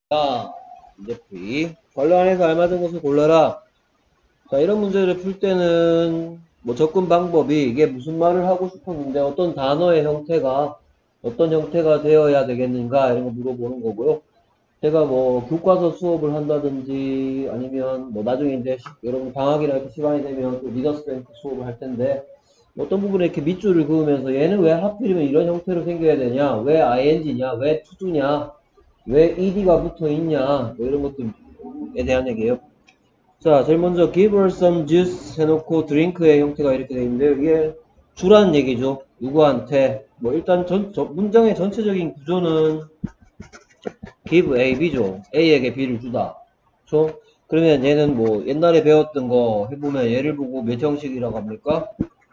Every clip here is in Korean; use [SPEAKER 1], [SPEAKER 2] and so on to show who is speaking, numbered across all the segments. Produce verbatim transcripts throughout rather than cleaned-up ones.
[SPEAKER 1] 자, 이제 V. 괄호 안에서 알맞은 것을 골라라. 자, 이런 문제를 풀 때는 뭐 접근 방법이 이게 무슨 말을 하고 싶었는데 어떤 단어의 형태가 어떤 형태가 되어야 되겠는가 이런 거 물어보는 거고요. 제가 뭐 교과서 수업을 한다든지 아니면 뭐 나중에 이제 시- 여러분 방학이나 이렇게 시간이 되면 또 리더스 뱅크 수업을 할 텐데 어떤 부분에 이렇게 밑줄을 그으면서 얘는 왜 하필이면 이런 형태로 생겨야 되냐, 왜 아이엔지냐, 왜 투두냐, 왜 이디가 붙어 있냐, 뭐 이런 것들에 대한 얘기예요. 자, 제일 먼저 give her some juice 해놓고 drink의 형태가 이렇게 되어 있는데요. 이게 주라는 얘기죠. 누구한테. 뭐 일단 전, 저, 문장의 전체적인 구조는 give A, B죠. A에게 B를 주다. 그렇죠? 그러면 얘는 뭐 옛날에 배웠던 거 해보면 얘를 보고 몇 형식이라고 합니까?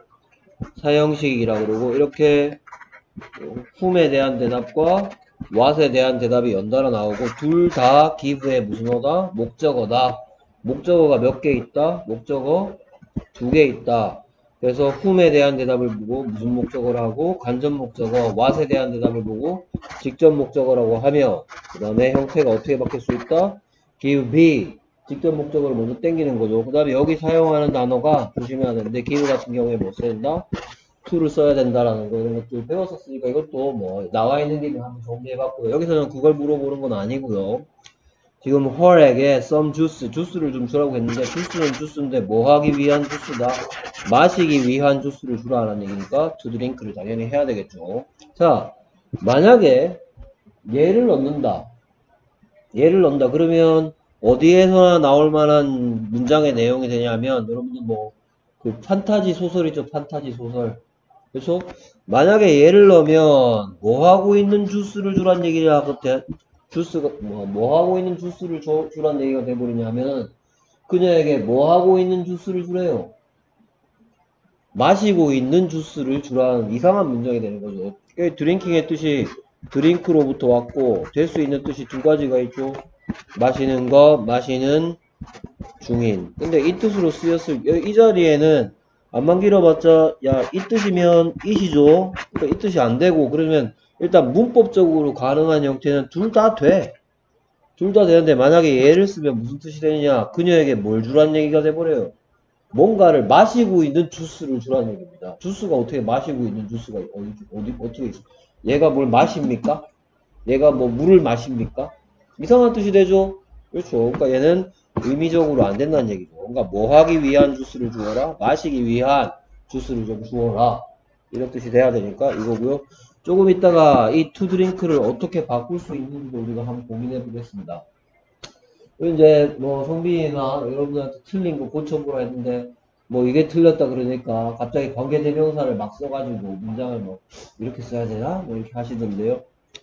[SPEAKER 1] 사형식이라고 그러고 이렇게 whom에 대한 대답과 what에 대한 대답이 연달아 나오고 둘 다 give의 무슨 어다? 목적어다. 목적어가 몇 개 있다? 목적어 두 개 있다. 그래서 whom에 대한 대답을 보고 무슨 목적어를 하고 간접 목적어 what에 대한 대답을 보고 직접 목적어라고 하며 그 다음에 형태가 어떻게 바뀔 수 있다? give be 직접 목적어를 먼저 땡기는 거죠. 그 다음에 여기 사용하는 단어가 조심해야 되는데 give 같은 경우에 뭐 써야 된다? to를 써야 된다라는 거 이런 것들 배웠었으니까 이것도 뭐 나와 있는 김에 한번 정리해봤고요. 여기서는 그걸 물어보는 건 아니고요. 지금 her에게 some juice, 주스를 좀 주라고 했는데 주스는 주스인데 뭐 하기 위한 주스다? 마시기 위한 주스를 주라는 얘기니까 to drink를 당연히 해야 되겠죠. 자, 만약에 얘를 넣는다. 얘를 넣는다. 그러면 어디에서나 나올 만한 문장의 내용이 되냐면 여러분들 뭐 그 판타지 소설이죠. 판타지 소설. 그래서 만약에 얘를 넣으면 뭐 하고 있는 주스를 주란 얘기냐 그 대- 주스가 뭐, 뭐 하고 있는 주스를 줘, 주란 얘기가 돼버리냐면 그녀에게 뭐 하고 있는 주스를 주래요. 마시고 있는 주스를 주라는 이상한 문장이 되는 거죠. 드링킹의 뜻이 드링크로부터 왔고 될 수 있는 뜻이 두 가지가 있죠. 마시는 거, 마시는 중인. 근데 이 뜻으로 쓰였을 이 자리에는 안만 길어봤자 야 이 뜻이면 이시죠. 그러니까 이 뜻이 안 되고 그러면 일단 문법적으로 가능한 형태는 둘 다 돼. 둘 다 되는데 만약에 얘를 쓰면 무슨 뜻이 되느냐? 그녀에게 뭘 주란 얘기가 돼버려요. 뭔가를 마시고 있는 주스를 주라는 얘기입니다. 주스가 어떻게 마시고 있는 주스가 어디 어디 어떻게 있어? 얘가 뭘 마십니까? 얘가 뭐 물을 마십니까? 이상한 뜻이 되죠? 그렇죠. 그러니까 얘는 의미적으로 안 된다는 얘기죠. 그러니까 뭐 하기 위한 주스를 주어라? 마시기 위한 주스를 좀 주어라. 이런 뜻이 돼야 되니까 이거고요. 조금 있다가 이 투 드링크를 어떻게 바꿀 수 있는지도 우리가 한번 고민해 보겠습니다. 이제 뭐 성빈이나 여러분한테 틀린 거 고쳐보라 했는데 뭐 이게 틀렸다 그러니까 갑자기 관계대명사를 막 써가지고 문장을 뭐 이렇게 써야 되나? 뭐 이렇게 하시던데요.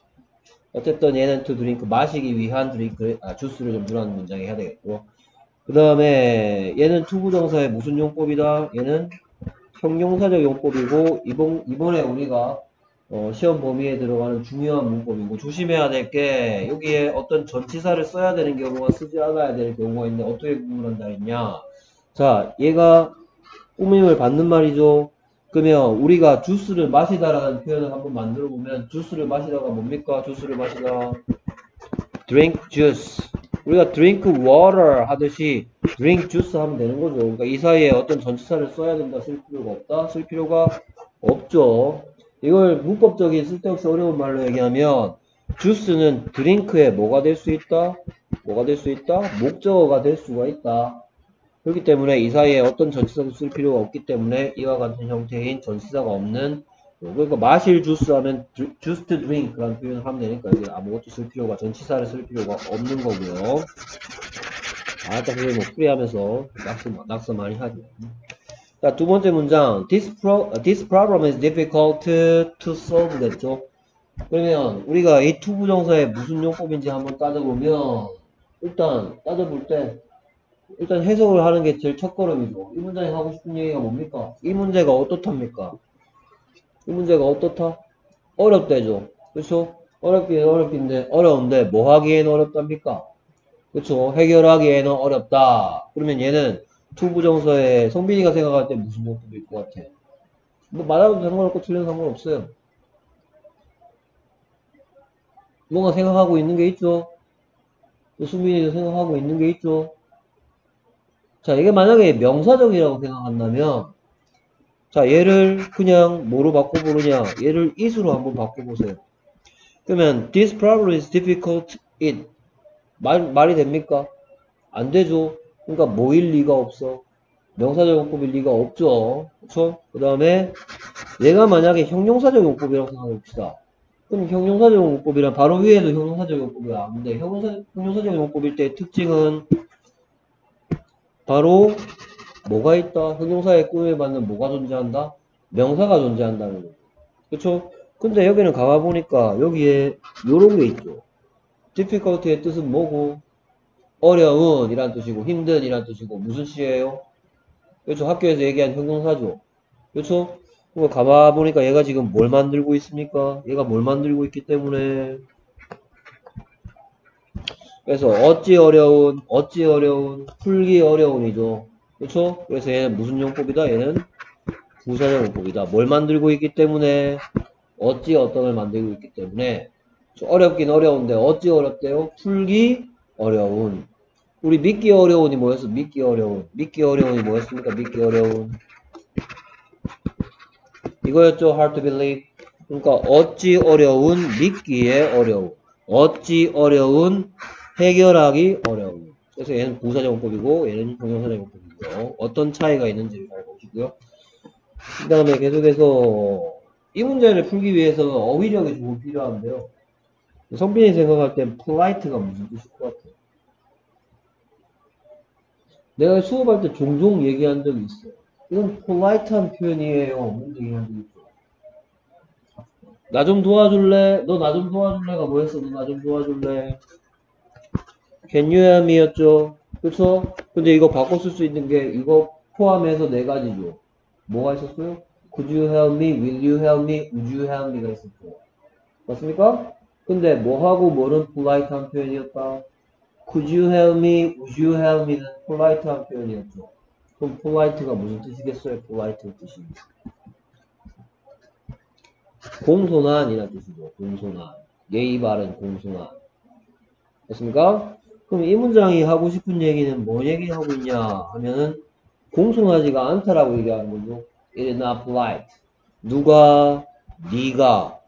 [SPEAKER 1] 어쨌든 얘는 to drink 마시기 위한 드링크 아 주스를 좀 주라는 문장이 해야 되겠고 그 다음에 얘는 투부정사의 무슨 용법이다 얘는 형용사적 용법이고 이번, 이번에 우리가 어, 시험 범위에 들어가는 중요한 문법이고 조심해야 될 게 여기에 어떤 전치사를 써야 되는 경우와 쓰지 않아야 되는 경우가 있는데 어떻게 구분한다 했냐 자 얘가 꾸밈을 받는 말이죠. 그러면 우리가 주스를 마시다라는 표현을 한번 만들어 보면 주스를 마시다가 뭡니까? 주스를 마시다 drink juice 우리가 drink water 하듯이 drink juice 하면 되는 거죠. 그러니까 이 사이에 어떤 전치사를 써야 된다 쓸 필요가 없다 쓸 필요가 없죠. 이걸 문법적인 쓸데없이 어려운 말로 얘기하면 주스는 드링크의 뭐가 될 수 있다? 뭐가 될 수 있다? 목적어가 될 수가 있다. 그렇기 때문에 이 사이에 어떤 전치사도 쓸 필요가 없기 때문에 이와 같은 형태인 전치사가 없는 그러니까 마실 주스 하면 just drink 라는 표현을 하면 되니까 여기 아무것도 쓸 필요가 전치사를 쓸 필요가 없는 거고요. 아까 선생님 뭐 풀이하면서 낙서, 낙서 많이 하죠. 자, 두 번째 문장 this, pro, this problem is difficult to solve 됐죠. 그러면 우리가 이 to 부정사의 무슨 용법인지 한번 따져보면 일단 따져볼 때 일단 해석을 하는 게 제일 첫걸음이죠. 이 문장이 하고 싶은 얘기가 뭡니까? 이 문제가 어떻답니까? 이 문제가 어떻다? 어렵대죠. 그렇죠? 어렵긴 어렵긴데 어려운데 뭐 하기엔 어렵답니까? 그렇죠? 해결하기에는 어렵다. 그러면 얘는 투부정서에 성빈이가 생각할 때 무슨 용법일 것 같아? 뭐 말하면 상관없고 틀려도 상관없어요. 뭔가 생각하고 있는 게 있죠? 수빈이도 생각하고 있는 게 있죠. 자, 이게 만약에 명사적이라고 생각한다면, 자, 얘를 그냥 뭐로 바꿔보느냐? 얘를 it으로 한번 바꿔보세요. 그러면 this problem is difficult it 말, 말이 됩니까? 안 되죠. 그러니까 뭐일 리가 없어. 명사적 용법일 리가 없죠. 그쵸? 그 다음에 얘가 만약에 형용사적 용법이라고 생각해봅시다. 그럼 형용사적 용법이란 바로 위에도 형용사적 용법이야. 근데 형용사, 형용사적 용법일 때의 특징은 바로 뭐가 있다? 형용사의 꾸밈에 받는 뭐가 존재한다? 명사가 존재한다는 거죠. 그쵸? 근데 여기는 가봐보니까 여기에 요런 게 있죠. difficulty의 뜻은 뭐고? 어려운 이란 뜻이고 힘든 이란 뜻이고 무슨 시예요? 그렇죠? 학교에서 얘기한 형용사죠. 그렇죠? 그거 가봐보니까 얘가 지금 뭘 만들고 있습니까? 얘가 뭘 만들고 있기 때문에 그래서 어찌 어려운 어찌 어려운 풀기 어려운이죠. 그렇죠? 그래서 얘는 무슨 용법이다? 얘는 부사적 용법이다. 뭘 만들고 있기 때문에 어찌 어떤 걸 만들고 있기 때문에 어렵긴 어려운데 어찌 어렵대요? 풀기 어려운. 우리 믿기 어려운이 뭐였어? 믿기 어려운. 믿기 어려운이 뭐였습니까? 믿기 어려운. 이거였죠? hard to believe. 그러니까 어찌 어려운 믿기에 어려운. 어찌 어려운 해결하기 어려운. 그래서 얘는 부사적 용법이고 얘는 형용사적 용법이고요. 어떤 차이가 있는지를 잘 보시고요. 그 다음에 계속해서 이 문제를 풀기 위해서 어휘력이 조금 필요한데요. 성빈이 생각할 땐 polite가 무슨 뜻일 것 같아요? 내가 수업할 때 종종 얘기한 적이 있어요. 이건 polite한 표현이에요. 먼저 얘기한 적이 있죠. 나 좀 도와줄래? 너 나 좀 도와줄래가 뭐였어? 너 나 좀 도와줄래? Can you help me 였죠? 그쵸? 근데 이거 바꿔 쓸 수 있는 게 이거 포함해서 네 가지죠. 뭐가 있었어요? Could you help me? Will you help me? Would you help me가 있었죠. 맞습니까? 근데 뭐하고 뭐는 polite한 표현이었다? Could you help me? Would you help me는 polite한 표현이었죠. 그럼 polite가 무슨 뜻이겠어요? polite의 뜻이 공손한이라는 뜻이죠. 공손한. 예의 바른 공손한. 됐습니까? 그럼 이 문장이 하고 싶은 얘기는 뭐 얘기하고 있냐 하면은 공손하지가 않다라고 얘기하는 거죠. It is not polite. 누가? 네가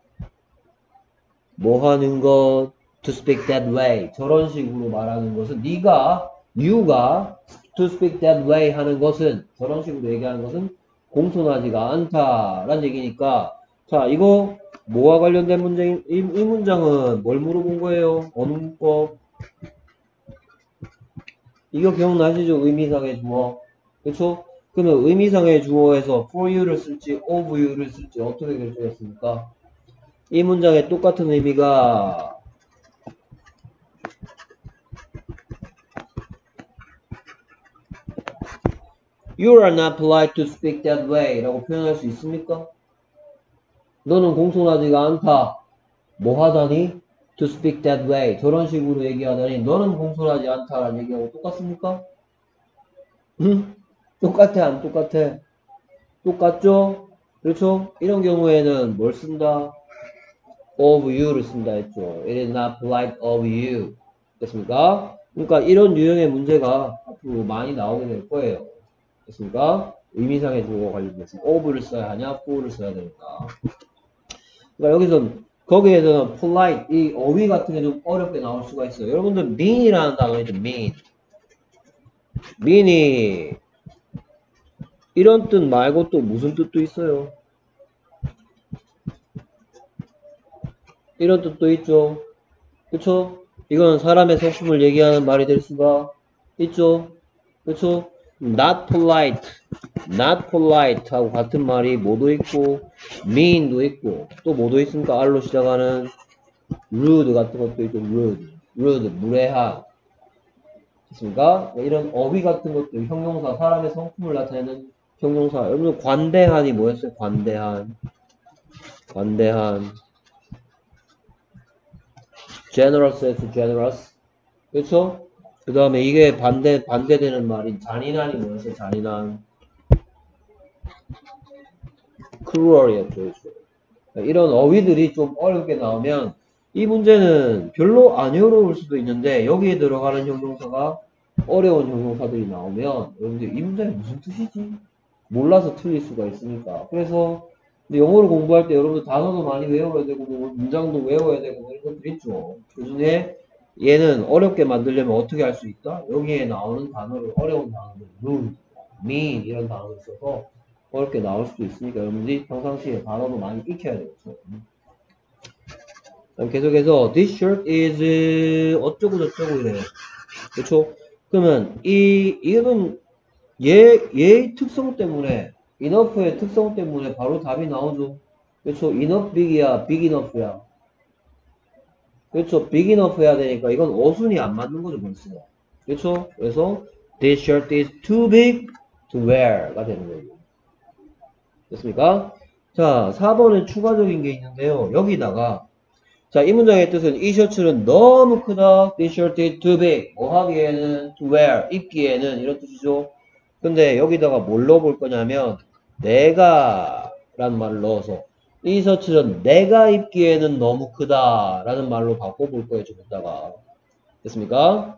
[SPEAKER 1] 뭐 하는 것? To speak that way. 저런 식으로 말하는 것은 네가, you가 to speak that way 하는 것은 저런 식으로 얘기하는 것은 공손하지가 않다라는 얘기니까 자 이거 뭐와 관련된 문장 이, 이 문장은 뭘 물어본 거예요? 어느 문법? 이거 기억나시죠? 의미상의 주어. 그쵸? 그러면 의미상의 주어에서 for you를 쓸지 of you를 쓸지 어떻게 결정했습니까? 이 문장의 똑같은 의미가 You are not polite to speak that way 라고 표현할 수 있습니까? 너는 공손하지가 않다. 뭐 하다니? To speak that way. 저런 식으로 얘기하다니 너는 공손하지 않다라는 얘기하고 똑같습니까? 응? 똑같아 안 똑같아? 똑같죠? 그렇죠? 이런 경우에는 뭘 쓴다? Of you를 쓴다 했죠. It is not polite of you. 됐습니까? 그러니까 이런 유형의 문제가 앞으로 많이 나오게 될 거예요. 됐습니까? 의미상의 주어가 관련돼서 of를 써야 하냐, for를 써야 되니까. 그러니까 여기서 거기에서는 polite 이 어휘 같은 게 좀 어렵게 나올 수가 있어요. 여러분들 mean이라는 단어 있죠. mean. mean이 이런 뜻 말고 또 무슨 뜻도 있어요. 이런 뜻도 있죠. 그쵸? 이건 사람의 성품을 얘기하는 말이 될 수가 있죠. 그쵸? not polite, not polite 하고 같은 말이 뭐도 있고 mean도 있고 또 뭐도 있습니까? R로 시작하는 rude 같은 것도 있고 rude, rude 무례한 됐습니까? 이런 어휘 같은 것도 형용사 사람의 성품을 나타내는 형용사. 여러분 관대한이 뭐였어요? 관대한, 관대한 generous에서 generous 그렇죠? 그 다음에 이게 반대, 반대되는 말인 잔인한이 뭐였어요? 잔인한. cruel이었죠. 이런 어휘들이 좀 어렵게 나오면 이 문제는 별로 안 어려울 수도 있는데 여기에 들어가는 형용사가 어려운 형용사들이 나오면 여러분들 이 문제는 무슨 뜻이지? 몰라서 틀릴 수가 있으니까. 그래서 영어를 공부할 때 여러분들 단어도 많이 외워야 되고 뭐 문장도 외워야 되고 뭐 이런 것들 있죠. 그 중에 얘는 어렵게 만들려면 어떻게 할 수 있다? 여기에 나오는 단어를 어려운 단어들, room, mean 이런 단어를 써서 어렵게 나올 수도 있으니까 여러분들이 평상시에 단어도 많이 익혀야 되겠죠. 계속해서 this shirt is 어쩌고 저쩌고 이래요. 그렇죠? 그러면 이 이거는 얘 얘의 특성 때문에 enough의 특성 때문에 바로 답이 나오죠. 그렇죠? enough big이야, big enough야. 그렇죠? big enough 해야 되니까 이건 어순이 안 맞는 거죠, 벌써. 그렇죠? 그래서 this shirt is too big to wear가 되는 거예요. 됐습니까? 자, 사 번은 추가적인 게 있는데요. 여기다가 자, 이 문장의 뜻은 이 셔츠는 너무 크다. This shirt is too big. 뭐 하기에는 to wear. 입기에는 이런 뜻이죠. 근데 여기다가 뭘 넣어볼 거냐면 내가 라는 말을 넣어서 이 셔츠는 내가 입기에는 너무 크다 라는 말로 바꿔볼 거예요. 좀 이따가. 됐습니까?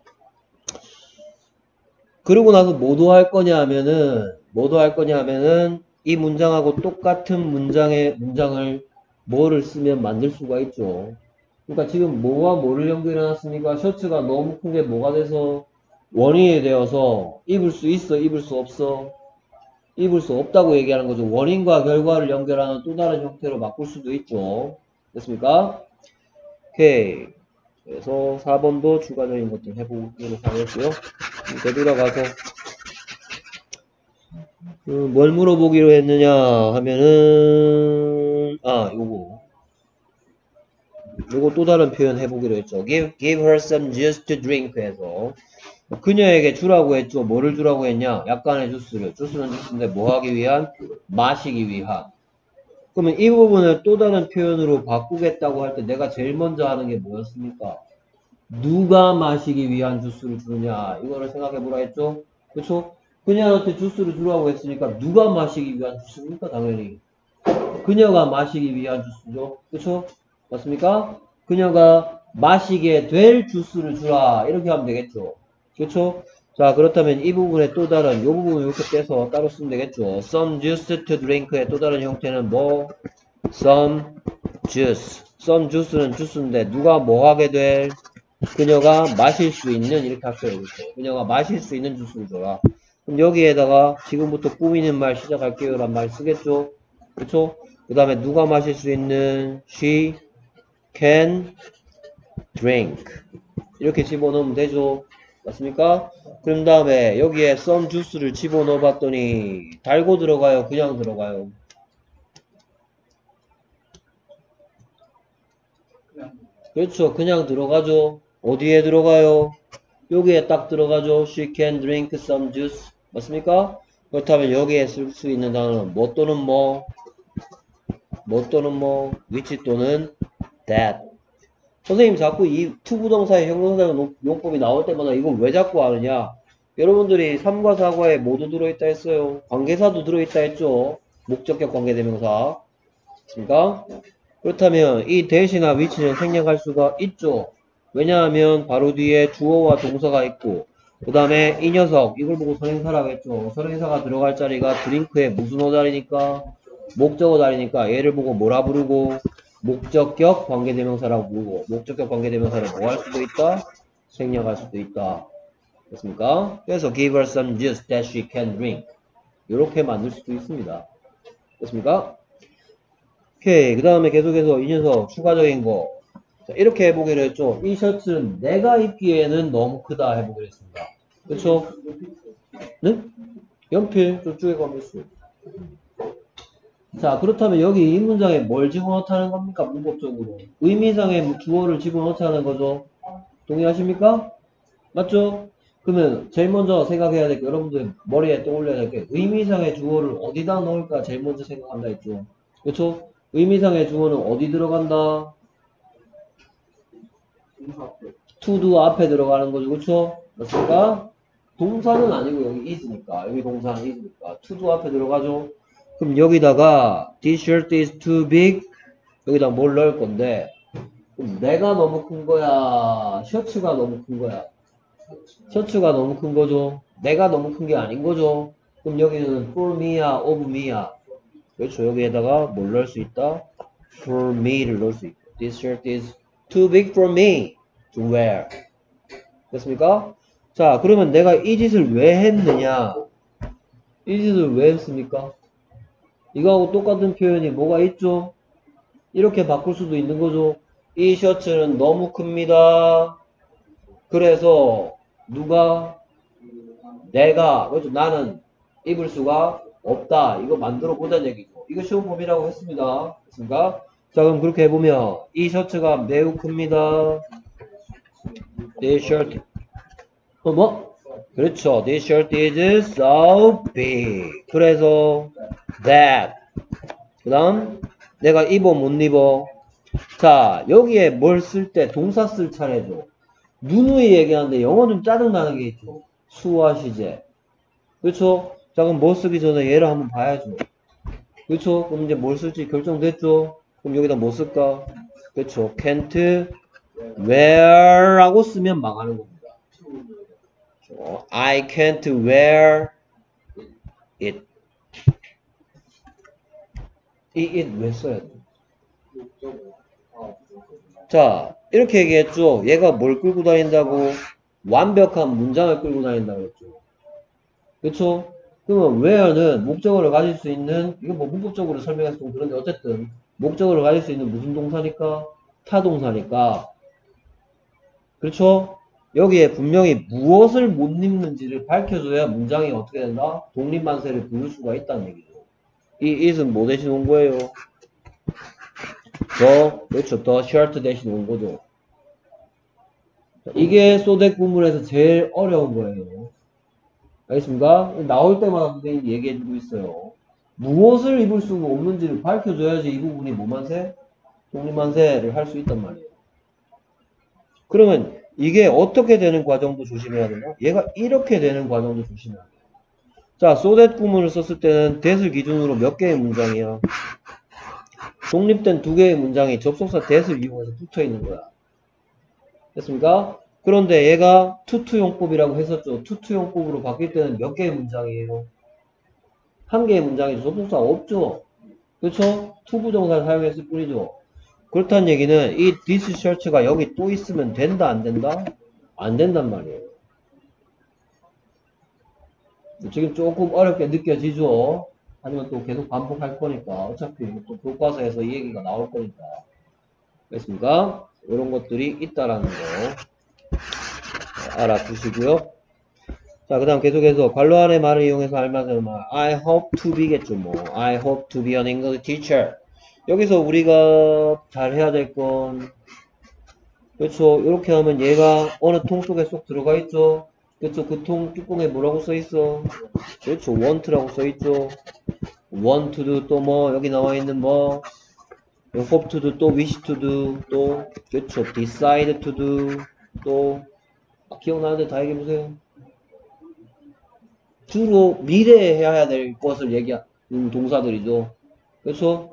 [SPEAKER 1] 그러고 나서 뭐도 할 거냐 하면은 뭐도 할 거냐 하면은 이 문장하고 똑같은 문장의 문장을 뭐를 쓰면 만들 수가 있죠. 그러니까 지금 뭐와 뭐를 연결해 놨습니까? 셔츠가 너무 큰 게 뭐가 돼서 원인이 되어서 입을 수 있어, 입을 수 없어? 입을 수 없다고 얘기하는 거죠. 원인과 결과를 연결하는 또 다른 형태로 바꿀 수도 있죠. 됐습니까? 오케이. 그래서 사 번도 추가적인 것들 해보도록 하겠고요. 되돌아가서 그 뭘 물어보기로 했느냐 하면은 아 요거 요거 또 다른 표현 해보기로 했죠. Give, give her some juice to drink 해서 그녀에게 주라고 했죠. 뭐를 주라고 했냐? 약간의 주스를. 주스는 주스인데 뭐 하기 위한? 마시기 위한. 그러면 이 부분을 또 다른 표현으로 바꾸겠다고 할 때 내가 제일 먼저 하는 게 뭐였습니까? 누가 마시기 위한 주스를 주느냐? 이거를 생각해 보라 했죠? 그쵸? 그녀한테 주스를 주라고 했으니까 누가 마시기 위한 주스입니까? 당연히. 그녀가 마시기 위한 주스죠. 그쵸? 맞습니까? 그녀가 마시게 될 주스를 주라. 이렇게 하면 되겠죠. 그쵸? 자, 그렇다면 이 부분에 또 다른, 이 부분을 이렇게 빼서 따로 쓰면 되겠죠. Some juice to drink의 또 다른 형태는 뭐? Some juice. Some juice는 주스인데, 누가 뭐 하게 될? 그녀가 마실 수 있는, 이렇게 할게요. 이렇게. 그녀가 마실 수 있는 주스를 줘라. 그럼 여기에다가 지금부터 꾸미는 말 시작할게요. 란 말 쓰겠죠? 그쵸? 그 다음에 누가 마실 수 있는? She can drink. 이렇게 집어넣으면 되죠. 맞습니까? 그럼 다음에 여기에 some juice를 집어넣어 봤더니 달고 들어가요? 그냥 들어가요? 그렇죠. 그냥 들어가죠. 어디에 들어가요? 여기에 딱 들어가죠. She can drink some juice. 맞습니까? 그렇다면 여기에 쓸 수 있는 단어는 뭐 또는 뭐, 뭐 또는 뭐, which 또는 that. 선생님 자꾸 이 투부동사의 형용사 용법이 나올 때마다 이걸 왜 자꾸 하느냐? 여러분들이 삼과 사과에 모두 들어있다 했어요. 관계사도 들어있다 했죠. 목적격 관계대명사. 맞습니까? 그렇다면 이 that이나 which는 생략할 수가 있죠. 왜냐하면 바로 뒤에 주어와 동사가 있고 그 다음에 이 녀석 이걸 보고 선행사라고 했죠. 선행사가 들어갈 자리가 드링크의 무슨 어 자리니까? 목적어 자리니까 얘를 보고 뭐라 부르고? 목적격 관계대명사라고 부르고 목적격 관계대명사를 뭐 할 수도 있다? 생략할 수도 있다. 됐습니까? 그래서 give her some juice that she can drink. 이렇게 만들 수도 있습니다. 됐습니까? 오케이. 그 다음에 계속해서 이 녀석 추가적인 거. 자, 이렇게 해보기로 했죠. 이 셔츠는 내가 입기에는 너무 크다 해보기로 했습니다. 그쵸? 네? 연필 저쪽에 가면 있어요. 자, 그렇다면 여기 이 문장에 뭘 집어넣자는 겁니까? 문법적으로. 의미상의 주어를 집어넣자는 거죠. 동의하십니까? 맞죠? 그러면 제일 먼저 생각해야 될 게 여러분들 머리에 떠올려야 될 게 의미상의 주어를 어디다 넣을까 제일 먼저 생각한다 했죠. 그렇죠? 의미상의 주어는 어디 들어간다? to do 앞에 들어가는 거죠. 그렇죠? 맞습니까? 동사는 아니고 여기 is니까. 여기 동사는 is니까. to do 앞에 들어가죠. 그럼 여기다가 this shirt is too big 여기다 뭘 넣을 건데 그럼 내가 너무 큰 거야? 셔츠가 너무 큰 거야? 셔츠가 너무 큰 거죠? 내가 너무 큰 게 아닌 거죠? 그럼 여기는 for me야, of me야? 그렇죠. 여기에다가 뭘 넣을 수 있다? for me를 넣을 수 있고. This shirt is too big for me to wear. 됐습니까? 자, 그러면 내가 이 짓을 왜 했느냐? 이 짓을 왜 했습니까? 이거하고 똑같은 표현이 뭐가 있죠? 이렇게 바꿀 수도 있는 거죠. 이 셔츠는 너무 큽니다. 그래서 누가? 내가, 그렇죠. 나는 입을 수가 없다. 이거 만들어 보자는 얘기죠. 이거 쉬운 법이라고 했습니다. 됐습니까? 자, 그럼 그렇게 해보면 이 셔츠가 매우 큽니다. This shirt. 어, 뭐? 그렇죠. This shirt is so big. 그래서 that. 그 다음 내가 입어 못 입어. 자, 여기에 뭘 쓸 때 동사 쓸 차례죠. 누누이 얘기하는데 영어 좀 짜증나는 게 있죠. 수와 시제. 그렇죠? 자, 그럼 뭐 쓰기 전에 얘를 한번 봐야죠. 그렇죠? 그럼 이제 뭘 쓸지 결정됐죠? 그럼 여기다 뭐 쓸까? 그렇죠. can't wear 라고 쓰면 망하는 겁니다. 그렇죠? I can't wear it. 이 it 왜 써야 돼? 자, 이렇게 얘기했죠. 얘가 뭘 끌고 다닌다고? 완벽한 문장을 끌고 다닌다고 했죠. 그쵸? 그러면 where는 목적어를 가질 수 있는, 이거 뭐 문법적으로 설명해서 좀 그런데 어쨌든 목적어를 가질 수 있는 무슨 동사니까? 타동사니까. 그렇죠? 여기에 분명히 무엇을 못 입는지를 밝혀줘야 문장이 어떻게 된다? 독립만세를 부를 수가 있다는 얘기죠. 이 it은 뭐 대신 온 거예요? 더, 그렇죠. 더 shirt 대신 온 거죠. 이게 소댓 구문에서 제일 어려운 거예요. 알겠습니까? 나올 때마다 선생님이 얘기해주고 있어요. 무엇을 입을 수가 없는지를 밝혀줘야지 이 부분이 뭐만세? 독립만세를 할 수 있단 말이에요. 그러면 이게 어떻게 되는 과정도 조심해야 되나? 얘가 이렇게 되는 과정도 조심해야 돼요. 자, so that 구문을 썼을 때는 that을 기준으로 몇 개의 문장이야? 독립된 두 개의 문장이 접속사 that을 이용해서 붙어 있는 거야. 됐습니까? 그런데 얘가 투투용법이라고 했었죠. 투투용법으로 바뀔 때는 몇 개의 문장이에요? 한 개의 문장이죠. 접속사 없죠. 그렇죠? 투부정사를 사용했을 뿐이죠. 그렇다는 얘기는 이 this shirt가 여기 또 있으면 된다 안 된다? 안 된단 말이에요. 지금 조금 어렵게 느껴지죠? 하지만 또 계속 반복할 거니까 어차피 또 교과서에서 이 얘기가 나올 거니까. 됐습니까? 이런 것들이 있다라는 거 알아두시고요. 자, 그 다음 계속해서 관로 안의 말을 이용해서 알맞은 말 I hope to be겠죠. 뭐 I hope to be an English teacher. 여기서 우리가 잘 해야 될 건 그렇죠. 이렇게 하면 얘가 어느 통 속에 쏙 들어가 있죠. 그렇죠. 그 통 뚜껑에 뭐라고 써 있어? 그렇죠. want라고 써 있죠. want to do 또 뭐 여기 나와 있는 뭐 hope to do 또 wish to do 또 그렇죠. decide to do 또 아, 기억나는데 다 얘기해 보세요. 주로 미래에 해야 될 것을 얘기하는 동사들이죠. 그렇죠?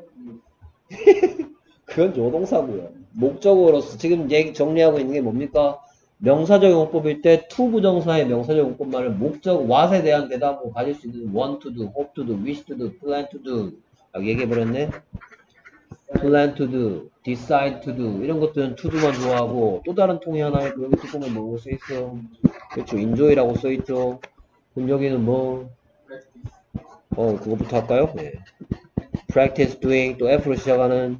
[SPEAKER 1] 그건 조동사고요. 목적어로서 지금 얘기 정리하고 있는 게 뭡니까? 명사적 용법일 때 to 부정사의 명사적 용법만을 목적 what에 대한 대답으로 가질 수 있는 want to do, hope to do, wish to do, plan to do 라고 얘기해버렸네. plan to do, decide to do 이런 것들은 to do만 좋아하고 또 다른 통이 하나 있고 여기 뚜껑에 뭐라고 써있어? 그렇죠. enjoy라고 써있죠. 그럼 여기는 뭐? 어 그거부터 할까요? 네. practice doing 또 F로 시작하는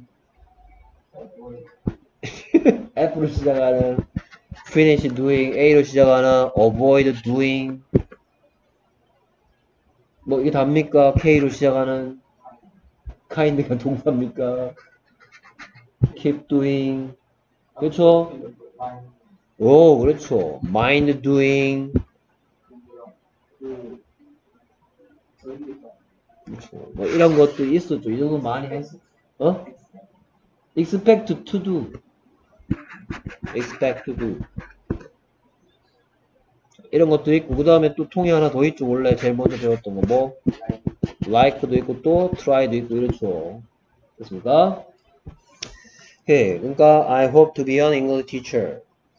[SPEAKER 1] F로 시작하는 finish doing A로 시작하는 avoid doing 뭐 이게 답니까? K로 시작하는 kind가 동사입니까? keep doing 그렇죠? 오 그렇죠. mind doing 그렇죠. 뭐 이런 것도 있었죠. 이 정도 많이 했어. 어? expect to do expect to do 이런 것도 있고 그 다음에 또 통이 하나 더 있죠. 원래 제일 먼저 배웠던 거 뭐 like도 있고 또 try도 있고 이렇죠. 됐습니까? 오케이. 그러니까 I hope to be an English teacher.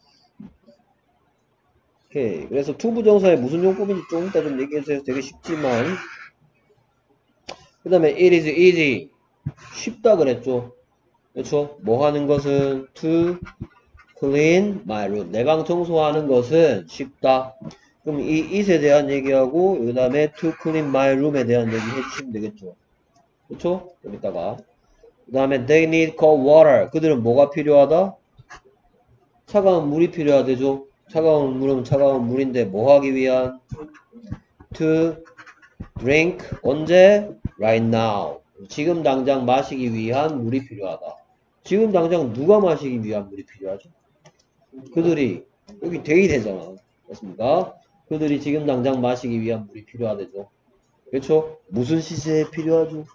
[SPEAKER 1] 오케이. 그래서 to 부정사의 무슨 용법인지 좀 이따 좀 얘기해주세요. 되게 쉽지만. 그 다음에 it is easy. 쉽다 그랬죠. 그렇죠? 뭐 하는 것은 to clean my room. 내 방 청소하는 것은 쉽다. 그럼 이 it에 대한 얘기하고 그 다음에 to clean my room에 대한 얘기 해주시면 되겠죠. 그렇죠? 여기다가 그 다음에 they need cold water. 그들은 뭐가 필요하다? 차가운 물이 필요하대죠. 차가운 물은 차가운 물인데 뭐 하기 위한? to drink. 언제? right now. 지금 당장 마시기 위한 물이 필요하다. 지금 당장 누가 마시기 위한 물이 필요하죠? 그들이 여기 they 되잖아. 맞습니까? 그들이 지금 당장 마시기 위한 물이 필요하대죠. 그렇죠? 무슨 시제에 필요하죠?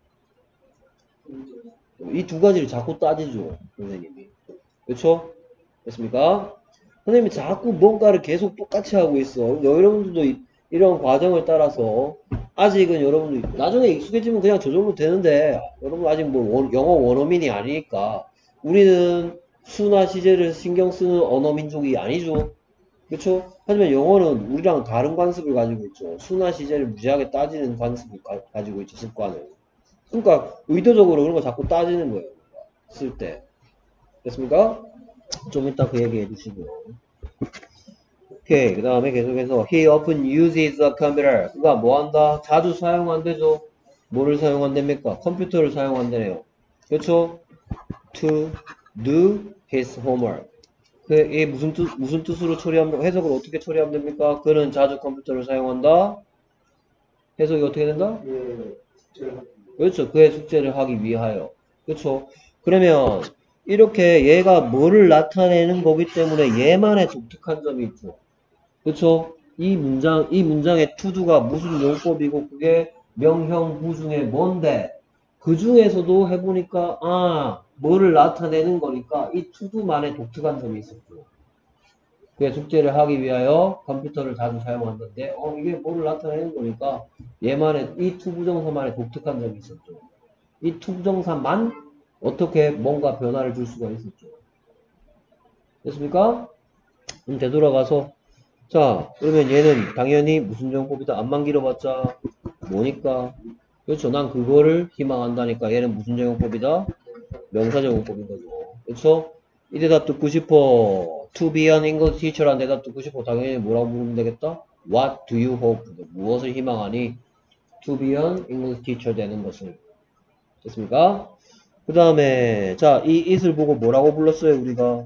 [SPEAKER 1] 이 두 가지를 자꾸 따지죠. 선생님이. 그렇죠? 됐습니까? 선생님이 자꾸 뭔가를 계속 똑같이 하고 있어. 여러분들도 이, 이런 과정을 따라서 아직은 여러분들 나중에 익숙해지면 그냥 저 정도 되는데 여러분 아직 뭐 원, 영어 원어민이 아니니까 우리는 수나 시제를 신경 쓰는 언어 민족이 아니죠. 그렇죠? 하지만 영어는 우리랑 다른 관습을 가지고 있죠. 수나 시제를 무지하게 따지는 관습을 가, 가지고 있죠. 습관을. 그러니까 의도적으로 그런 거 자꾸 따지는 거예요. 쓸 때. 됐습니까? 좀 이따 그 얘기 해주시고요. 오케이. 그 다음에 계속해서 He often uses a computer. 그가 뭐 한다? 자주 사용한대죠. 뭐를 사용한답니까? 컴퓨터를 사용한대네요. 그렇죠? To do his homework. 그게 무슨 뜻, 무슨 뜻으로 처리하면, 해석을 어떻게 처리하면 됩니까? 그는 자주 컴퓨터를 사용한다. 해석이 어떻게 된다? 그렇죠. 그의 숙제를 하기 위하여. 그렇죠. 그러면 이렇게 얘가 뭐를 나타내는 거기 때문에 얘만의 독특한 점이 있죠. 그렇죠. 이 문장, 이 문장의 to도가 무슨 용법이고 그게 명형부 중에 뭔데 그 중에서도 해보니까 아 뭐를 나타내는 거니까 이 to도만의 독특한 점이 있었죠. 그의 숙제를 하기 위하여 컴퓨터를 자주 사용한다는데 어 이게 뭐를 나타내는 거니까 얘만의 이 to 부정사만의 독특한 점이 있었죠. 이 to 부정사만 어떻게 뭔가 변화를 줄 수가 있었죠. 됐습니까? 그럼 되돌아가서 자 그러면 얘는 당연히 무슨 용법이다. 안만 길어봤자 뭐니까 그렇죠. 난 그거를 희망한다니까 얘는 무슨 용법이다. 명사적 용법인 거죠. 그렇죠. 이 대답 듣고 싶어. To be an English teacher란 대답 듣고 싶어. 당연히 뭐라고 물으면 되겠다? What do you hope? 무엇을 희망하니? To be an English teacher 되는 것을. 됐습니까? 그 다음에 자, 이 it을 보고 뭐라고 불렀어요, 우리가?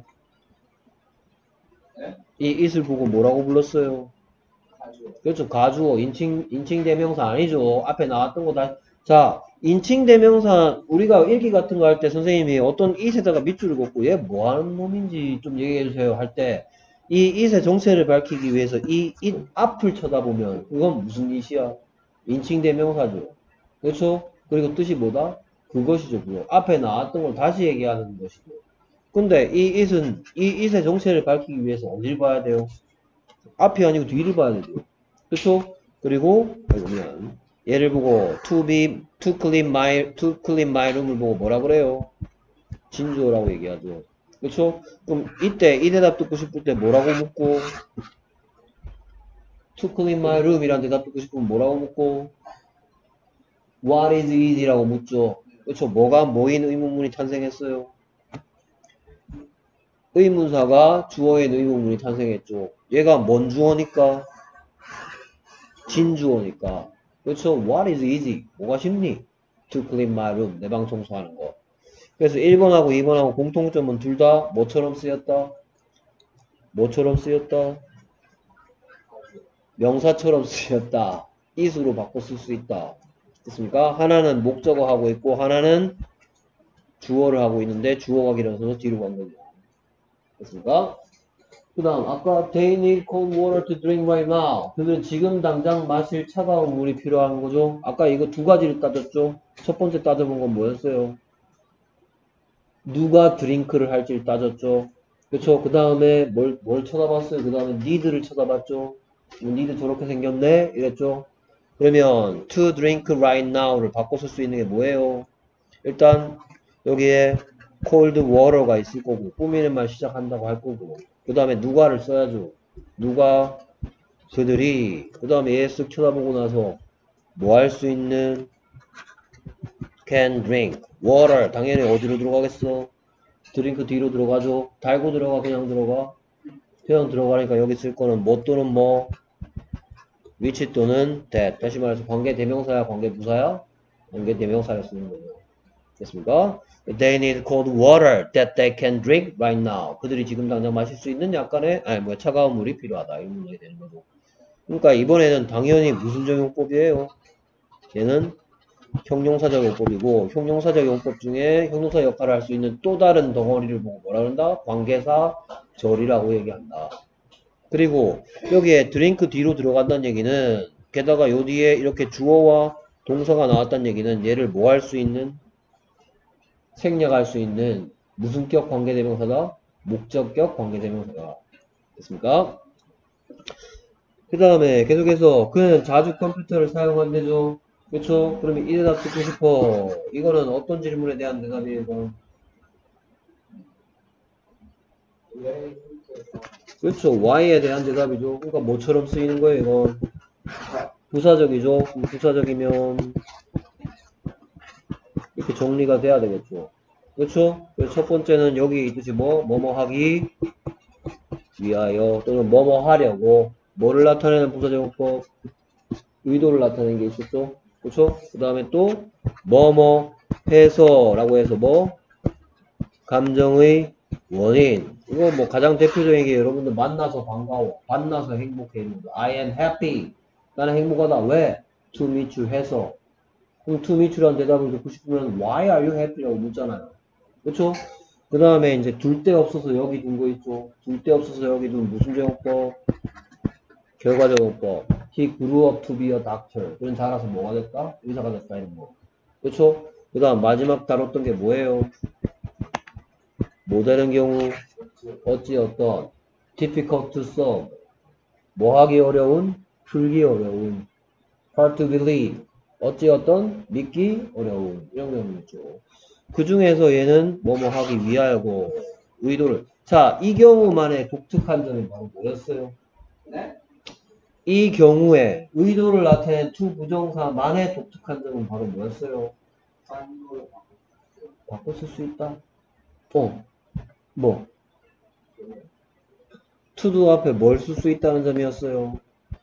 [SPEAKER 1] 네? 이 it을 보고 뭐라고 불렀어요? 가주어. 그렇죠. 가주어. 인칭, 인칭 대명사 아니죠. 앞에 나왔던 거 다. 자, 인칭 대명사 우리가 읽기 같은 거 할 때 선생님이 어떤 it에다가 밑줄을 긋고 얘 뭐 하는 놈인지 좀 얘기해 주세요 할 때 이 it의 정체를 밝히기 위해서 이 it 앞을 쳐다보면 그건 무슨 it이야? 인칭 대명사죠. 그렇죠? 그리고 뜻이 뭐다? 그것이죠. 그거. 앞에 나왔던 걸 다시 얘기하는 것이고. 근데 이 it은 이 it의 정체를 밝히기 위해서 어디를 봐야 돼요? 앞이 아니고 뒤를 봐야 되죠. 그렇죠? 그리고 여기 보면 얘를 보고 to be to clean my to clean my room을 보고 뭐라 그래요? 진주어라고 얘기하죠. 그렇죠? 그럼 이때 이 대답 듣고 싶을 때 뭐라고 묻고 to clean my room이란 대답 듣고 싶으면 뭐라고 묻고 what is easy라고 묻죠. 그렇죠? 뭐가 뭐인 의문문이 탄생했어요? 의문사가 주어인 의문문이 탄생했죠. 얘가 뭔 주어니까? 진주어니까. 그렇죠? What is easy? 뭐가 쉽니? To clean my room. 내 방 청소하는 거. 그래서 일 번하고 이 번하고 공통점은 둘 다 뭐처럼 쓰였다? 뭐처럼 쓰였다? 명사처럼 쓰였다. it으로 바꿔 쓸 수 있다. 됐습니까? 하나는 목적어 하고 있고 하나는 주어를 하고 있는데 주어가 길어서 뒤로 간 거죠. 됐습니까? 그 다음 아까 they need cold water to drink right now. 그들은 지금 당장 마실 차가운 물이 필요한 거죠. 아까 이거 두 가지를 따졌죠. 첫 번째 따져본 건 뭐였어요? 누가 드링크를 할지를 따졌죠. 그쵸? 그 다음에 뭘, 뭘 쳐다봤어요? 그 다음에 need를 쳐다봤죠. need 저렇게 생겼네? 이랬죠. 그러면 to drink right now를 바꿔 쓸 수 있는 게 뭐예요? 일단 여기에 cold water가 있을 거고, 꾸미는 말 시작한다고 할 거고, 그 다음에 누가를 써야죠. 누가, 그들이, 그 다음에 얘 쓱 쳐다보고 나서 뭐 할 수 있는, can drink, water. 당연히 어디로 들어가겠어? 드링크 뒤로 들어가죠. 달고 들어가, 그냥 들어가? 그냥 들어가니까 여기 쓸 거는 뭐 또는 뭐, which 또는 that. 다시 말해서 관계 대명사야, 관계 부사야? 관계 대명사를 쓰는 거죠. 됐습니까? They need cold water that they can drink right now. 그들이 지금 당장 마실 수 있는 약간의, 아니, 뭐, 차가운 물이 필요하다. 이런 문장이 되는 거죠. 그러니까 이번에는 당연히 무슨 적용법이에요? 얘는 형용사적 용법이고, 형용사적 용법 중에 형용사 역할을 할 수 있는 또 다른 덩어리를 보고 뭐라 그런다? 관계사 절이라고 얘기한다. 그리고 여기에 드링크 뒤로 들어간다는 얘기는, 게다가 요 뒤에 이렇게 주어와 동사가 나왔다는 얘기는 얘를 뭐 할 수 있는, 생략할 수 있는 무슨 격 관계대명사다? 목적격 관계대명사다. 됐습니까? 그 다음에 계속해서 그는 자주 컴퓨터를 사용한대죠. 그쵸? 그러면 이 대답 듣고 싶어. 이거는 어떤 질문에 대한 대답이에요? 이건? 그렇죠. Y에 대한 대답이죠. 그러니까 뭐처럼 쓰이는 거예요, 이건? 부사적이죠. 부사적이면 이렇게 정리가 돼야 되겠죠. 그렇죠? 그래서 첫 번째는 여기 있듯이 뭐, 뭐뭐 하기 위하여 또는 뭐뭐 하려고 뭐를 나타내는 부사적용법, 의도를 나타내는 게 있었죠. 그렇죠? 그 다음에 또 뭐뭐 해서 라고 해서 뭐 감정의 원인. 이거 뭐 가장 대표적인 게 여러분들 만나서 반가워, 만나서 행복해. I am happy. 나는 행복하다. 왜? to meet you 해서. 그럼 to meet you라는 대답을 듣고 싶으면 why are you happy? 라고 묻잖아요. 그쵸? 그 다음에 이제 둘 데 없어서 여기 둔 거 있죠. 둘 데 없어서 여기 둔 무슨 적용법? 결과적용법. He grew up to be a doctor. 그런 자라서 뭐가 됐다? 의사가 됐다. 이런 거. 그쵸? 그 다음 마지막 다뤘던 게 뭐예요? 뭐 되는 경우? 어찌 어떤 difficult to solve. 뭐 하기 어려운? 풀기 어려운. hard to believe. 어찌 어떤 믿기 어려운. 이런 경우 있죠. 그 중에서 얘는 뭐뭐 하기 위하여고 의도를. 자, 이 경우만의 독특한 점이 바로 뭐였어요? 네? 이 경우에 의도를 나타낸 to 부정사만의 독특한 점은 바로 뭐였어요? 바꿔 쓸 수 있다. 어, 뭐? to도 앞에 뭘 쓸 수 있다는 점이었어요?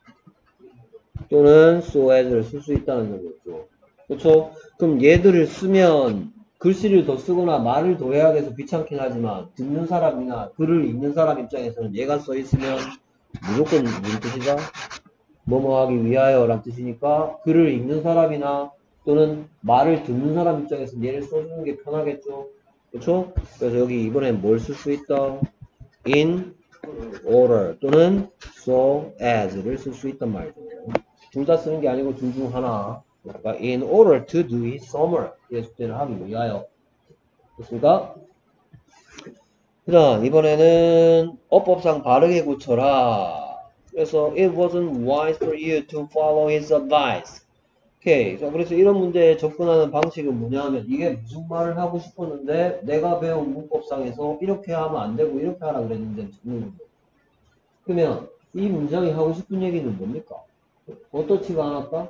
[SPEAKER 1] 또는 so as를 쓸 수 있다는 점이었죠. 그쵸? 그럼 얘들을 쓰면 글씨를 더 쓰거나 말을 더 해야 돼서 귀찮긴 하지만 듣는 사람이나 글을 읽는 사람 입장에서는 얘가 써 있으면 무조건 무슨 뜻이다? 뭐뭐 하기 위하여 란 뜻이니까 글을 읽는 사람이나 또는 말을 듣는 사람 입장에서는 얘를 써주는 게 편하겠죠. 그쵸? 그래서 여기 이번엔 뭘 쓸 수 있다? in order 또는 so as를 쓸 수 있단 말이죠. 둘 다 쓰는 게 아니고 둘 중 하나. 그러니까 in order to do his homework. 이 숙제를 하기 위하여. 됐습니까? 그 다음 이번에는 어법상 바르게 고쳐라. 그래서 it wasn't wise for you to follow his advice. 오케이. 자, 그래서 이런 문제에 접근하는 방식은 뭐냐 하면 이게 무슨 말을 하고 싶었는데 내가 배운 문법상에서 이렇게 하면 안 되고 이렇게 하라 그랬는데 듣는 거죠. 그러면 이 문장이 하고 싶은 얘기는 뭡니까? 어떻지가 않았다?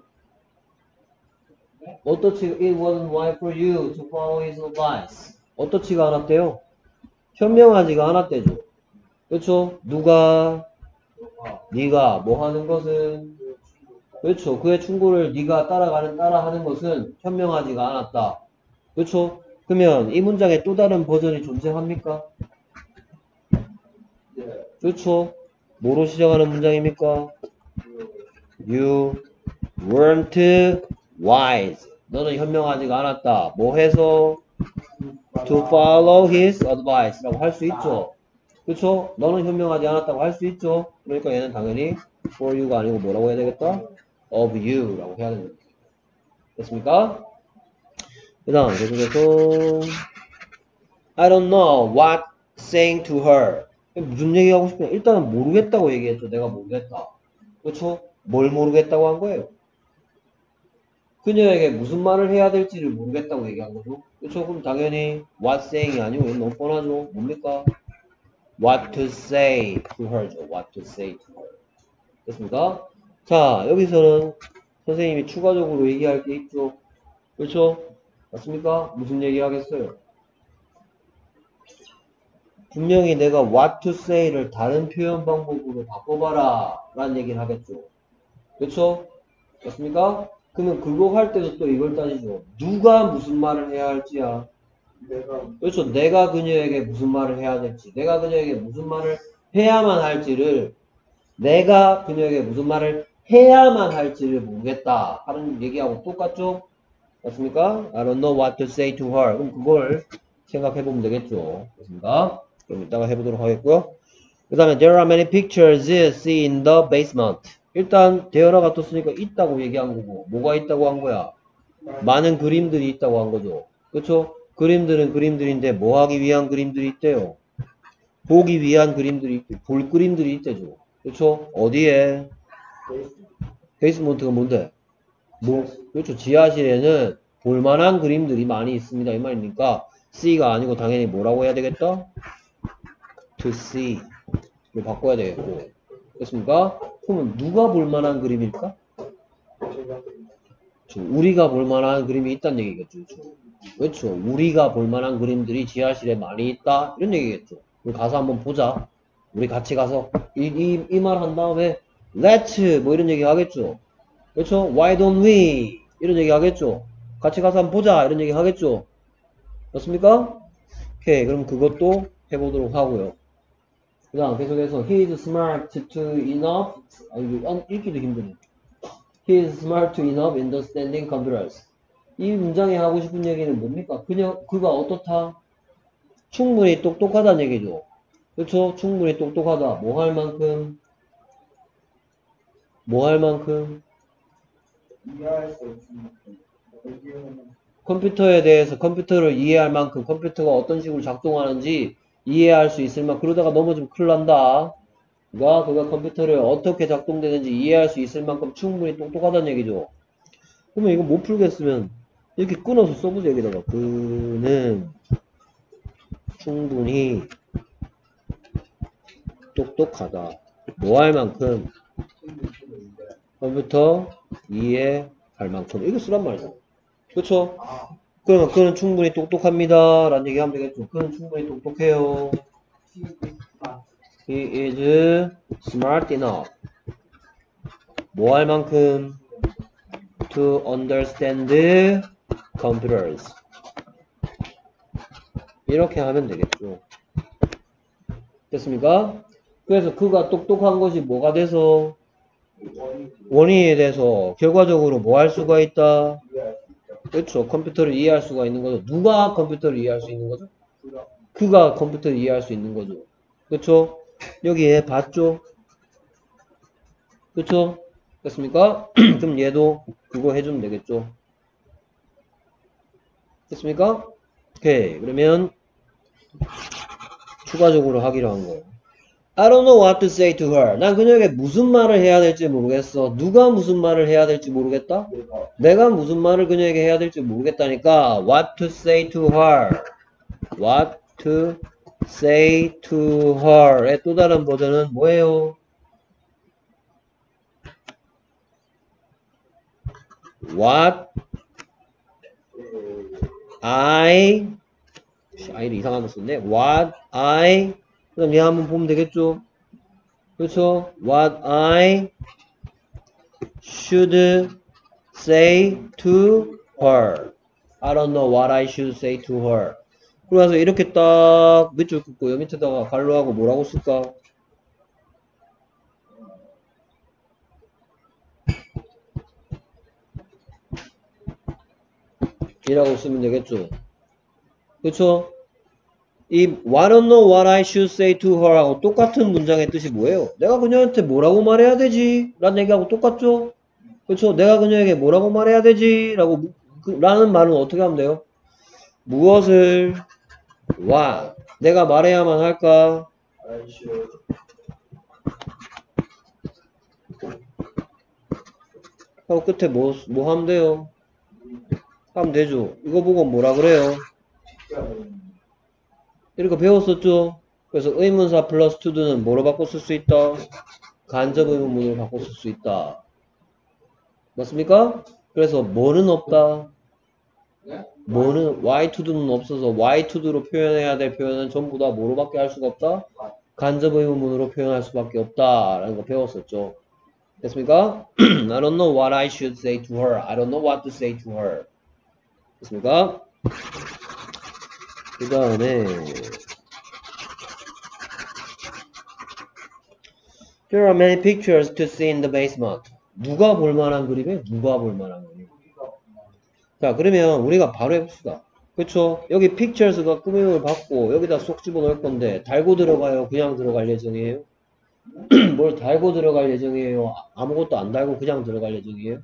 [SPEAKER 1] 어떻지, it wasn't wise for you to follow his advice. 어떻지가 않았대요? 현명하지가 않았대죠. 그렇죠? 누가? 네가 뭐 하는 것은? 그렇죠. 그의 충고를 네가 따라가는 따라하는 것은 현명하지가 않았다. 그렇죠? 그러면 이 문장에 또 다른 버전이 존재합니까? 그렇죠. 뭐로 시작하는 문장입니까? You weren't wise. 너는 현명하지가 않았다. 뭐 해서? To follow his advice 라고 할 수 있죠. 그쵸? 너는 현명하지 않았다고 할 수 있죠. 그러니까 얘는 당연히 for you가 아니고 뭐라고 해야 되겠다? of you 라고 해야 됩니다. 됐습니까? 그 다음 계속해서 I don't know what saying to her. 무슨 얘기하고 싶냐? 일단은 모르겠다고 얘기했죠. 내가 모르겠다. 그쵸? 뭘 모르겠다고 한 거예요? 그녀에게 무슨 말을 해야 될지를 모르겠다고 얘기한 거죠. 그쵸? 그럼 당연히 what saying이 아니고 이건 너무 뻔하죠. 뭡니까? what to say to her죠. what to say to her. 됐습니까? 자, 여기서는 선생님이 추가적으로 얘기할 게 있죠. 그렇죠? 맞습니까? 무슨 얘기 하겠어요? 분명히 내가 what to say를 다른 표현 방법으로 바꿔봐라 라는 얘기를 하겠죠. 그렇죠? 맞습니까? 그러면 그거 할 때도 또 이걸 따지죠. 누가 무슨 말을 해야 할지야.
[SPEAKER 2] 내가
[SPEAKER 1] 그렇죠. 내가 그녀에게 무슨 말을 해야 될지, 내가 그녀에게 무슨 말을 해야만 할지를, 내가 그녀에게 무슨 말을 해야만 할지를 모르겠다 하는 얘기하고 똑같죠? 맞습니까? I don't know what to say to her. 그럼 그걸 생각해보면 되겠죠. 맞습니까? 그럼 이따가 해보도록 하겠고요. 그 다음에 there are many pictures see in the basement. 일단 대열아가 떴으니까 있다고 얘기한 거고, 뭐가 있다고 한 거야? 많은 그림들이 있다고 한 거죠. 그쵸? 그림들은 그림들인데 뭐 하기 위한 그림들이 있대요? 보기 위한 그림들이 있대. 볼 그림들이 있대죠. 그쵸? 어디에? 베이스먼트가 뭔데? 뭐, 그렇죠. 지하실에는 볼만한 그림들이 많이 있습니다. 이 말이니까 C가 아니고 당연히 뭐라고 해야 되겠다? To see. 를 바꿔야 되겠고. 됐습니까? 그러면 누가 볼만한 그림일까? 그렇죠. 우리가 볼만한 그림이 있다는 얘기겠죠. 그렇죠. 그렇죠. 우리가 볼만한 그림들이 지하실에 많이 있다. 이런 얘기겠죠. 그럼 가서 한번 보자. 우리 같이 가서 이 이 이 말 한 다음에 Let's 뭐 이런 얘기 하겠죠. 그렇죠? Why don't we? 이런 얘기 하겠죠. 같이 가서 한번 보자. 이런 얘기 하겠죠. 맞습니까? 오케이. 그럼 그것도 해보도록 하고요. 그 다음 계속해서 He is smart to enough. 아, 이거 읽기도 힘드네. He is smart enough in understanding computers. 이 문장에 하고 싶은 얘기는 뭡니까? 그냥 그가 어떻다? 충분히 똑똑하다는 얘기죠. 그렇죠? 충분히 똑똑하다. 뭐 할 만큼? 뭐 할 만큼?
[SPEAKER 2] 이해할 수 없으면 이해하는
[SPEAKER 1] 컴퓨터에 대해서 컴퓨터를 이해할 만큼 컴퓨터가 어떤 식으로 작동하는지 이해할 수 있을 만큼 그러다가 넘어지면 큰일 난다. 그가 그가 컴퓨터를 어떻게 작동되는지 이해할 수 있을 만큼 충분히 똑똑하다는 얘기죠. 그러면 이거 못 풀겠으면 이렇게 끊어서 써보자 여기다가 그는 충분히 똑똑하다. 뭐 할 만큼 컴퓨터 이해할 만큼 이거 쓰란 말이죠. 그쵸?
[SPEAKER 2] 아,
[SPEAKER 1] 그러면 그는 충분히 똑똑합니다 라는 얘기 하면 되겠죠. 그는 충분히 똑똑해요. He is smart enough. 뭐 할 만큼 to understand computers. 이렇게 하면 되겠죠. 됐습니까? 그래서 그가 똑똑한 것이 뭐가 돼서 원인이 돼서 결과적으로 뭐 할 수가 있다? 그렇죠. 컴퓨터를 이해할 수가 있는 거죠. 누가 컴퓨터를 이해할 수 있는 거죠? 그가 컴퓨터를 이해할 수 있는 거죠. 그렇죠? 여기에 봤죠? 그렇죠? 됐습니까? 그럼 얘도 그거 해주면 되겠죠. 됐습니까? 오케이. 그러면 추가적으로 하기로 한 거. I don't know what to say to her. 난 그녀에게 무슨 말을 해야 될지 모르겠어. 누가 무슨 말을 해야 될지 모르겠다?
[SPEAKER 2] 내가
[SPEAKER 1] 내가 무슨 말을 그녀에게 해야 될지 모르겠다니까. What to say to her. What to say to her의 또 다른 버전은 뭐예요? What I I를 이상한 거 썼네. What I 그럼 얘 한번 보면 되겠죠? 그렇죠? What I should say to her. I don't know what I should say to her. 그래서 이렇게 딱 밑줄 긋고 여 밑에다가 갈로하고 뭐라고 쓸까? 이라고 쓰면 되겠죠? 그쵸? 이 I don't know what I should say to her 하고 똑같은 문장의 뜻이 뭐예요? 내가 그녀한테 뭐라고 말해야 되지? 라는 얘기하고 똑같죠? 그쵸? 내가 그녀에게 뭐라고 말해야 되지? 라고 그, 라는 말은 어떻게 하면 돼요? 무엇을 what 내가 말해야만 할까?
[SPEAKER 2] 아이쇼
[SPEAKER 1] 하고 끝에 뭐, 뭐 하면 돼요? 하면 되죠. 이거 보고 뭐라 그래요? 이렇게 배웠었죠? 그래서 의문사 플러스 to는 뭐로 바꿔 쓸 수 있다? 간접 의문문으로 바꿔 쓸 수 있다. 맞습니까? 그래서 뭐는 없다? 뭐는 y to는 없어서 y to로 표현해야 될 표현은 전부 다 뭐로밖에 할 수가 없다? 간접 의문문으로 표현할 수밖에 없다 라는 거 배웠었죠. 됐습니까? I don't know what I should say to her. I don't know what to say to her. 됐습니까? 그 다음에 There are many pictures to see in the basement. 누가 볼 만한 그림이에요? 누가 볼 만한 그림? 자, 그러면 우리가 바로 해봅시다. 그쵸? 여기 pictures가 꾸밈을 받고 여기다 쏙 집어넣을 건데 달고 들어가요? 그냥 들어갈 예정이에요? 뭘 달고 들어갈 예정이에요? 아무것도 안 달고 그냥 들어갈 예정이에요?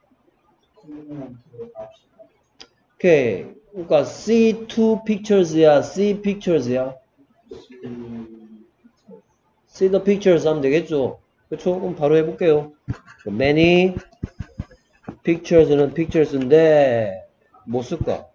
[SPEAKER 1] 오케이. 그러니까 see two pictures야, see pictures야? see the pictures 하면 되겠죠? 그쵸? 그럼 바로 해볼게요. many pictures는 pictures인데 뭐 쓸까?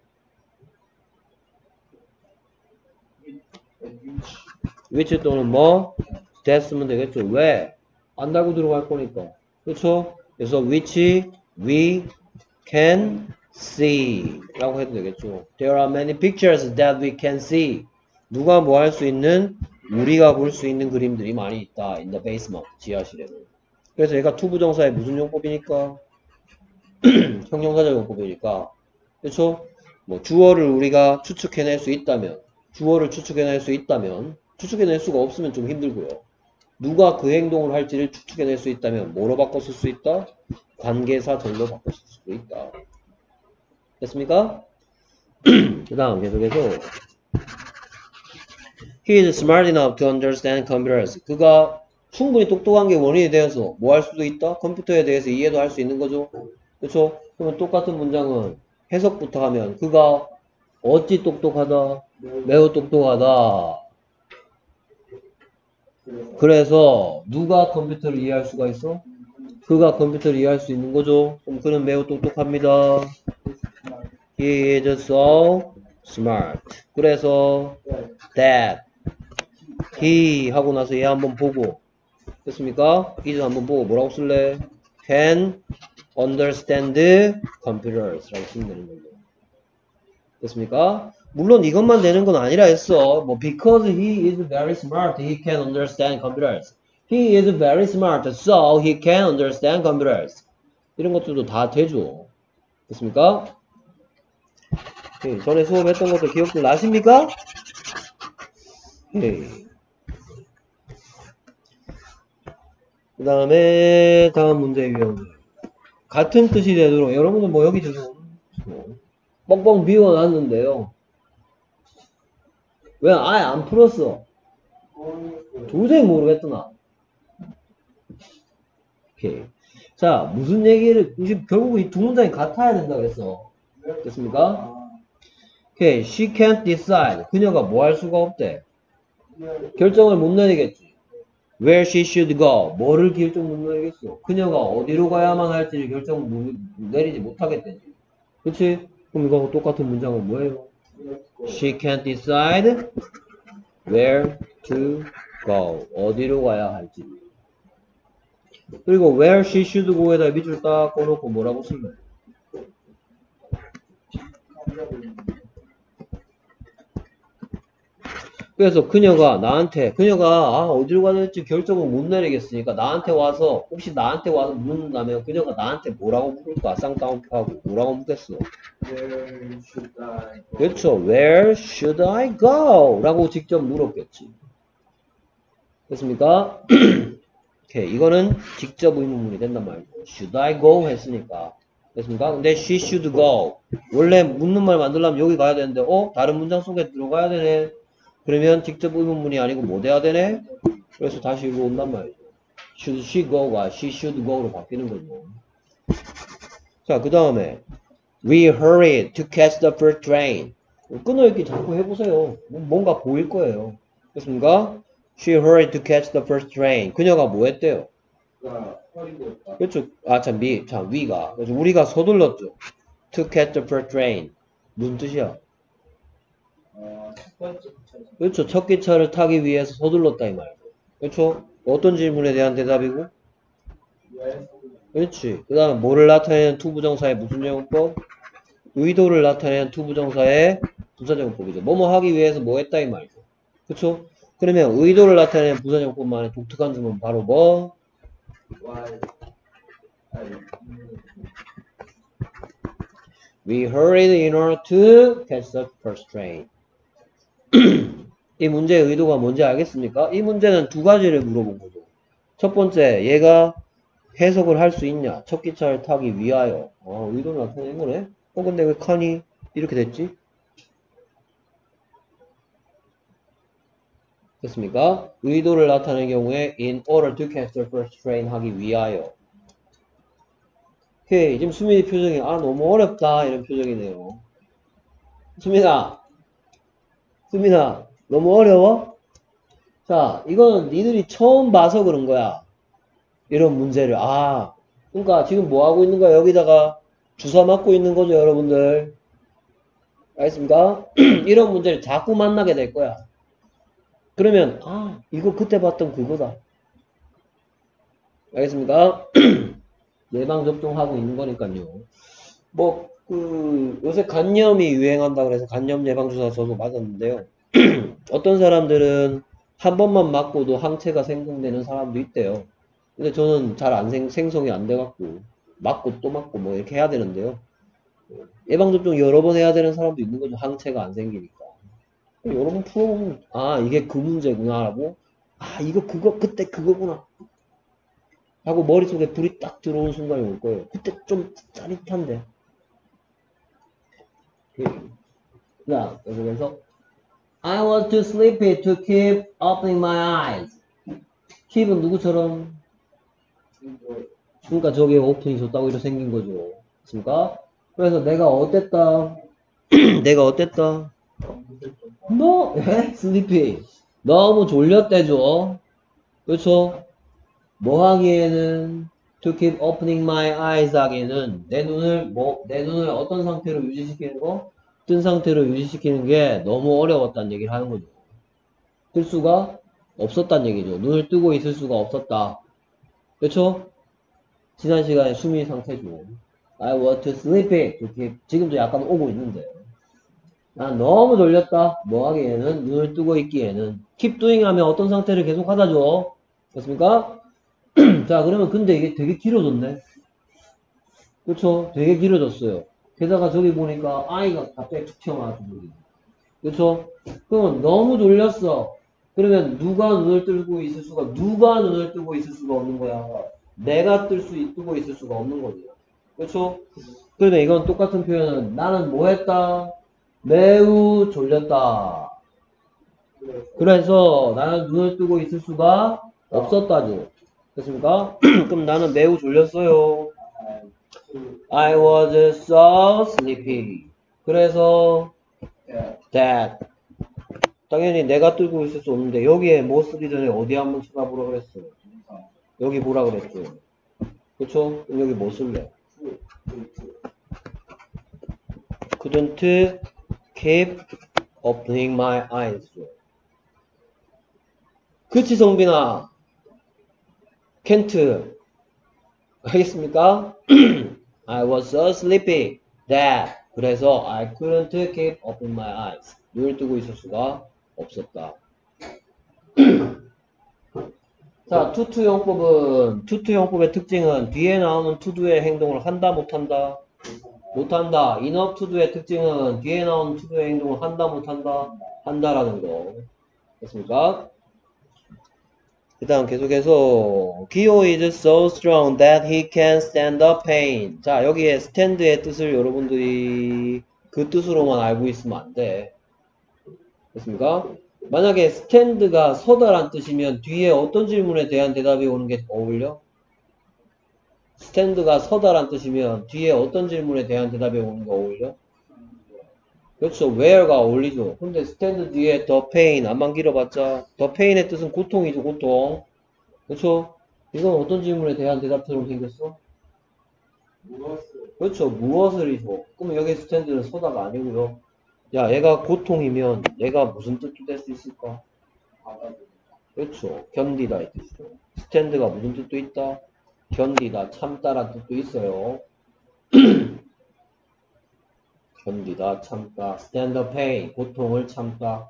[SPEAKER 1] which 또는 뭐? that 쓰면 되겠죠? 왜? 안 달고 들어갈 거니까. 그쵸? 그래서 which we can see 라고 해도 되겠죠. There are many pictures that we can see. 누가 뭐 할 수 있는? 우리가 볼 수 있는 그림들이 많이 있다. In the basement. 지하실에는. 그래서 얘가 투부정사의 무슨 용법이니까? 형용사적 용법이니까. 그쵸? 뭐 주어를 우리가 추측해낼 수 있다면 주어를 추측해낼 수 있다면 추측해낼 수가 없으면 좀 힘들고요. 누가 그 행동을 할지를 추측해낼 수 있다면 뭐로 바꿔 쓸 수 있다? 관계사절로 바꿔 쓸 수도 있다. 됐습니까? 그 다음 계속해서 He is smart enough to understand computers. 그가 충분히 똑똑한 게 원인이 되어서 뭐 할 수도 있다? 컴퓨터에 대해서 이해도 할 수 있는 거죠. 그렇죠? 그러면 똑같은 문장은 해석부터 하면 그가 어찌 똑똑하다? 매우 똑똑하다. 그래서 누가 컴퓨터를 이해할 수가 있어? 그가 컴퓨터를 이해할 수 있는 거죠. 그럼 그는 매우 똑똑합니다. He is so smart. 그래서 that he 하고 나서 얘 한번 보고 됐습니까? is 한번 보고 뭐라고 쓸래? can understand computers 라고 쓰면 되는 거죠. 됐습니까? 물론 이것만 되는 건 아니라 했어. 뭐 because he is very smart, he can understand computers. He is very smart, so he can understand computers. 이런 것들도 다 되죠. 됐습니까? 네, 전에 수업했던 것도 기억들 나십니까? 네. 그 다음에 다음 문제 유형. 같은 뜻이 되도록 여러분은 뭐 여기 지금 뻥뻥 비워놨는데요. 왜 아예 안 풀었어? 도저히 모르겠더나. 오케이. 자, 무슨 얘기를, 결국 이 두 문장이 같아야 된다고 그랬어. 됐습니까? 오케이. She can't decide. 그녀가 뭐 할 수가 없대. 결정을 못 내리겠지. Where she should go. 뭐를 결정 못 내리겠어. 그녀가 어디로 가야만 할지를 결정 못, 내리지 못하겠대지. 그치? 그럼 이거 똑같은 문장은 뭐예요? She can't decide where to go. 어디로 가야 할지. 그리고 where she should go에다 밑줄 딱 꺼놓고 뭐라고 쓸래? 그래서 그녀가 나한테 그녀가 아, 어디로 가야 될지 결정을 못 내리겠으니까 나한테 와서 혹시 나한테 와서 묻는다면 그녀가 나한테 뭐라고 물을까? 쌍따옴표하고 뭐라고 묻겠어?
[SPEAKER 2] Where should I go?
[SPEAKER 1] 그렇죠. Where should I go? 라고 직접 물었겠지. 됐습니까? 오케이. 이거는 직접 의문문이 된단 말이죠. Should I go? 했으니까. 됐습니까? 근데 she should go. 원래 묻는 말 만들려면 여기 가야 되는데 어? 다른 문장 속에 들어가야 되네. 그러면 직접 의문문이 아니고 뭐 돼야 되네? 그래서 다시 이거 온단 말이죠. Should she go가 she should go로 바뀌는 거죠. 자, 그 다음에 We hurried to catch the first train. 끊어읽기 자꾸 해보세요. 뭔가 보일 거예요. 됐습니까? She hurried to catch the first train. 그녀가 뭐 했대요? 그렇죠. 아, 참, 미, 참, 위가. 그래서 우리가 서둘렀죠. to catch the first train. 무슨 뜻이야?
[SPEAKER 2] 어, 첫 번째 기차에서
[SPEAKER 1] 그렇죠. 첫 기차를 타기 위해서 서둘렀다 이 말이죠. 그렇죠? 어떤 질문에 대한 대답이고?
[SPEAKER 2] 위하여서
[SPEAKER 1] 그렇지. 그 다음에 뭐를 나타내는 투부정사의 무슨 제공법? 의도를 나타내는 투부정사의 부사제공법이죠. 뭐뭐 하기 위해서 뭐 했다 이 말이죠. 그렇죠? 그러면 의도를 나타내는 부사제공법만의 독특한 점은 바로 뭐?
[SPEAKER 2] while 아니,
[SPEAKER 1] We hurried in order to catch the first train. 이 문제의 의도가 뭔지 알겠습니까? 이 문제는 두 가지를 물어본 거죠. 첫 번째, 얘가 해석을 할 수 있냐? 첫 기차를 타기 위하여. 어, 의도를 나타낸 거네? 어, 근데 왜 칸이 이렇게 됐지? 됐습니까? 의도를 나타내는 경우에 in order to catch the first train 하기 위하여. 오케이. 지금 수민이 표정이 아 너무 어렵다 이런 표정이네요. 수민아 수민아 너무 어려워? 자 이건 니들이 처음 봐서 그런 거야. 이런 문제를. 아 그러니까 지금 뭐 하고 있는 거야? 여기다가 주사 맞고 있는 거죠 여러분들. 알겠습니까? 이런 문제를 자꾸 만나게 될 거야. 그러면 아 이거 그때 봤던 그거다. 알겠습니까? 예방접종하고 있는 거니까요. 뭐, 그, 요새 간염이 유행한다 그래서 간염 예방주사 저도 맞았는데요. 어떤 사람들은 한 번만 맞고도 항체가 생성되는 사람도 있대요. 근데 저는 잘 안 생, 생성이 안 돼갖고, 맞고 또 맞고 뭐 이렇게 해야 되는데요. 예방접종 여러 번 해야 되는 사람도 있는 거죠. 항체가 안 생기니까. 여러 번 풀어보면, 아, 이게 그 문제구나, 라고. 아, 이거, 그거, 그때 그거구나. 하고 머릿속에 불이 딱 들어오는 순간이 올 거예요. 그때 좀 짜릿한데. 자, 계속해서 I was too sleepy to keep opening my eyes. keep은 누구처럼? 그러니까 저게 오픈이 줬다고 이렇게 생긴 거죠. 그렇습니까? 그래서 내가 어땠다? 내가 어땠다? 너, 에? sleepy. 너무 졸렸대죠. 그렇죠? 뭐 하기에는 to keep opening my eyes 하기에는 내 눈을 뭐 내 눈을 어떤 상태로 유지시키는 거? 뜬 상태로 유지시키는 게 너무 어려웠다는 얘기를 하는 거죠. 뜰 수가 없었다는 얘기죠. 눈을 뜨고 있을 수가 없었다. 그렇죠? 지난 시간에 수미 상태죠. I was too sleepy to keep. 지금도 약간 오고 있는데 난 너무 졸렸다. 뭐 하기에는 눈을 뜨고 있기에는 keep doing 하면 어떤 상태를 계속 하다죠. 그렇습니까? 자 그러면 근데 이게 되게 길어졌네. 그쵸? 되게 길어졌어요. 게다가 저기 보니까 아이가 갑자기 툭 튀어나왔죠. 그쵸? 그러면 너무 졸렸어. 그러면 누가 눈을 뜨고 있을 수가 누가 눈을 뜨고 있을 수가 없는 거야. 내가 뜰 수 뜨고 있을 수가 없는 거죠. 그쵸? 그러면 이건 똑같은 표현은 나는 뭐 했다? 매우 졸렸다. 그래서 나는 눈을 뜨고 있을 수가 없었다죠. 됐습니까? 그럼 나는 매우 졸렸어요. I was so sleepy. 그래서 that. 당연히 내가 뜨고 있을 수 없는데 여기에 뭐 쓰기 전에 어디 한번 쳐다보라 그랬어. 여기 보라 그랬죠. 그쵸? 그럼 여기 뭐 쓸래? Couldn't keep opening my eyes. 그치 성빈아. can't. 알겠습니까? I was so sleepy that. 그래서 I couldn't keep open my eyes. 눈을 뜨고 있을 수가 없었다. 자, 투투 용법은 투투 용법의 특징은 뒤에 나오는 투두의 행동을 한다 못한다? 못한다. enough 투두의 특징은 뒤에 나오는 투두의 행동을 한다 못한다? 한다라는 거. 됐습니까? 그 다음 계속해서 기호 is so strong that he can stand the pain. 자 여기에 stand의 뜻을 여러분들이 그 뜻으로만 알고 있으면 안 돼. 됐습니까? 만약에 stand가 서다란 뜻이면 뒤에 어떤 질문에 대한 대답이 오는 게 어울려? stand가 서다란 뜻이면 뒤에 어떤 질문에 대한 대답이 오는 게 어울려? 그렇죠. where가 어울리죠. 근데 stand 뒤에 the pain 안만 길어봤자 the pain의 뜻은 고통이죠. 고통. 그렇죠. 이건 어떤 질문에 대한 대답처럼 생겼어?
[SPEAKER 2] 무엇을
[SPEAKER 1] 그렇죠. 무엇을 잊어? 그러면 여기 스탠드는 서다가 아니고요. 야, 얘가 고통이면 얘가 무슨 뜻도 될 수 있을까? 그렇죠. 견디다 이 뜻이죠. 스탠드가 무슨 뜻도 있다? 견디다, 참다란 뜻도 있어요. 견디다, 참다. stand the pain, 고통을 참다.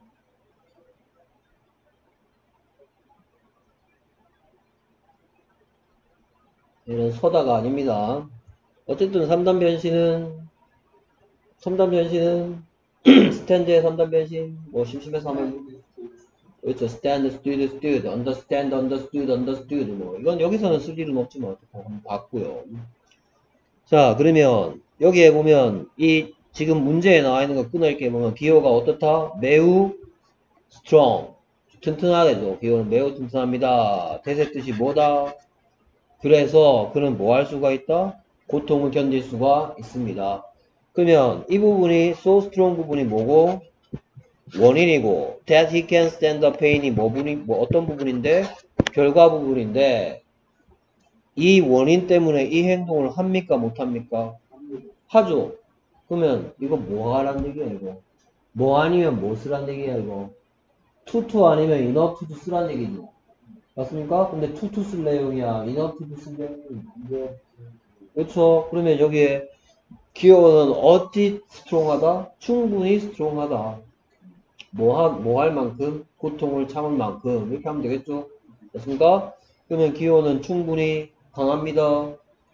[SPEAKER 1] 얘는 서다가 아닙니다. 어쨌든 삼 단 변신은 삼 단 변신은 스탠드의 삼 단 변신 뭐 심심해서 하면 그렇죠. stand, stood, stood, understand, understood, understood 뭐 이건 여기서는 쓸 일은 없지만 한번 봤고요. 자, 그러면 여기에 보면 이 지금 문제에 나와 있는 거 끊어읽게 보면 기호가 어떻다? 매우 strong, 튼튼하게죠. 기호는 매우 튼튼합니다. 대세 뜻이 뭐다? 그래서 그는 뭐 할 수가 있다? 고통을 견딜 수가 있습니다. 그러면 이 부분이 so strong 부분이 뭐고? 원인이고 that he can stand the pain이 뭐 부분이 뭐 어떤 부분인데? 결과 부분인데 이 원인 때문에 이 행동을 합니까? 못합니까? 하죠. 그러면 이거 뭐 하란 얘기야 이거? 뭐 아니면 뭐 쓰란 얘기야 이거? 투투 아니면 enough to 쓰란 얘기죠. 맞습니까? 근데 투투 쓸 내용이야. enough to 쓸 내용이 그렇죠. 그러면 여기에 기호는 어디 스트롱하다? 충분히 스트롱하다. 뭐, 하, 뭐 할 만큼? 고통을 참을 만큼. 이렇게 하면 되겠죠? 됐습니까? 그러면 기호는 충분히 강합니다.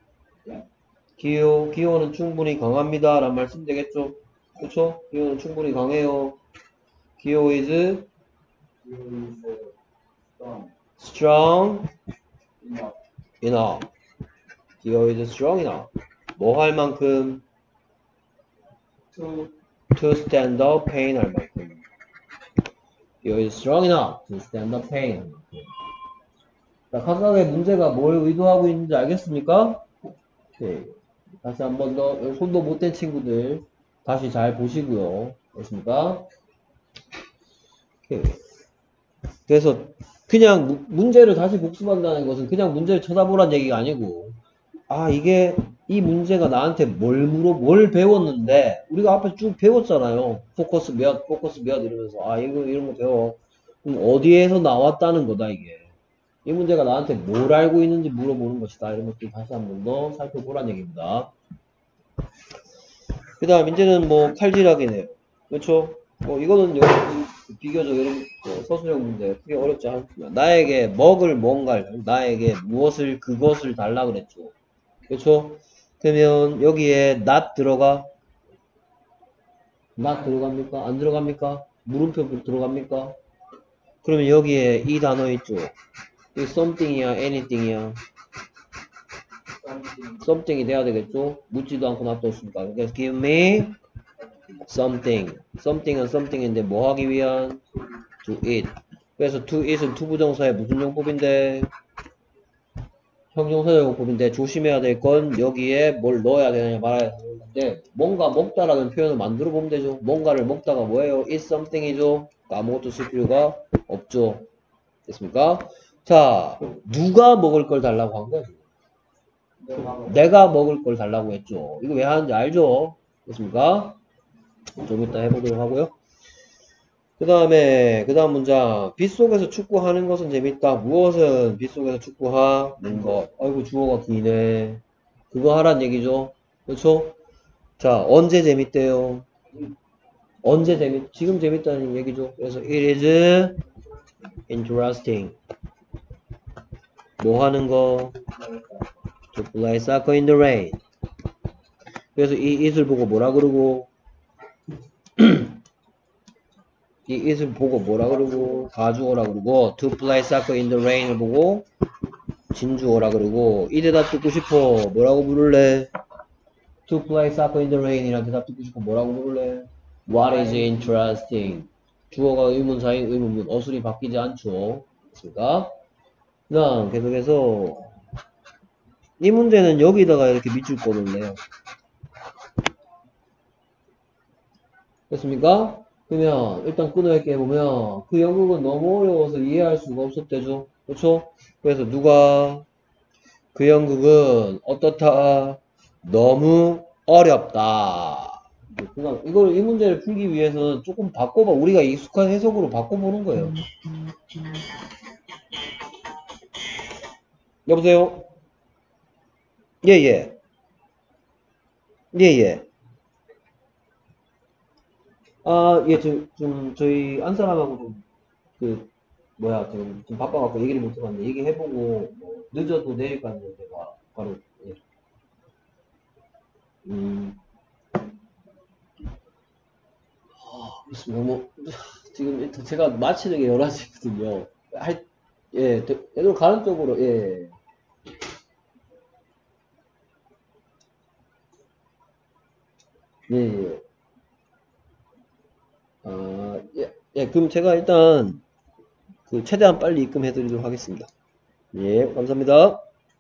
[SPEAKER 1] 기호, 기호는 충분히 강합니다. 라는 말씀 되겠죠? 그쵸? 기호는 충분히 강해요. 기호 is strong enough. 기호 is strong enough. 뭐 할 만큼?
[SPEAKER 2] to
[SPEAKER 1] to stand the pain 할 만큼. 기호 is strong enough to stand the pain 할 만큼. 자, 각각의 문제가 뭘 의도하고 있는지 알겠습니까? 오케이. 다시 한 번 더, 손도 못 댄 친구들, 다시 잘 보시고요. 됐습니까? 오케이. 그래서, 그냥 무, 문제를 다시 복습한다는 것은 그냥 문제를 쳐다보란 얘기가 아니고, 아, 이게, 이 문제가 나한테 뭘 물어, 뭘 배웠는데, 우리가 앞에서 쭉 배웠잖아요. 포커스 몇, 포커스 몇 이러면서, 아, 이거, 이런 거 배워. 그럼 어디에서 나왔다는 거다, 이게. 이 문제가 나한테 뭘 알고 있는지 물어보는 것이다. 이런 것들 다시 한 번 더 살펴보란 얘기입니다. 그 다음 이제는 뭐 칼질하기네요. 그렇죠? 뭐 이거는 여기 비교적 이런 서술형 문제 크게 어렵지 않습니다. 나에게 먹을 뭔가를 나에게 무엇을 그것을 달라 그랬죠. 그렇죠? 그러면 여기에 not 들어가? not 들어갑니까? 안 들어갑니까? 물음표 들어갑니까? 그러면 여기에 이 단어 있죠. 이 something이야, anything이야. something이 돼야 되겠죠? 묻지도 않고 놔뒀으니까. 그래서 give me something. something은 something인데 뭐 하기 위한? to eat. 그래서 to eat은 투부정사의 무슨 용법인데? 형용사 용법인데 조심해야 될 건 여기에 뭘 넣어야 되느냐 말아야 되는데 뭔가 먹다라는 표현을 만들어 보면 되죠. 뭔가를 먹다가 뭐예요? eat something이죠. 그러니까 아무것도 쓸 필요가 없죠. 됐습니까? 자, 누가 먹을 걸 달라고 한 거지? 내가 먹을 걸 달라고 했죠. 이거 왜 하는지 알죠? 됐습니까? 좀 이따 해보도록 하고요. 그 다음에, 그 다음 문장. 빗속에서 축구하는 것은 재밌다. 무엇은 빗속에서 축구하는 것. 아이고, 주어가 기네. 그거 하란 얘기죠. 그렇죠? 자, 언제 재밌대요? 언제 재밌, 지금 재밌다는 얘기죠. 그래서 it is interesting. 뭐 하는 거? To play soccer in the rain. 그래서 이 it을 보고 뭐라 그러고? 이 it을 보고 뭐라 그러고? 가주어라 그러고 to play soccer in the rain을 보고 진주어라 그러고 이 대답 듣고 싶어. 뭐라고 부를래? To play soccer in the rain이란 대답 듣고 싶어. 뭐라고 부를래? What is interesting? 주어가 의문사인 의문문 어술이 바뀌지 않죠. 됐습니까? 그 다음 계속해서 이 문제는 여기다가 이렇게 밑줄 거 놓을래요. 됐습니까? 그러면 일단 끊어있게 보면 그 영국은 너무 어려워서 이해할 수가 없었대죠. 그렇죠? 그래서 누가 그 영국은 어떻다 너무 어렵다. 그냥 이걸 이 문제를 풀기 위해서는 조금 바꿔봐. 우리가 익숙한 해석으로 바꿔보는 거예요. 여보세요? 예예. 예예. 아, 예, 좀, 좀, 저희, 안 사람하고 좀, 그, 뭐야, 좀, 좀 바빠갖고 얘기를 못 해봤는데, 얘기해보고, 뭐, 늦어도 내일까지 내가 바로, 예. 음, 아, 그렇습니다. 뭐, 지금 일단 제가 마치는 게 열한 시거든요. 할, 예, 애들 가는 쪽으로, 예. 예, 예. 아, 예, 예, 그럼 제가 일단, 그, 최대한 빨리 입금해드리도록 하겠습니다. 예, 감사합니다.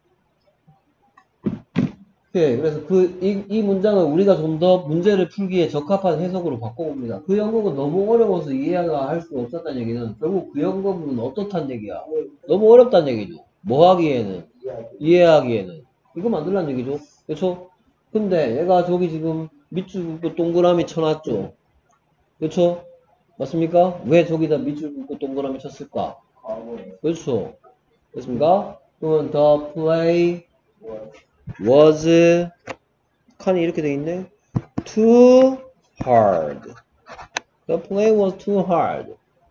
[SPEAKER 1] 예, 그래서 그, 이, 이 문장은 우리가 좀 더 문제를 풀기에 적합한 해석으로 바꿔봅니다. 그 영국은 너무 어려워서 이해가 할 수 없었다는 얘기는 결국 그 영국은 어떻단 얘기야? 너무 어렵다는 얘기죠. 뭐 하기에는? 이해하기에는. 이거 만들란 얘기죠. 그렇죠? 근데 얘가 저기 지금 밑줄 긋고 동그라미 쳐놨죠. 그렇죠? 맞습니까? 왜 저기다 밑줄 긋고 동그라미 쳤을까? 그렇죠. 됐습니까? 그러면 the play was 칸이 이렇게 돼 있네. too hard. The play was too hard.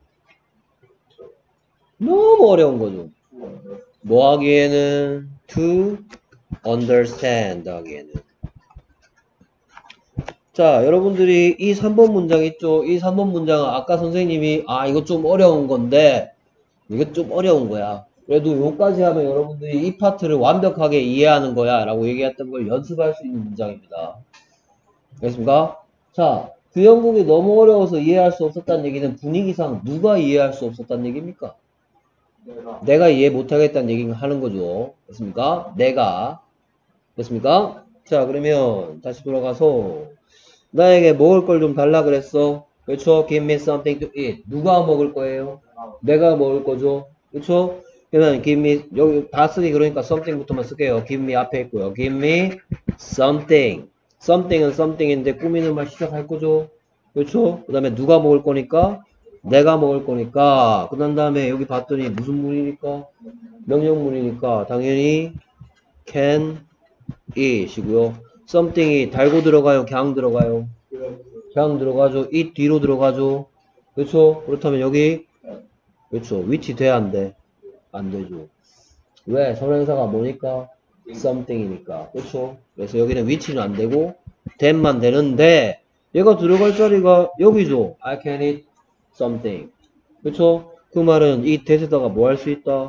[SPEAKER 1] 너무 어려운 거죠. 뭐 하기에는 to understand 하기에는. 자, 여러분들이 이 삼 번 문장 있죠? 이 삼 번 문장은 아까 선생님이 아 이거 좀 어려운 건데 이거 좀 어려운 거야. 그래도 요까지 하면 여러분들이 이 파트를 완벽하게 이해하는 거야 라고 얘기했던 걸 연습할 수 있는 문장입니다. 알겠습니까? 자, 그 영국이 너무 어려워서 이해할 수 없었다는 얘기는 분위기상 누가 이해할 수 없었다는 얘기입니까?
[SPEAKER 2] 내가.
[SPEAKER 1] 내가 이해 못하겠다는 얘기를 하는 거죠. 됐습니까? 내가. 됐습니까? 자, 그러면 다시 돌아가서 나에게 먹을 걸 좀 달라 그랬어. 그렇죠? Give me something to eat. 누가 먹을 거예요? 내가 먹을 거죠. 그렇죠? 그러면 give me 여기 다 쓰니 그러니까 something부터만 쓸게요. give me 앞에 있고요. give me something. something은 something인데 꾸미는 말 시작할 거죠. 그렇죠? 그 다음에 누가 먹을 거니까 내가 먹을 거니까 그 다음에 여기 봤더니 무슨 문이니까 명령문이니까 당연히 can eat이고요. something이 달고 들어가요? 그냥 들어가요? 그냥 들어가죠. eat 뒤로 들어가죠. 그렇죠? 그렇다면 여기 그렇죠. which 돼야 안 돼? 안 되죠. 왜? 선행사가 뭐니까? something이니까. 그렇죠? 그래서 여기는 which는 안 되고 that만 되는데 얘가 들어갈 자리가 여기죠. I can eat something. 그렇죠? 그 말은 이 that에다가 뭐 할 수 있다?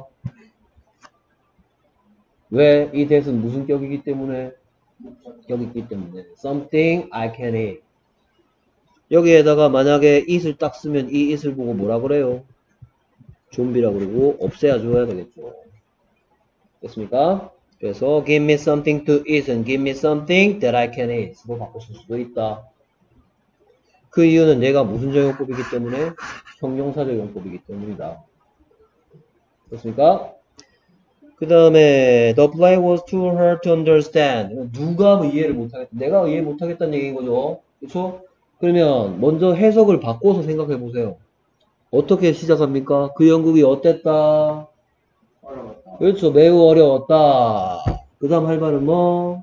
[SPEAKER 1] 왜? 이 that은 무슨 격이기 때문에? 격이 있기 때문에 something I can eat. 여기에다가 만약에 it을 딱 쓰면 이 it을 보고 뭐라 그래요? 좀비라 그러고 없애야 줘야 되겠죠. 됐습니까? 그래서 give me something to eat and give me something that I can eat. 뭐 바꾸실 수도 있다. 그 이유는 얘가 무슨 적용법이기 때문에? 형용사 적용법이기 때문이다. 됐습니까? 그 다음에 the play was too hard to understand. 누가 뭐 이해를 못하겠다. 내가 이해 못하겠다는 얘기인 거죠. 그렇죠? 그러면 먼저 해석을 바꿔서 생각해 보세요. 어떻게 시작합니까? 그 영국이 어땠다?
[SPEAKER 2] 어려웠다.
[SPEAKER 1] 그렇죠. 매우 어려웠다. 그 다음 할 말은 뭐?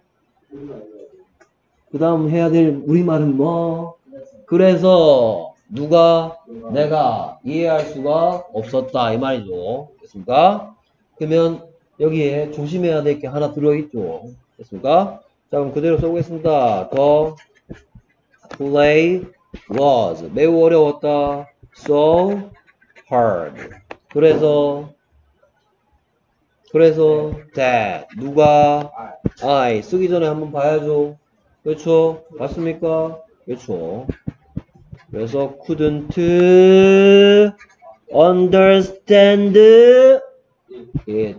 [SPEAKER 1] 그 다음 해야 될 우리말은 뭐? 그래서 누가 내가 이해할 수가 없었다 이 말이죠. 됐습니까? 그러면 여기에 조심해야 될 게 하나 들어있죠. 됐습니까? 자, 그럼 그대로 써보겠습니다. The play was 매우 어려웠다. So hard. 그래서 그래서 that 누가 I 쓰기 전에 한번 봐야죠. 그렇죠? 맞습니까? 그렇죠. 그래서 couldn't understand it.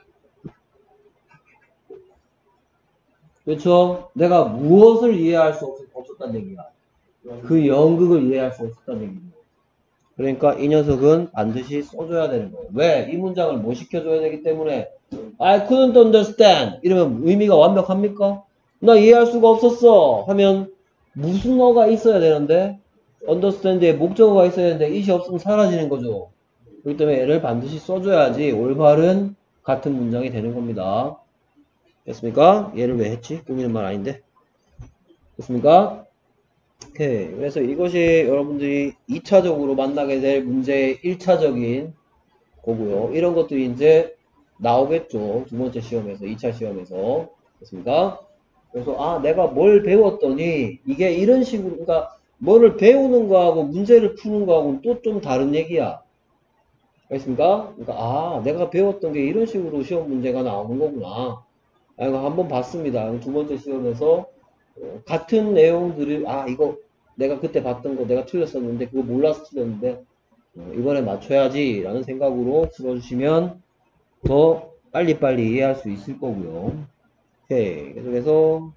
[SPEAKER 1] 그렇죠? 내가 무엇을 이해할 수 없, 없었다는 얘기야. 그 연극을 이해할 수 없었다는 얘기야. 그러니까 이 녀석은 반드시 써줘야 되는 거예요. 왜? 이 문장을 뭐 시켜줘야 되기 때문에 I couldn't understand 이러면 의미가 완벽합니까? 나 이해할 수가 없었어 하면 무슨 어가 있어야 되는데 understand에 목적어가 있어야 되는데 it이 없으면 사라지는 거죠. 그렇기 때문에 얘를 반드시 써줘야지 올바른 같은 문장이 되는 겁니다. 됐습니까? 얘를 왜 했지? 꾸미는 말 아닌데. 됐습니까? 오케이. 그래서 이것이 여러분들이 이 차적으로 만나게 될 문제의 일 차적인 거고요. 이런 것들이 이제 나오겠죠. 두 번째 시험에서, 이 차 시험에서. 됐습니까? 그래서 아 내가 뭘 배웠더니 이게 이런 식으로 그러니까 뭐를 배우는 거하고 문제를 푸는 거하고는 또 좀 다른 얘기야. 알겠습니까? 그러니까 아 내가 배웠던 게 이런 식으로 시험 문제가 나오는 거구나. 아 이거 한번 봤습니다. 두 번째 시험에서 어, 같은 내용들을 아 이거 내가 그때 봤던 거 내가 틀렸었는데 그거 몰라서 틀렸는데 어, 이번에 맞춰야지 라는 생각으로 풀어주시면 더 빨리빨리 이해할 수 있을 거고요. 오케이. 계속해서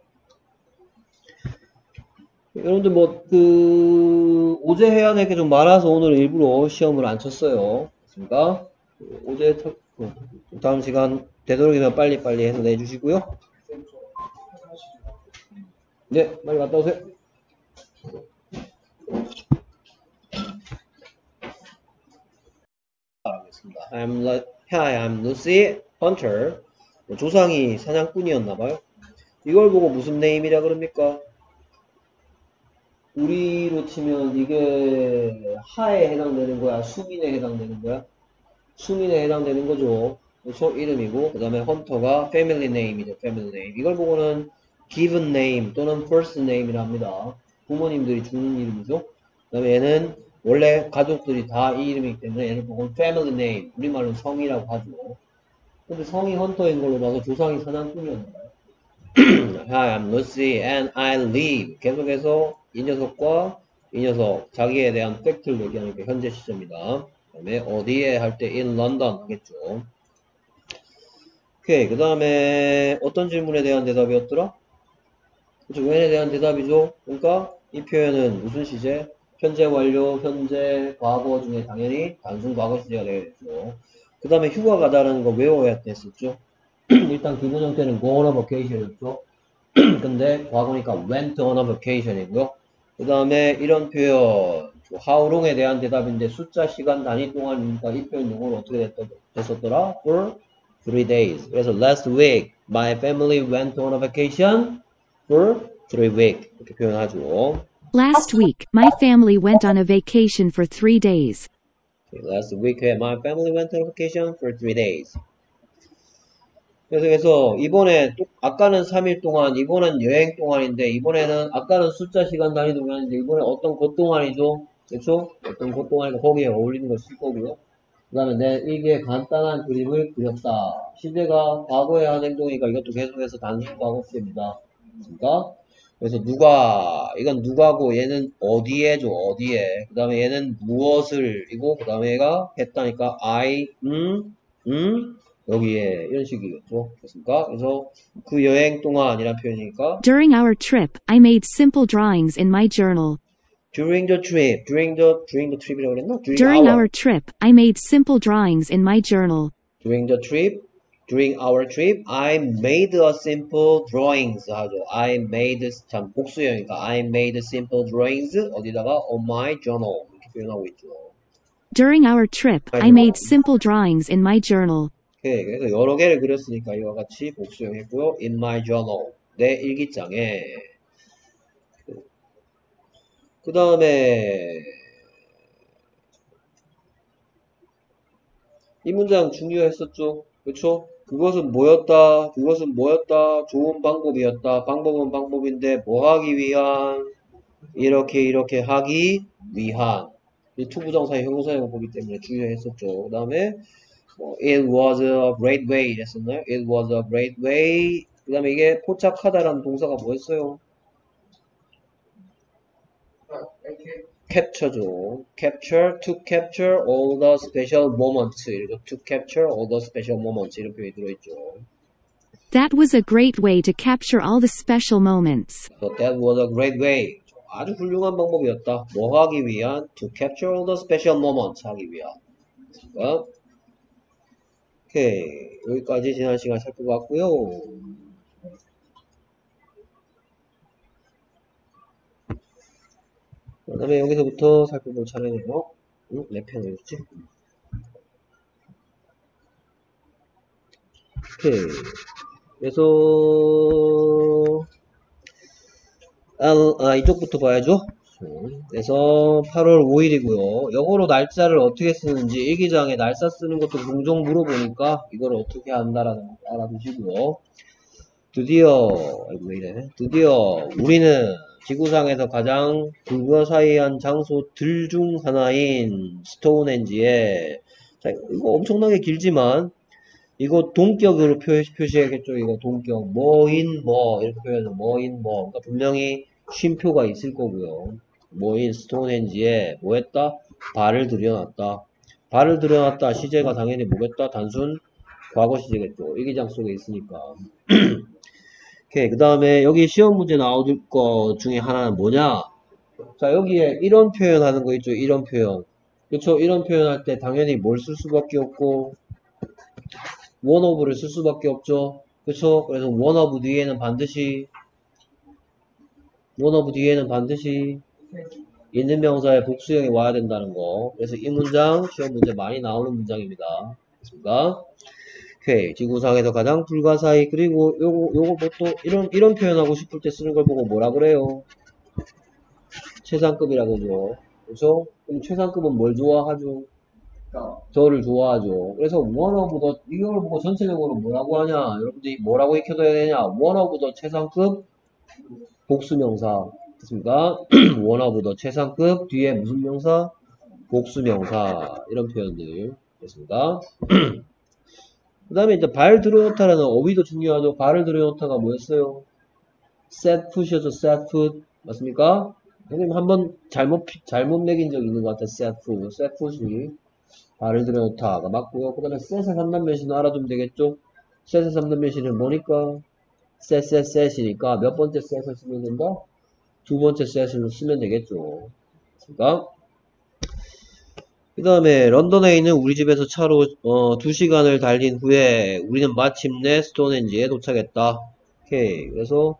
[SPEAKER 1] 여러분들 뭐 그 오제 해야 될 게 좀 많아서 오늘 일부러 시험을 안 쳤어요. 그렇습니까? 오제 다음 시간 되도록이면 빨리빨리 해서 내주시고요. 네, 빨리 갔다 오세요. I'm, Hi, I'm Lucy Hunter. 조상이 사냥꾼이었나봐요. 이걸 보고 무슨 네임이라 그럽니까? 우리로 치면 이게 하에 해당되는 거야? 수민에 해당되는 거야? 수민에 해당되는 거죠. 그래서 이름이고, 그 다음에 헌터가 family name이죠. family name. 이걸 보고는 given name 또는 first name이라 합니다. 부모님들이 주는 이름이죠. 그 다음에 얘는 원래 가족들이 다 이 이름이기 때문에 얘를 보고는 family name. 우리말로 성이라고 하죠. 근데 성이 헌터인 걸로 봐서 조상이 사냥꾼이었나요? Hi, I'm Lucy and I live. 계속해서 이 녀석과 이 녀석, 자기에 대한 팩트를 얘기하니까 현재 시제입니다. 그 다음에 어디에 할 때 in London 하겠죠. 오케이. 그 다음에 어떤 질문에 대한 대답이었더라? 그쵸. when에 대한 대답이죠. 그러니까 이 표현은 무슨 시제? 현재 완료, 현재, 과거 중에 당연히 단순 과거 시제가 되겠죠. 그 다음에 휴가 가다라는 거 외워야 됐었죠. 일단 기본 형태는 go on a vacation이었죠. 근데 과거니까 went on a vacation이고요. 그 다음에 이런 표현 how long에 대한 대답인데 숫자 시간 단위 동안이니까 이 표현 용어는 어떻게 됐었더라? for three days. 그래서 last week my family went on a vacation for three weeks 이렇게 표현하죠.
[SPEAKER 3] Last week, my family went on a vacation for three days.
[SPEAKER 1] Last week my family went on a vacation for three days. 그래서 이번에 또 아까는 삼 일 동안, 이번엔 여행 동안인데 이번에는 아까는 숫자 시간 단위 동안인데 이번에 어떤 것 동안이죠? 그렇죠? 어떤 것 동안이고 거기에 어울리는 걸 쓸 거고요. 그 다음에 내 일기에 간단한 그림을 그렸다. 시제가 과거에 한 행동이니까 이것도 계속해서 단순 과거 시제입니다. 그러니까 그래서 누가 이건 누가고 얘는 어디에죠? 어디에. 그 다음에 얘는 무엇을 이고 그 다음에 얘가 했다니까 I 음 음. 여기에 이런 식이겠죠. 됐습니까? 그래서 그 여행 동안이란 표현이니까
[SPEAKER 3] During our trip, I made simple drawings in my journal.
[SPEAKER 1] during the trip, during the during the trip이라고 그랬나? during,
[SPEAKER 3] During
[SPEAKER 1] our,
[SPEAKER 3] our trip, I made simple drawings in my journal.
[SPEAKER 1] during the trip, during our trip, I made a simple drawings 하죠. I made 참 복수형이니까 I made simple drawings 어디다가 on my journal 이렇게 표현하고 있죠.
[SPEAKER 3] During our trip, I made simple drawings in my journal.
[SPEAKER 1] 오케이, 그래서 여러 개를 그렸으니까 이와 같이 복수형 했고요. In my journal, 내 일기장에. 그 다음에 이 문장 중요했었죠. 그쵸? 그것은 뭐였다? 그것은 뭐였다? 좋은 방법이었다. 방법은 방법인데 뭐 하기 위한? 이렇게 이렇게 하기 위한. 이 투부정사의 형용사형을 보기 때문에 중요했었죠. 그 다음에 뭐, it was a great way 이랬었나요? It was a great way. 그 다음에 이게 포착하다라는 동사가 뭐였어요? capture죠. capture, to capture all the special moments. 이렇게 to capture all the special moments 이런 표현이 들어있죠.
[SPEAKER 3] That was a great way to capture all the special moments.
[SPEAKER 1] So that was a great way. 아주 훌륭한 방법이었다. 뭐 하기 위한? To capture all the special moments 하기 위한. 그러니까 오케이. 여기까지 지난 시간 살펴봤고요. 그 다음에 여기서부터 살펴볼 차례네요. 응? 내 편 어딨지? 오케이. 그래서, 아, 아, 이쪽부터 봐야죠. 그래서 팔월 오일이고요. 영어로 날짜를 어떻게 쓰는지 일기장에 날짜 쓰는 것도 종종 물어보니까 이걸 어떻게 한다라는 거 알아두시고요. 드디어 아이고 왜 이래 드디어 우리는 지구상에서 가장 불가사의한 장소들 중 하나인 스톤헨지에, 자 이거 엄청나게 길지만 이거 동격으로 표시, 표시해야겠죠. 이거 동격 뭐인 뭐 이렇게 표현해서 뭐인 뭐, 그러니까 분명히 쉼표가 있을 거고요. 뭐인 스톤헨지에 뭐 했다? 발을 들여놨다. 발을 들여놨다. 시제가 당연히 뭐겠다? 단순 과거 시제겠죠. 일기장 속에 있으니까. 오케이. 그 다음에 여기 시험 문제 나올 거 중에 하나는 뭐냐? 자, 여기에 이런 표현 하는 거 있죠. 이런 표현. 그쵸? 이런 표현 할 때 당연히 뭘 쓸 수밖에 없고, 원 오브를 쓸 수밖에 없죠. 그쵸? 그래서 원 오브 뒤에는 반드시, 원 오브 뒤에는 반드시 있는 명사의 복수형이 와야 된다는 거. 그래서 이 문장, 시험 문제 많이 나오는 문장입니다. 됐습니까? 오케이. 지구상에서 가장 불가사의, 그리고 요거, 요거 보통 이런, 이런 표현하고 싶을 때 쓰는 걸 보고 뭐라 그래요? 최상급이라 그러죠. 그쵸? 그럼 최상급은 뭘 좋아하죠? 저를 좋아하죠. 그래서 one of the, 이걸 보고 전체적으로 뭐라고 하냐? 여러분들이 뭐라고 익혀둬야 되냐? one of the 최상급 복수명사. 됐습니까? one of the 최상급 뒤에 무슨 명사? 복수명사. 이런 표현들. 됐습니까? 그 다음에 이제 발 들여놓다라는 어휘도 중요하죠. 발을 들여놓다가 뭐였어요? set foot이었죠. set foot. 맞습니까? 선생님 한번 잘못, 잘못 매긴 적 있는 것 같아요. set foot. set foot이 발을 들여놓다가 맞고요. 그 다음에 set의 삼 단면신은 알아두면 되겠죠? set의 삼 단면신은 뭐니까? set, set, set이니까 몇 번째 set을 쓰면 된다? 두 번째 set을 쓰면 되겠죠. 그러니까 그 다음에 런던에 있는 우리 집에서 차로 어, 두 시간을 달린 후에 우리는 마침내 스톤헨지에 도착했다. 오케이. 그래서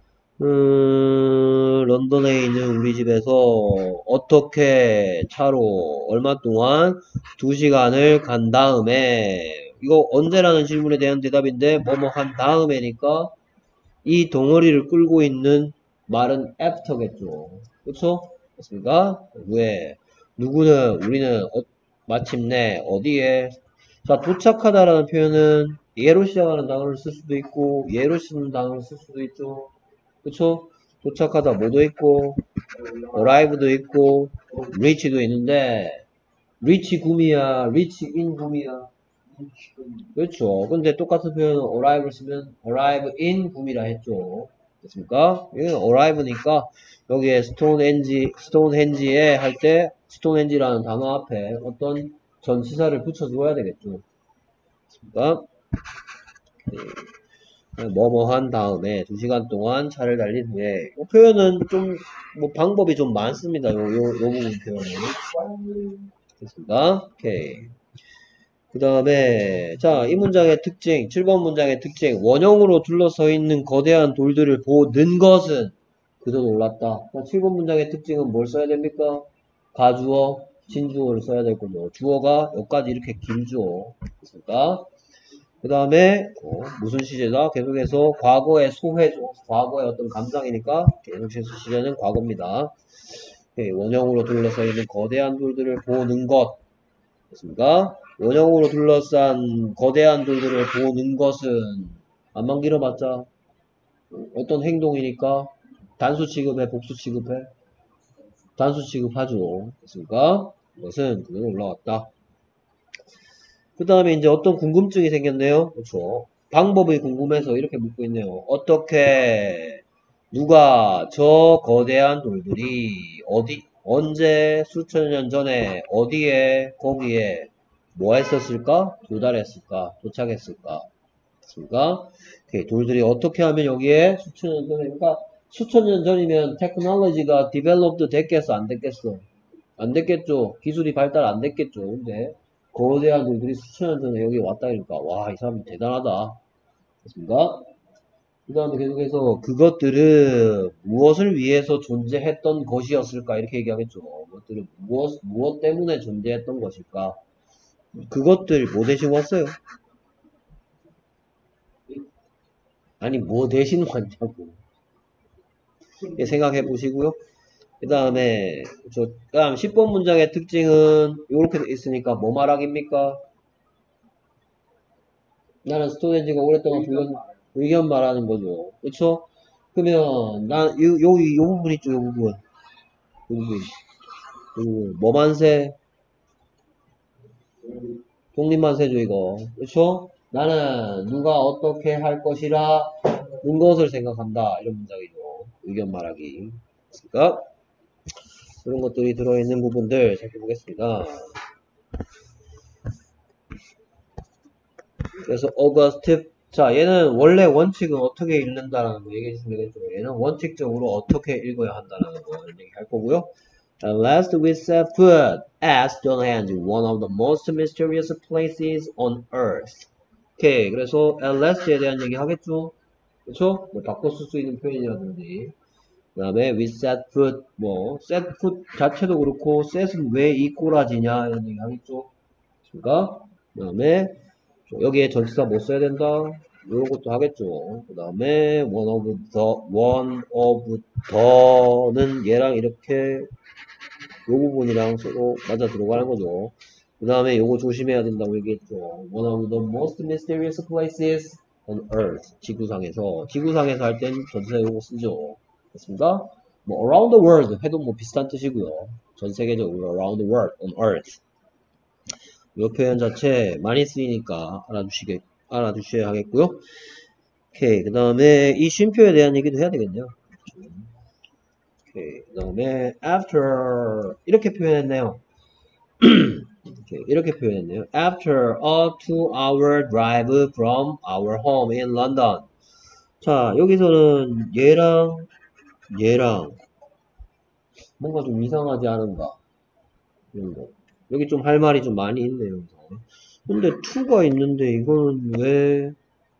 [SPEAKER 1] 음, 런던에 있는 우리 집에서 어떻게 차로 얼마 동안 두 시간을 간 다음에, 이거 언제라는 질문에 대한 대답인데 뭐뭐 한 다음에니까 이 덩어리를 끌고 있는 말은 after겠죠. 그쵸? 맞습니까? 왜? 누구는, 우리는 어, 마침내 어디에, 자 도착하다라는 표현은 예로 시작하는 단어를 쓸 수도 있고 예로 쓰는 단어를 쓸 수도 있죠. 그쵸? 도착하다 뭐도 있고 arrive도 있고 reach도 있는데 reach 구미야 reach in 구미야. 그렇죠. 근데 똑같은 표현은 arrive를 쓰면 arrive in 구미라 했죠. 됐습니까? 여기는 arrive니까 여기에 stonehenge, stonehenge에 할 때 stonehenge라는 단어 앞에 어떤 전치사를 붙여줘야 되겠죠. 됐습니까? 네. 뭐뭐 한 다음에 두 시간 동안 차를 달린 후에, 이 표현은 좀 뭐 방법이 좀 많습니다. 요, 요, 요 부분 표현은. 됐습니다. 오케이. 그 다음에 자, 이 문장의 특징, 칠 번 문장의 특징, 원형으로 둘러서 있는 거대한 돌들을 보는 것은 그저 놀랐다. 자, 칠 번 문장의 특징은 뭘 써야 됩니까? 가주어, 진주어를 써야 될 거죠. 주어가 여기까지 이렇게 길죠. 됐습니까? 그 다음에 어, 무슨 시제다? 계속해서 과거의 소회죠. 과거의 어떤 감정이니까 계속해서 시제는 과거입니다. 오케이, 원형으로 둘러싸 있는 거대한 돌들을 보는 것. 됐습니까? 원형으로 둘러싼 거대한 돌들을 보는 것은 안만 길어봤자 어떤 행동이니까 단수 취급해, 복수 취급해? 단수 취급하죠. 됐습니까? 이것은 그대로 올라왔다. 그 다음에 이제 어떤 궁금증이 생겼네요. 그렇죠. 방법이 궁금해서 이렇게 묻고 있네요. 어떻게 누가 저 거대한 돌들이 어디 언제 수천 년 전에 어디에 거기에 뭐 했었을까? 도달했을까? 도착했을까? 됐습니까? 오케이. 돌들이 어떻게 하면 여기에 수천 년 전에, 그러니까 수천 년 전이면 테크놀로지가 디벨롭드 됐겠어? 안 됐겠어? 안 됐겠죠. 기술이 발달 안 됐겠죠. 근데 거대한 돌들이 수천 년 전에 여기 왔다니까 와, 이 사람 대단하다. 됐습니까? 그 다음에 계속해서 그것들은 무엇을 위해서 존재했던 것이었을까 이렇게 얘기하겠죠. 그것들은 무엇 무엇 때문에 존재했던 것일까? 그것들 뭐 대신 왔어요? 아니 뭐 대신 왔냐고. 예, 생각해 보시고요. 그 다음에 저 다음 십 번 문장의 특징은 이렇게 돼 있으니까 뭐 말하기입니까? 나는 스토레지가 오랫동안 불렸 의견 말하는 거죠. 그쵸? 그러면 난 요, 요, 요 부분 있죠. 요 부분. 요 부분. 요 부분. 뭐만세? 독립만세죠 이거. 그쵸? 나는 누가 어떻게 할 것이라 는 것을 생각한다. 이런 문장이죠. 의견 말하기. 그러니까 그런 것들이 들어있는 부분들 살펴보겠습니다. 그래서 어거스트 자 얘는 원래 원칙은 어떻게 읽는다라는 거 얘기해 주시면 되겠죠. 얘는 원칙적으로 어떻게 읽어야 한다라는 거 얘기할 거고요. At last we set foot at Stonehenge, one of the most mysterious places on earth. 오케이, 그래서 at last에 대한 얘기 하겠죠. 그렇죠? 뭐 바꿔 쓸 수 있는 표현이라든지. 그 다음에 we set foot, 뭐 set foot 자체도 그렇고 set은 왜 이 꼬라지냐 이런 얘기 하겠죠. 그러니까 그 다음에 여기에 전치사 못 써야 된다. 이런 것도 하겠죠. 그 다음에 one of the, one of the는 얘랑 이렇게 요 부분이랑 서로 맞아 들어가는 거죠. 그 다음에 요거 조심해야 된다고 얘기했죠. One of the most mysterious places on earth. 지구상에서. 지구상에서 할 땐 전치사 요거 쓰죠. 됐습니다? 뭐 around the world 해도 뭐 비슷한 뜻이고요. 전 세계적으로 around the world on earth. 이 표현 자체 많이 쓰이니까 알아두시게, 알아두셔야 하겠고요. 오케이. 그 다음에 이 쉼표에 대한 얘기도 해야 되겠네요. 오케이. 그 다음에 after 이렇게 표현했네요. 오케이. 이렇게 표현했네요. After a two hour drive from our home in London. 자, 여기서는 얘랑 얘랑 뭔가 좀 이상하지 않은가? 이런 거. 여기 좀 할 말이 좀 많이 있네요. 근데 to가 있는데 이거는 왜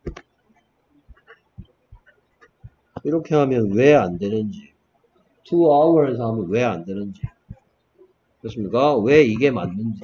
[SPEAKER 1] 이렇게 하면 왜 안 되는지 two hours 하면 왜 안 되는지 그렇습니까? 왜 이게 맞는지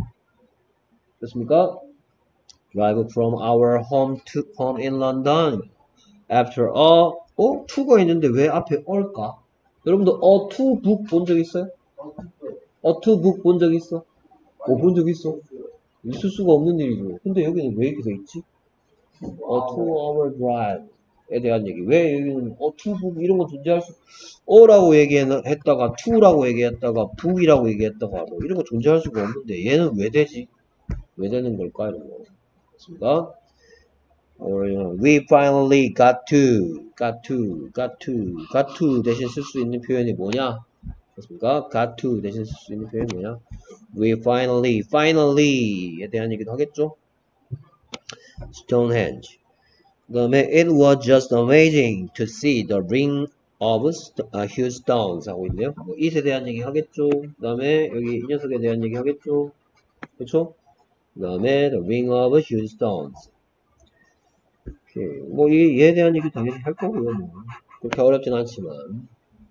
[SPEAKER 1] 그렇습니까? Drive from our home to home in London after a 어? to가 있는데 왜 앞에 all까? 여러분들 a to book 본 적 있어요? a to book 본 적 있어? 어, 본 적 있어? 있을 수가 없는 일이죠. 근데 여기는 왜 이렇게 돼 있지? A two hour drive에 대한 얘기. 왜 여기는 어, to book 이런 거 존재할 수, 어라고 얘기했다가 to라고 얘기했다가 book이라고 얘기했다가 뭐 이런 거 존재할 수가 없는데 얘는 왜 되지? 왜 되는 걸까? 이런 거. 그렇습니다. We finally got to, got to, got to, got to 대신 쓸 수 있는 표현이 뭐냐? 그렇습니까? got to 대신 쓸 수 있는 표현이 뭐냐? We finally, finally에 대한 얘기도 하겠죠? Stonehenge. 그 다음에 it was just amazing to see the ring of uh, huge stones 하고 있네요. 뭐 it에 대한 얘기 하겠죠? 그 다음에 여기 이 녀석에 대한 얘기 하겠죠? 그렇죠? 그 다음에 the ring of huge stones. 오케이. 뭐 이, 얘에 대한 얘기 당연히 할 거고요. 뭐. 그렇게 어렵진 않지만.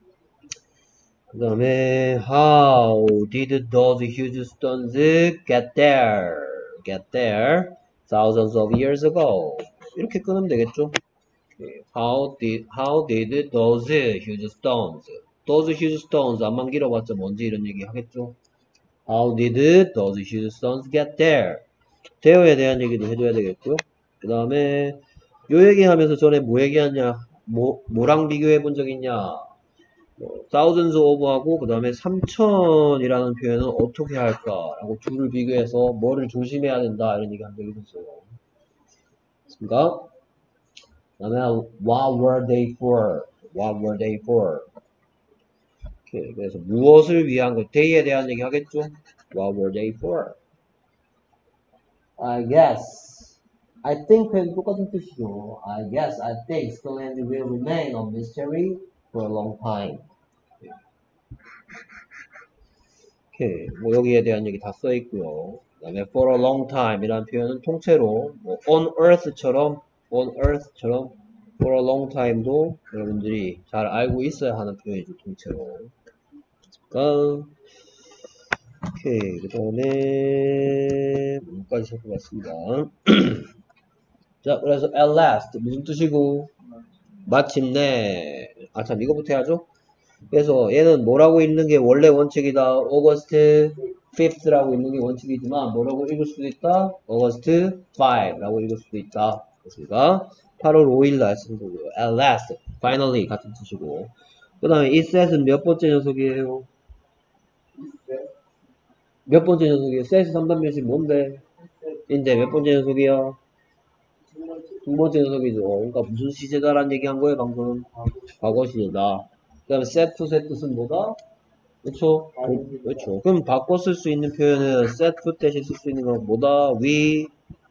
[SPEAKER 1] 그 다음에 how did those huge stones get there? Get there thousands of years ago. 이렇게 끊으면 되겠죠? How did how did those huge stones? Those huge stones 안만 길어봤자 뭔지 이런 얘기 하겠죠? How did those huge stones get there? there에 대한 얘기도 해줘야 되겠고요. 그 다음에 요 얘기하면서 전에 뭐 얘기하냐? 뭐 뭐랑 비교해 본 적 있냐? 뭐, thousands of하고 그 다음에 삼천이라는 표현은 어떻게 할까라고 둘을 비교해서 뭐를 조심해야 된다 이런 얘기 한 적이 있었어요. 맞습니까? 그 다음에 what were they for? What were they for? 오케이, 그래서 무엇을 위한 것? they에 대한 얘기 하겠죠? What were they for? I guess I think은 똑같은 뜻이죠. I guess I think Stonehenge will remain a mystery for a long time. 오케이, 뭐 여기에 대한 얘기 다 써 있고요. 그 다음에 for a long time 이라는 표현은 통째로 뭐 on earth처럼 on earth처럼 for a long time도 여러분들이 잘 알고 있어야 하는 표현이죠, 통째로. 그러니까 오케이, 그 다음에 뭐까지 살펴봤습니다. 자, 그래서 at last 무슨 뜻이고 마침내. 아 참, 이거부터 해야죠. 그래서 얘는 뭐라고 읽는 게 원래 원칙이다. August fifth라고 읽는 게 원칙이지만 뭐라고 읽을 수도 있다. August fifth라고 읽을 수도 있다. 그렇습니까? 팔월 오일날 쓴 거고요. At last, finally 같은 뜻이고. 그 다음에 it says는 몇 번째 녀석이에요? 몇 번째 녀석이에요? says 삼 단변식 뭔데? 인데 몇 번째 녀석이야? 두 번째 녀석이죠. 그러니까 무슨 시제다라는 얘기 한 거예요, 방금? 과거 시제다. 그 다음에 set의 뜻은 뭐다? 그렇죠? 그렇죠. 그럼 바꿔 쓸 수 있는 표현은 set 대신 쓸 수 있는 건 뭐다? We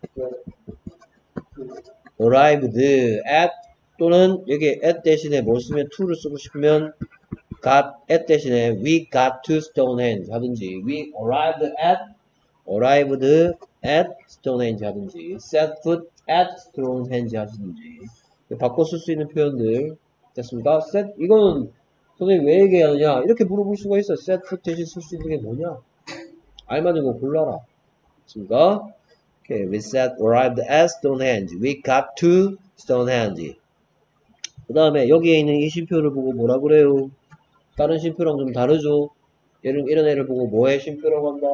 [SPEAKER 1] arrived at 또는 여기 at 대신에 뭘 쓰면 to를 쓰고 싶으면 got at 대신에 we got to Stonehenge 하든지 we arrived at arrived at Stonehenge 하든지 set foot at Stonehenge 하시든지 바꿔 쓸 수 있는 표현들 됐습니까? set 이거는 선생님 왜 얘기하느냐 이렇게 물어볼 수가 있어. set foot 대신 쓸 수 있는 게 뭐냐? 알맞은 거 골라라. 됐습니까? Okay, we set arrived at Stonehenge. We got to Stonehenge. 그 다음에 여기에 있는 이 쉼표를 보고 뭐라 그래요? 다른 쉼표랑 좀 다르죠? 이런, 이런 애를 보고 뭐의 쉼표라고 한다?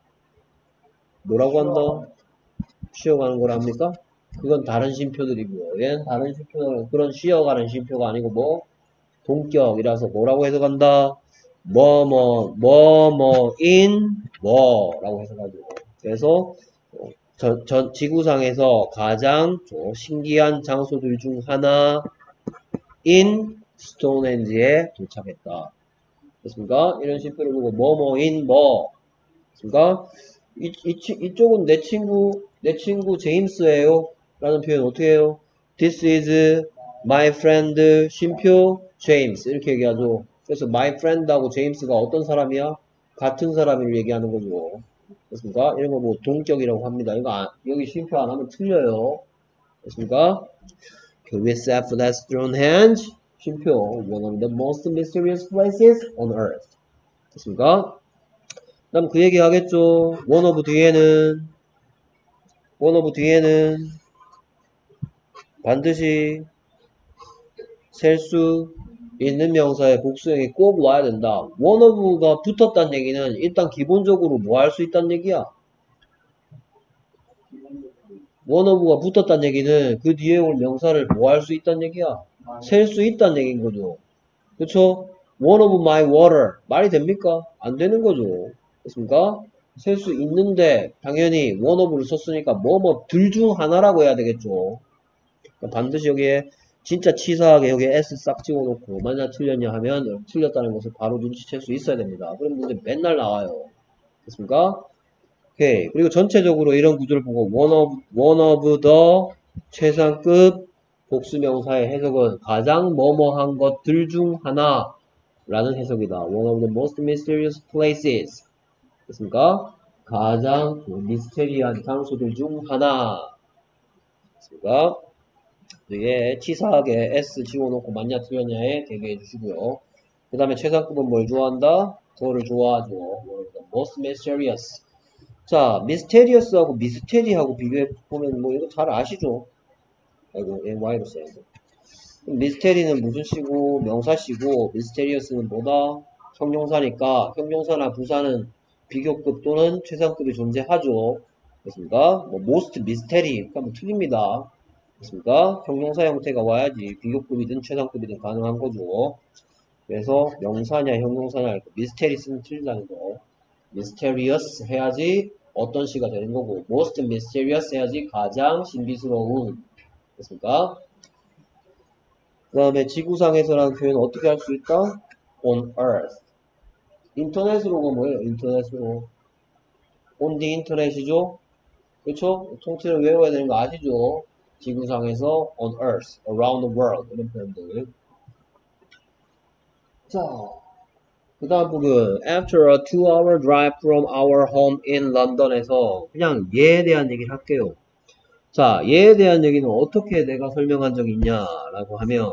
[SPEAKER 1] 뭐라고 한다? 쉬어가는 거랍니까? 그건 다른 쉼표들이고요. 얘는 다른 쉼표, 그런 쉬어가는 쉼표가 아니고 뭐? 동격이라서 뭐라고 해석한다? 뭐, 뭐, 뭐, 뭐, in, 뭐, 라고 해석하죠. 그래서, 전, 전, 지구상에서 가장 신기한 장소들 중 하나, in 스톤헨지에 도착했다. 됐습니까? 이런 쉼표를 보고, 뭐, 뭐, in, 뭐. 됐습니까? 이, 이, 이쪽은 내 친구, 내 친구 제임스예요. 라는 표현 어떻게 해요? This is my friend, 쉼표, 제임스. 이렇게 얘기하죠. 그래서 my friend하고 제임스가 어떤 사람이야? 같은 사람을 얘기하는 거죠. 됐습니까? 이런 거 뭐 동격이라고 합니다. 이거 안, 여기 쉼표 안 하면 틀려요. 됐습니까? We set foot at Stonehenge. 쉼표 one of the most mysterious places on earth. 됐습니까? 그다음 그 얘기 하겠죠. one of 뒤에는 one of 뒤에는 반드시 셀 수 있는 명사의 복수형이 꼭 와야 된다. one of가 붙었다는 얘기는 일단 기본적으로 뭐 할 수 있다는 얘기야? one of가 붙었다는 얘기는 그 뒤에 올 명사를 뭐 할 수 있다는 얘기야? 셀 수 있다는 얘기인 거죠. 그쵸? one of my water. 말이 됩니까? 안 되는 거죠. 됐습니까? 셀 수 있는데 당연히 one of를 썼으니까 뭐 뭐 들 중 하나라고 해야 되겠죠. 그러니까 반드시 여기에 진짜 치사하게 여기에 S 싹 찍어놓고 만약 틀렸냐 하면 틀렸다는 것을 바로 눈치챌 수 있어야 됩니다. 그런 문제 맨날 나와요. 됐습니까? 오케이. 그리고 전체적으로 이런 구조를 보고 one of, one of the 최상급 복수명사의 해석은 가장 뭐뭐한 것들 중 하나 라는 해석이다. One of the most mysterious places. 됐습니까? 가장 미스테리한 장소들 중 하나. 됐습니까? 이게 치사하게 S 지워놓고 맞냐 틀렸냐에 대비해 주시고요. 그 다음에 최상급은 뭘 좋아한다? 그거를 좋아하죠. most mysterious. 자, mysterious하고 mystery하고 비교해보면 뭐 이거 잘 아시죠? 아이고, 얘 Y로 써야지. mystery는 무슨 시고 명사시고 mysterious는 뭐다? 형용사니까 형용사나 부사는 비교급 또는 최상급이 존재하죠. 됐습니까? 뭐 most mystery 그러니까 뭐 틀립니다. 됐습니까? 형용사 형태가 와야지 비교급이든 최상급이든 가능한 거죠. 그래서 명사냐 형용사냐 미스테리스는 틀리다는 거. mysterious 해야지 어떤 시가 되는 거고 most mysterious 해야지 가장 신비스러운. 됐습니까? 그 다음에 지구상에서라는 표현은 어떻게 할 수 있다? on earth. 인터넷으로가 뭐예요? 인터넷으로 on the internet이죠? 그렇죠? 통째로 외워야 되는 거 아시죠? 지구상에서 on earth, around the world 이런 표현들. 자, 그 다음 부분 after a two hour drive from our home in London에서 그냥 얘에 대한 얘기를 할게요. 자, 얘에 대한 얘기는 어떻게 내가 설명한 적이 있냐라고 하면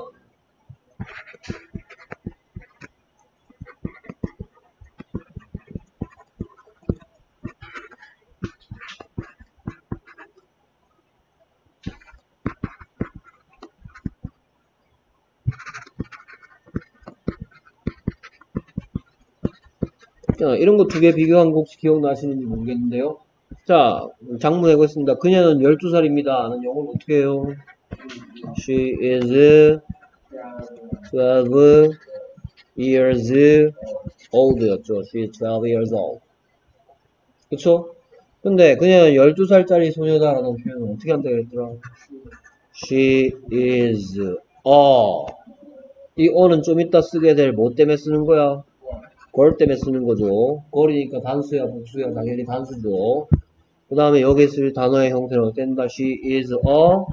[SPEAKER 1] 자, 이런 거 두 개 비교한 거 혹시 기억나시는지 모르겠는데요. 자, 장문 해보겠습니다. 그녀는 열두 살입니다. 는 영어를 어떻게 해요? She is twelve years old 였죠. She is twelve years old. 그쵸? 근데 그녀는 열두 살짜리 소녀다라는 표현은 어떻게 한다 그랬더라? She is a. 이 어는 좀 이따 쓰게 될 뭐 때문에 쓰는 거야? 걸 때문에 쓰는 거죠. 걸이니까 단수야, 복수야, 당연히 단수죠. 그 다음에 여기 쓸 단어의 형태는 어땠다? She is a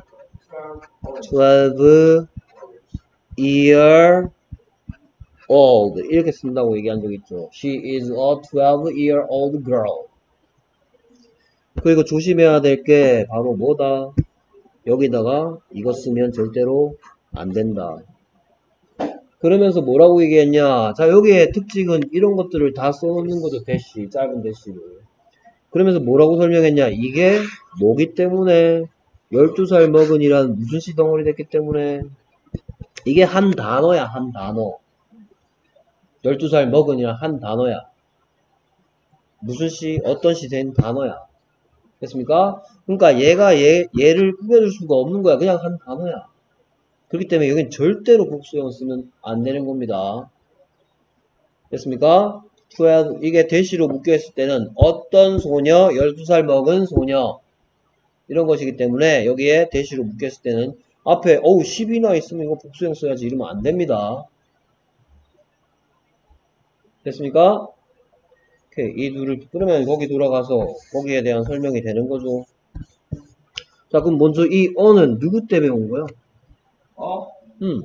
[SPEAKER 1] twelve year old. 이렇게 쓴다고 얘기한 적 있죠. She is a twelve year old girl. 그리고 조심해야 될 게 바로 뭐다? 여기다가 이거 쓰면 절대로 안 된다. 그러면서 뭐라고 얘기했냐? 자, 여기에 특징은 이런 것들을 다 써놓는 거죠. 대시, 짧은 대시를. 그러면서 뭐라고 설명했냐? 이게 뭐기 때문에 열두 살 먹은이란 무슨 시 덩어리 됐기 때문에 이게 한 단어야, 한 단어. 열두 살 먹은이란 한 단어야. 무슨 시, 어떤 시 된 단어야. 됐습니까? 그러니까 얘가 얘, 얘를 꾸며줄 수가 없는 거야. 그냥 한 단어야. 그렇기 때문에 여긴 절대로 복수형 쓰면 안 되는 겁니다. 됐습니까? twelve, 이게 대시로 묶여있을 때는 어떤 소녀, 열두 살 먹은 소녀 이런 것이기 때문에 여기에 대시로 묶였을 때는 앞에 어우 십이나 있으면 이거 복수형 써야지 이러면 안 됩니다. 됐습니까? 오케이. 이 둘을 그러면 거기 돌아가서 거기에 대한 설명이 되는 거죠. 자, 그럼 먼저 이 어는 누구 때문에 온 거야?
[SPEAKER 2] 어?
[SPEAKER 1] 음.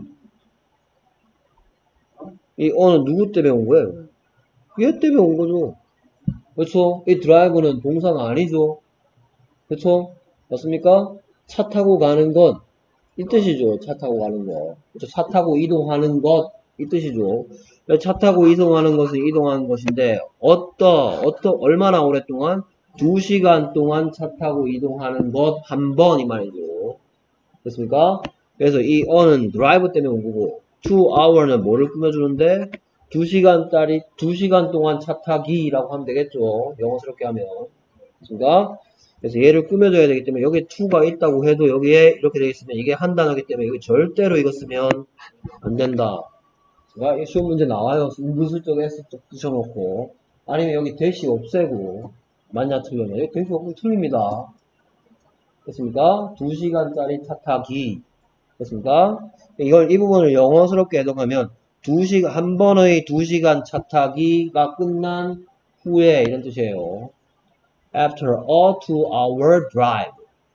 [SPEAKER 1] 이 어는 누구 때문에 온 거예요? 얘 때문에 온 거죠. 그렇죠? 이 드라이브는 동사가 아니죠. 그렇죠? 맞습니까? 차 타고 가는 것, 이 뜻이죠. 차 타고 가는 거. 그렇죠? 차 타고 이동하는 것, 이 뜻이죠. 차 타고 이동하는 것은 이동하는 것인데, 어떠, 어떠, 얼마나 오랫동안? 두 시간 동안 차 타고 이동하는 것, 한 번, 이 말이죠. 됐습니까? 그래서 이 어는 드라이브 때문에 온 거고, two hour는 뭐를 꾸며주는데, 두 시간짜리, 두 시간 동안 차 타기라고 하면 되겠죠. 영어스럽게 하면. 됐습니까? 그래서 얘를 꾸며줘야 되기 때문에 여기에 to가 있다고 해도 여기에 이렇게 되어 있으면 이게 한 단어이기 때문에 여기 절대로 이거 쓰면 안 된다. 제가 쉬운 문제 나와요. 은근슬쩍 S쪽 붙여놓고. 아니면 여기 대시 없애고. 맞냐 틀려면. 여기 대시 없으면 틀립니다. 됐습니까? 두 시간짜리 차 타기. 됐습니까? 이걸, 이 부분을 영어스럽게 해석하면 두 시간, 한 번의 두 시간 차 타기가 끝난 후에 이런 뜻이에요. After a two hour drive.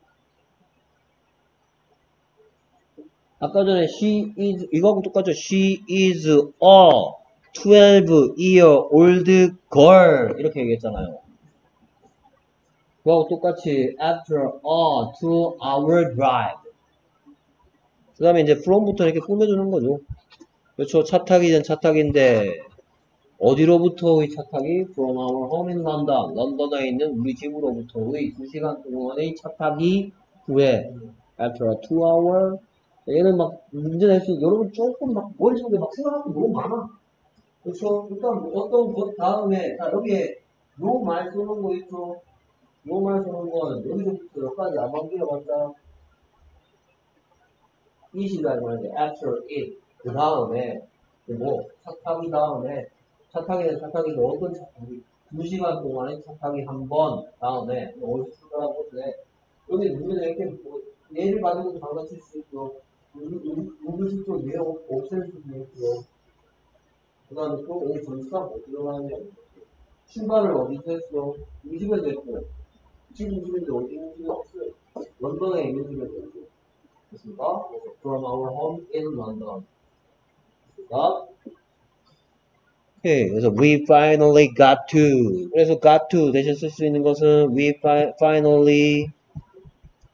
[SPEAKER 1] 아까 전에 she is, 이거하고 똑같죠? She is a twelve year old girl. 이렇게 얘기했잖아요. 그거하고 똑같이 after a two hour drive. 그 다음에 이제 from부터 이렇게 꾸며주는 거죠. 그렇죠. 차 타기는 차 타기인데, 어디로부터의 차 타기? From our home in London. 런던에 있는 우리 집으로부터의 두 시간 동안의 차 타기 후에, after a two hour. 얘는 막, 문제 낼 수, 여러분 조금 막, 머릿속에 막 생각하는 게 너무 많아. 그렇죠. 일단 어떤 것 다음에, 자, 여기에, 요 말 쓰는 거 있죠. 요 말 쓰는 건, 여기서부터 여기까지 안만 길어봤자, 이 시간 말이야. after it. 그 다음에, 뭐, 차 타기 다음에, 차 타기는 차 타기인데 어떤 차 타기? 두 시간 동안에 차 타기 한 번 다음에, 어디서 출발한 건데, 여기 문제는 이렇게, 뭐, 얘를 가지고 장난칠 수 있고, 은근슬쩍 얘 없앨 수도 있고요. 그 다음에 또, 여기 점수가 뭐 들어가느냐. 출발을 어디서 했어? 이 집에서 했고, 지금 이 집인데 어디 있는 집이 없어요. 런던에 있는 집에서 했고. 됐습니까? From our home in London. 됐습니까? 오케이. 그래서 we finally got to. 그래서 got to 대신 쓸 수 있는 것은 we fi finally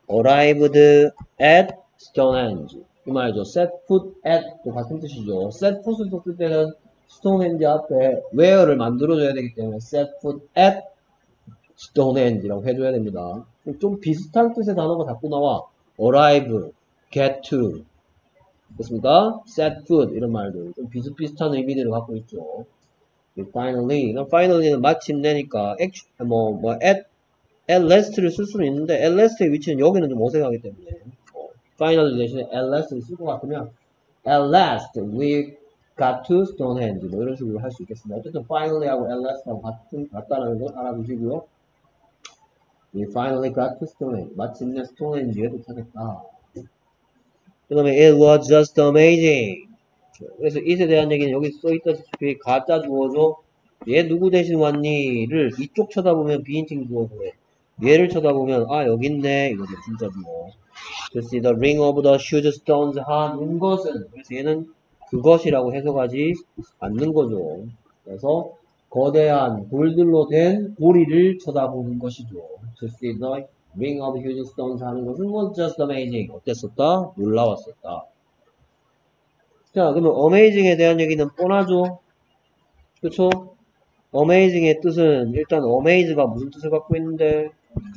[SPEAKER 1] arrived at Stonehenge. 이 말이죠. set foot at 또 같은 뜻이죠. set foot을 썼을 때는 Stonehenge 앞에 where를 만들어줘야 되기 때문에 set foot at Stonehenge라고 해줘야 됩니다. 좀 비슷한 뜻의 단어가 자꾸 나와. arrive, get to. 됐습니까? set foot 이런 말들 좀 비슷비슷한 의미들을 갖고 있죠. finally, finally는 마침내니까 뭐, 뭐 at, at last를 쓸 수는 있는데 at last의 위치는 여기는 좀 어색하기 때문에 어, finally 대신에 at last를 쓸 것 같으면 at last we got to Stonehenge 뭐 이런 식으로 할 수 있겠습니다. 어쨌든 finally하고 at last하고 같은, 같다는 거 알아두시고요. We finally got to Stonehenge. 마침내 스톤헨지에 도착했다. 그 다음에 it was just amazing. 그래서 it에 대한 얘기는 여기 써있다시피 가짜 주어죠. 얘 누구 대신 왔니?를 이쪽 쳐다보면 비인칭 주어서 해. 얘를 쳐다보면 아 여기 있네 이거죠. 진짜 주어. To see the ring of the huge stones 하는 것은 그래서 얘는 그것이라고 해석하지 않는 거죠. 그래서 거대한 돌들로 된 고리를 쳐다보는 것이죠. To see the ring of huge stones 하는 것은 was just amazing. 어땠었다? 놀라웠었다. 자, 그러면 amazing에 대한 얘기는 뻔하죠? 그쵸? amazing의 뜻은 일단 amaze가 무슨 뜻을 갖고 있는데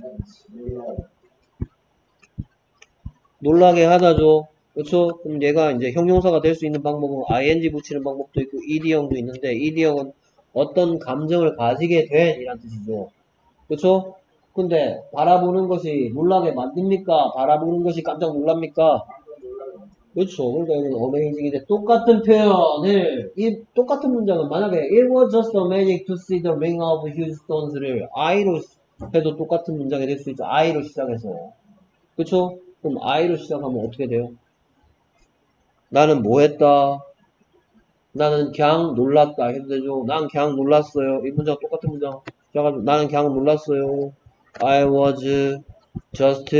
[SPEAKER 1] 놀라게 하다죠. 그쵸? 그럼 얘가 이제 형용사가 될 수 있는 방법은 ing 붙이는 방법도 있고 ed형도 있는데 ed형은 어떤 감정을 가지게 된 이란 뜻이죠. 그쵸? 근데 바라보는 것이 놀라게 만듭니까? 바라보는 것이 깜짝 놀랍니까? 그렇죠. 그러니까 이건 amazing인데 똑같은 표현을 이 똑같은 문장은 만약에 it was just amazing to see the ring of huge stones를 I로 해도 똑같은 문장이 될 수 있죠. I로 시작해서. 그렇죠? 그럼 I로 시작하면 어떻게 돼요? 나는 뭐 했다? 나는 그냥 놀랐다 해도 되죠. 난 그냥 놀랐어요. 이 문장 똑같은 문장. 시작하죠. 나는 그냥 놀랐어요. I was just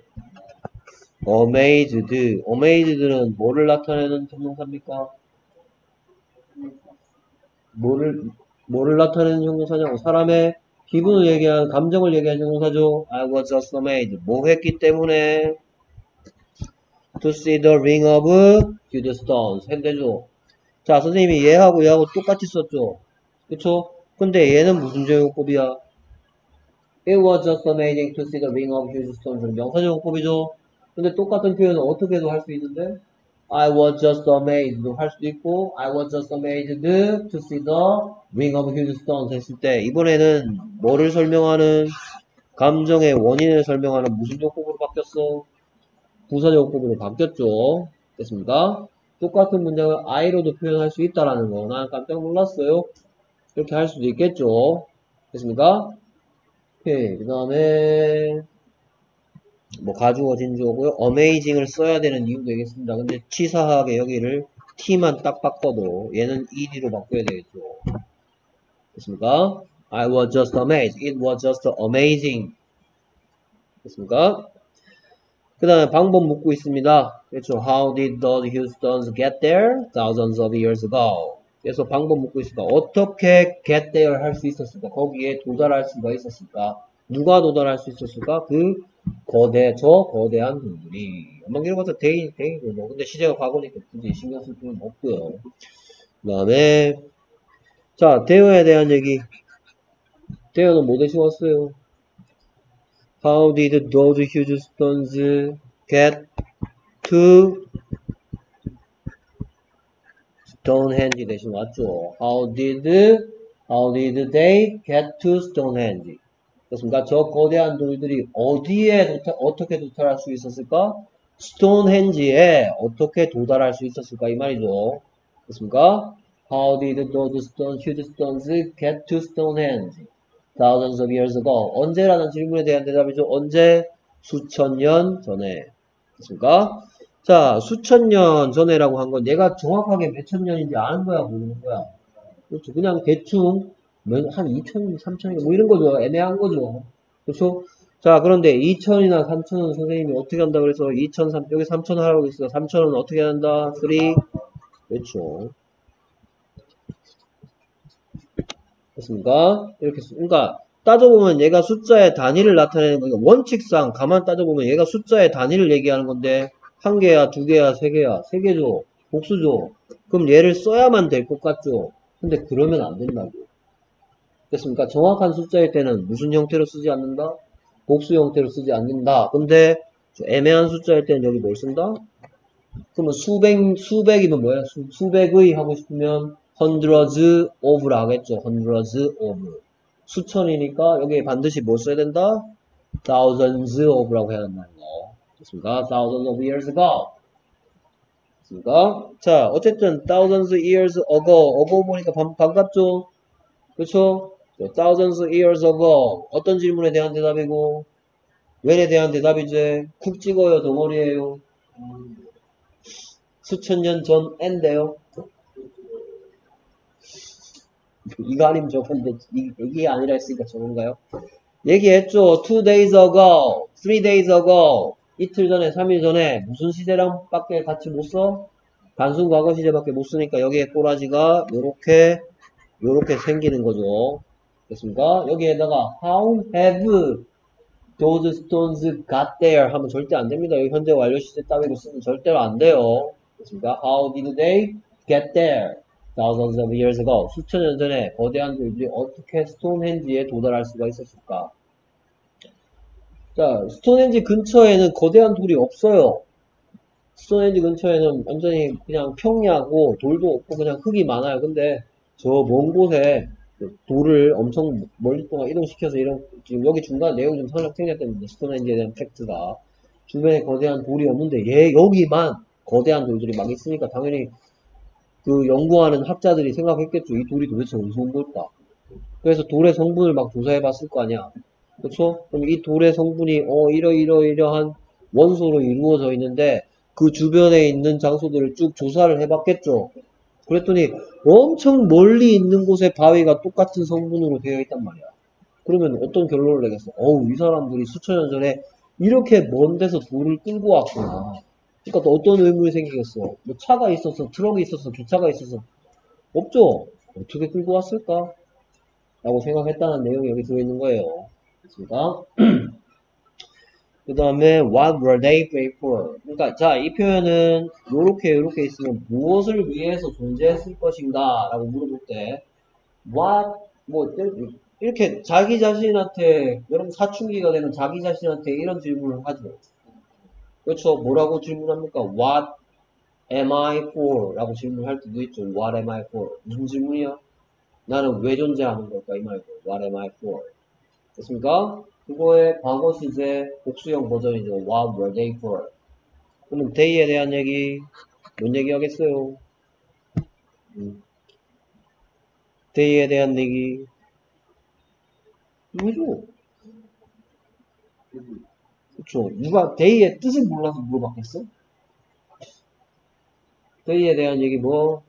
[SPEAKER 1] amazed. amazed는 뭐를 나타내는 형용사입니까? 뭐를, 뭐를 나타내는 형용사냐고. 사람의 기분을 얘기한, 감정을 얘기하는 형용사죠. I was just amazed. 뭐 했기 때문에? To see the ring of huge stones. 했대죠. 자, 선생님이 얘하고 얘하고 똑같이 썼죠. 그쵸? 근데 얘는 무슨 제용법이야? It was just amazing to see the ring of huge stones. 명사제용법이죠. 근데 똑같은 표현은 어떻게도 할 수 있는데 I was just amazed도 할 수도 있고 I was just amazed to see the ring of huge stones 했을 때 이번에는 뭐를 설명하는 감정의 원인을 설명하는 무슨 조건으로 바뀌었어? 부사조건으로 바뀌었죠. 됐습니까? 똑같은 문장을 I로도 표현할 수 있다라는 거. 난 깜짝 놀랐어요. 이렇게 할 수도 있겠죠. 됐습니까? 오케이. 그 다음에 뭐 가주어 진주어고요. amazing을 써야 되는 이유도 되겠습니다. 근데 치사하게 여기를 t만 딱 바꿔도 얘는 ed로 바꿔야 되겠죠. 됐습니까? I was just amazed. It was just amazing. 됐습니까? 그 다음에 방법 묻고 있습니다. 그렇죠. How did those huge stones get there? Thousands of years ago. 그래서 방법 묻고 있습니다. 어떻게 get there 할 수 있었을까? 거기에 도달할 수가 있었을까? 누가 도달할 수 있었을까? 그 거대, 저 거대한 분들이. 엄마 기록 봐서 데이, 데이고 뭐. 근데 시제가 과거니까 굳이 신경 쓸 필요는 없고요. 그 다음에, 자, 대어에 대한 얘기. 대어는 뭐 대신 왔어요? How did those huge stones get to Stonehenge 대신 왔죠. How did, how did they get to Stonehenge? 그렇습니까? 저 거대한 돌들이 어디에 도타, 어떻게 도달할 수 있었을까? 스톤헨지에 어떻게 도달할 수 있었을까? 이 말이죠. 그렇습니까? How did those stone, huge stones get to Stonehenge? Thousands of years ago. 언제라는 질문에 대한 대답이죠. 언제? 수천 년 전에. 그렇습니까? 자, 수천 년 전에라고 한 건 얘가 정확하게 몇천 년인지 아는 거야, 모르는 거야? 그렇죠. 그냥 대충 한 이천, 삼천, 뭐 이런 거죠. 애매한 거죠. 그렇죠? 자, 그런데 이천이나 삼천은 선생님이 어떻게 한다 그래서 이천, 삼, 여기 삼천 하라고 했어요. 삼천은 어떻게 한다? 삼. 그렇죠. 됐습니까? 이렇게, 그러니까 따져보면 얘가 숫자의 단위를 나타내는 거니까 원칙상 가만 따져보면 얘가 숫자의 단위를 얘기하는 건데 한 개야, 두 개야, 세 개야, 세 개죠. 복수죠. 그럼 얘를 써야만 될 것 같죠. 근데 그러면 안 된다고. 됐습니까? 정확한 숫자일 때는 무슨 형태로 쓰지 않는다? 복수 형태로 쓰지 않는다. 근데 애매한 숫자일 때는 여기 뭘 쓴다? 그러면 수백, 수백이면 뭐야? 수, 수백의 하고 싶으면 hundreds of라 하겠죠. hundreds of. 수천이니까 여기에 반드시 뭘 써야 된다? thousands of라고 해야 된다는 거. 됐습니까? thousands of years ago. 됐습니까? 자, 어쨌든 thousands years ago. ago 보니까 반, 반갑죠? 그쵸? thousands years ago. 어떤 질문에 대한 대답이고 when에 대한 대답이지? 쿡 찍어요? 덩어리에요? 수천 년 전인데요. 이거 아니면 저건데 이게 아니라 했으니까 저건가요? 얘기했죠. two days ago, three days ago. 이틀 전에, 삼 일 전에 무슨 시제랑 밖에 같이 못 써? 단순 과거 시제밖에 못 쓰니까 여기에 꼬라지가 요렇게 요렇게 생기는 거죠. 됐습니까? 여기에다가 how have those stones got there 하면 절대 안 됩니다. 여기 현재 완료 시제 따위로 쓰면 절대로 안 돼요. 됐습니까? How did they get there? Thousands of years ago. 수천 년 전에 거대한 돌들이 어떻게 스톤헨지에 도달할 수가 있었을까? 자, 스톤헨지 근처에는 거대한 돌이 없어요. 스톤헨지 근처에는 완전히 그냥 평야고 돌도 없고 그냥 흙이 많아요. 근데 저 먼 곳에 돌을 엄청 멀리 동안 이동시켜서 이런 지금 여기 중간 내용 좀 설명 생략됐는데 스톤헨지에 대한 팩트가 주변에 거대한 돌이 없는데 얘 여기만 거대한 돌들이 막 있으니까 당연히 그 연구하는 학자들이 생각했겠죠. 이 돌이 도대체 어디서 온 걸까? 그래서 돌의 성분을 막 조사해 봤을 거 아니야. 그쵸? 그럼 이 돌의 성분이 어 이러이러이러한 원소로 이루어져 있는데 그 주변에 있는 장소들을 쭉 조사를 해봤겠죠. 그랬더니 엄청 멀리 있는 곳에 바위가 똑같은 성분으로 되어 있단 말이야. 그러면 어떤 결론을 내겠어? 어우 이 사람들이 수천 년 전에 이렇게 먼 데서 돌을 끌고 왔구나. 그러니까 또 어떤 의문이 생기겠어? 뭐 차가 있어서, 트럭이 있어서, 기차가 있어서 없죠? 어떻게 끌고 왔을까? 라고 생각했다는 내용이 여기 들어있는 거예요. 됐습니다. 그 다음에 what were they paid for? 그러니까 자, 이 표현은 요렇게 요렇게 있으면 무엇을 위해서 존재했을 것인가? 라고 물어볼 때 what, 뭐 이렇게 자기 자신한테 여러분 사춘기가 되면 자기 자신한테 이런 질문을 하죠. 그렇죠. 뭐라고 질문합니까? What am I for? 라고 질문할 때도 있죠. What am I for? 무슨 질문이야? 나는 왜 존재하는 걸까? 이 말이죠. What am I for? 됐습니까? 그거의 과거 시제 복수형 버전이죠. What were they for? 그러면 they에 대한 얘기 뭔 얘기 하겠어요? 음. they에 대한 얘기 왜죠? 그쵸. 누가 they의 뜻을 몰라서 물어봤겠어? they에 대한 얘기 뭐?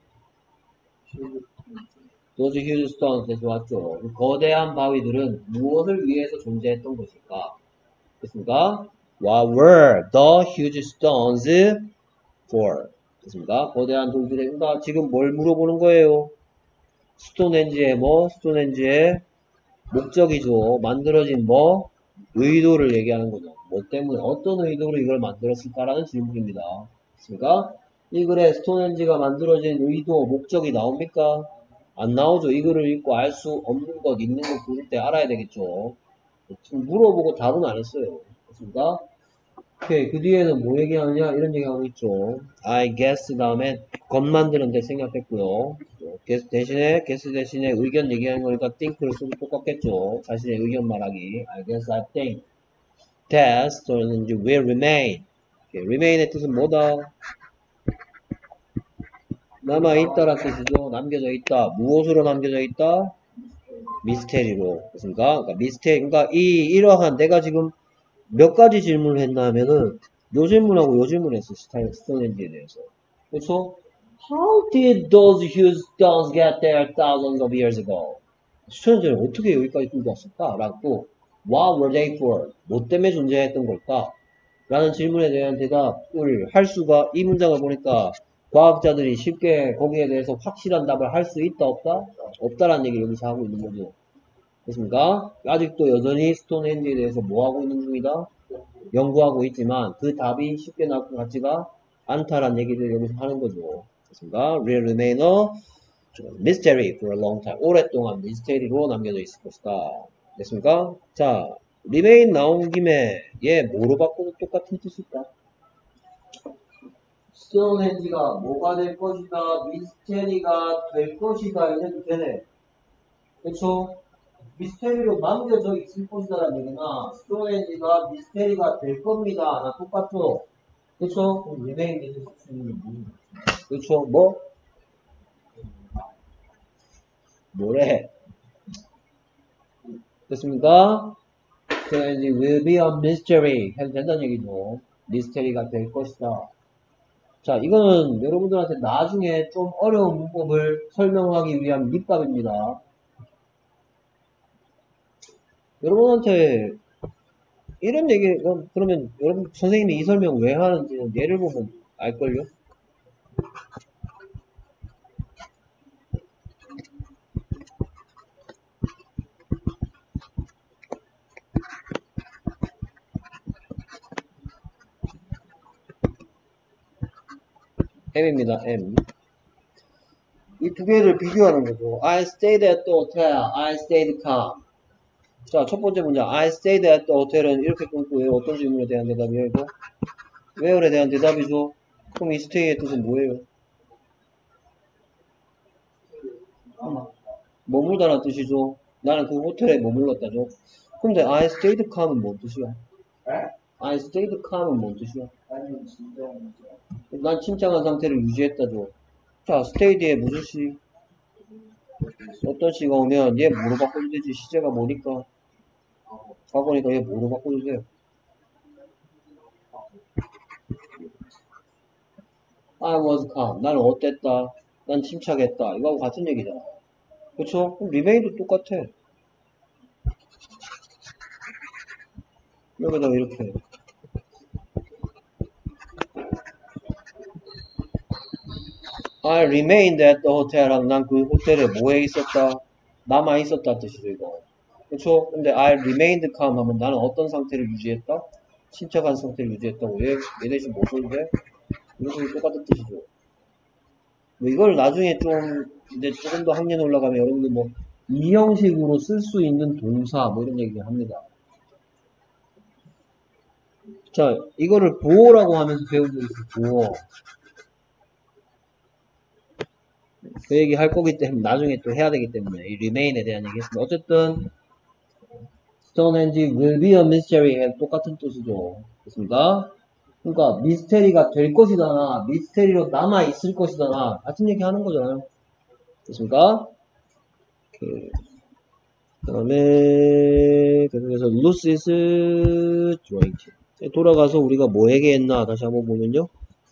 [SPEAKER 1] those huge stones 에서 왔죠. 거대한 바위들은 무엇을 위해서 존재했던 것일까? 됐습니까? What were the huge stones for? 됐습니까? 거대한 돌들의, 그러니까 지금 뭘 물어보는 거예요? 스톤헨지의 뭐? 스톤헨지의 목적이죠. 만들어진 뭐? 의도를 얘기하는 거죠. 뭐 때문에, 어떤 의도로 이걸 만들었을까라는 질문입니다. 됐습니까? 이 글에 스톤헨지가 만들어진 의도, 목적이 나옵니까? 안 나오죠. 이 글을 읽고 알 수 없는 것, 있는 것 고를 때 알아야 되겠죠. 지금 물어보고 답은 안 했어요. 됐습니까? 오케이. 그 뒤에는 뭐 얘기하느냐? 이런 얘기하고 있죠. I guess 다음에 것 만드는 데 생략했고요. guess 대신에, guess 대신에 의견 얘기하는 거니까 think를 써도 똑같겠죠. 자신의 의견 말하기. I guess I think that 또는 이제 will remain. 오케이. remain의 뜻은 뭐다? 남아있다란 뜻이죠. 남겨져 있다. 무엇으로 남겨져 있다? 미스테리로. 그렇습니까? 그러니까 미스테리, 그러니까 이, 이러한 내가 지금 몇 가지 질문을 했나 하면은 요 질문하고 요 질문을 했어. 스톤헨지에 대해서. 그렇죠? How did those huge stones get there thousands of years ago? 수천 년 전에 어떻게 여기까지 끌고 왔을까? 라고 What were they for? 뭐 때문에 존재했던 걸까? 라는 질문에 대한 대답을 할 수가 이 문장을 보니까 과학자들이 쉽게 거기에 대해서 확실한 답을 할 수 있다 없다? 없다라는 얘기를 여기서 하고 있는 거죠. 됐습니까? 아직도 여전히 스톤헨지에 대해서 뭐 하고 있는 중이다? 연구하고 있지만 그 답이 쉽게 나올 것 같지가 않다라는 얘기를 여기서 하는 거죠. 됐습니까? Will remain a mystery for a long time. 오랫동안 미스테리로 남겨져 있을 것이다. 됐습니까? 자, remain 나온 김에 얘 뭐로 바꿔도 똑같은 뜻일까? 스톤헨지가 뭐가 될 것이다, 미스테리가 될 것이다 이래도 되네. 그쵸? 미스테리로 남겨져 있을 것이다 라는 얘기나 스톤헨지가 미스테리가 될 겁니다 나 똑같죠? 그쵸? 리메인 되실 수 있는 게 그쵸? 뭐? 뭐래? 됐습니까? 스톤헨지 will be a mystery 해도 된다는 얘기죠. 미스테리가 될 것이다. 자, 이거는 여러분들한테 나중에 좀 어려운 문법을 설명하기 위한 밑밥입니다. 여러분한테 이런 얘기, 그러면 여러분 선생님이 이 설명 왜 하는지는 예를 보면 알걸요? M입니다, M. 이 두 개를 비교하는 거죠. I stayed at the hotel. I stayed calm. 자, 첫 번째 문제. I stayed at the hotel은 이렇게 끊고요. 어떤 질문에 대한 대답이에요, 이거? where에 대한 대답이죠. 그럼 이 stay의 뜻은 뭐예요? 머물다라는 뜻이죠. 나는 그 호텔에 머물렀다죠. 근데 I stayed calm은 뭔 뜻이야?
[SPEAKER 2] 에?
[SPEAKER 1] I stayed calm은 뭔 뜻이야?
[SPEAKER 2] 아니 진짜
[SPEAKER 1] 난 침착한 상태를 유지했다죠. 자, stay 뒤에 무슨 시? 어떤 시가 오면 얘 뭐로 바꿔도 되지? 시제가 뭐니까? 과거니까 얘 뭐로 바꿔도 돼요? I was calm. 나는 어땠다? 난 침착했다. 이거하고 같은 얘기잖아. 그쵸? 그럼 remain도 똑같아. 여기다가 이렇게. I remained at the hotel 하면 난 그 호텔에 뭐해 있었다? 남아 있었다 뜻이죠, 이거. 그쵸? 근데 I remained calm 하면 나는 어떤 상태를 유지했다? 침착한 상태를 유지했다고. 얘, 얘 대신 뭐 써도 돼? 이것도 똑같은 뜻이죠. 뭐 이걸 나중에 좀, 이제 조금 더 학년 올라가면 여러분들 뭐, 이 형식으로 쓸 수 있는 동사, 뭐 이런 얘기를 합니다. 자, 이거를 보호라고 하면서 배운 적이 있어요, 보호. 그 얘기 할 거기 때문에 나중에 또 해야 되기 때문에 이 remain에 대한 얘기 했습니다. 어쨌든 Stonehenge will be a mystery 똑같은 뜻이죠. 됐습니까? 그러니까 미스테리가 될 것이다나 미스테리로 남아 있을 것이다나 같은 얘기 하는 거잖아요. 됐습니까? 그 다음에 그래서 Lucy's drink 돌아가서 우리가 뭐 얘기했나 다시 한번 보면요.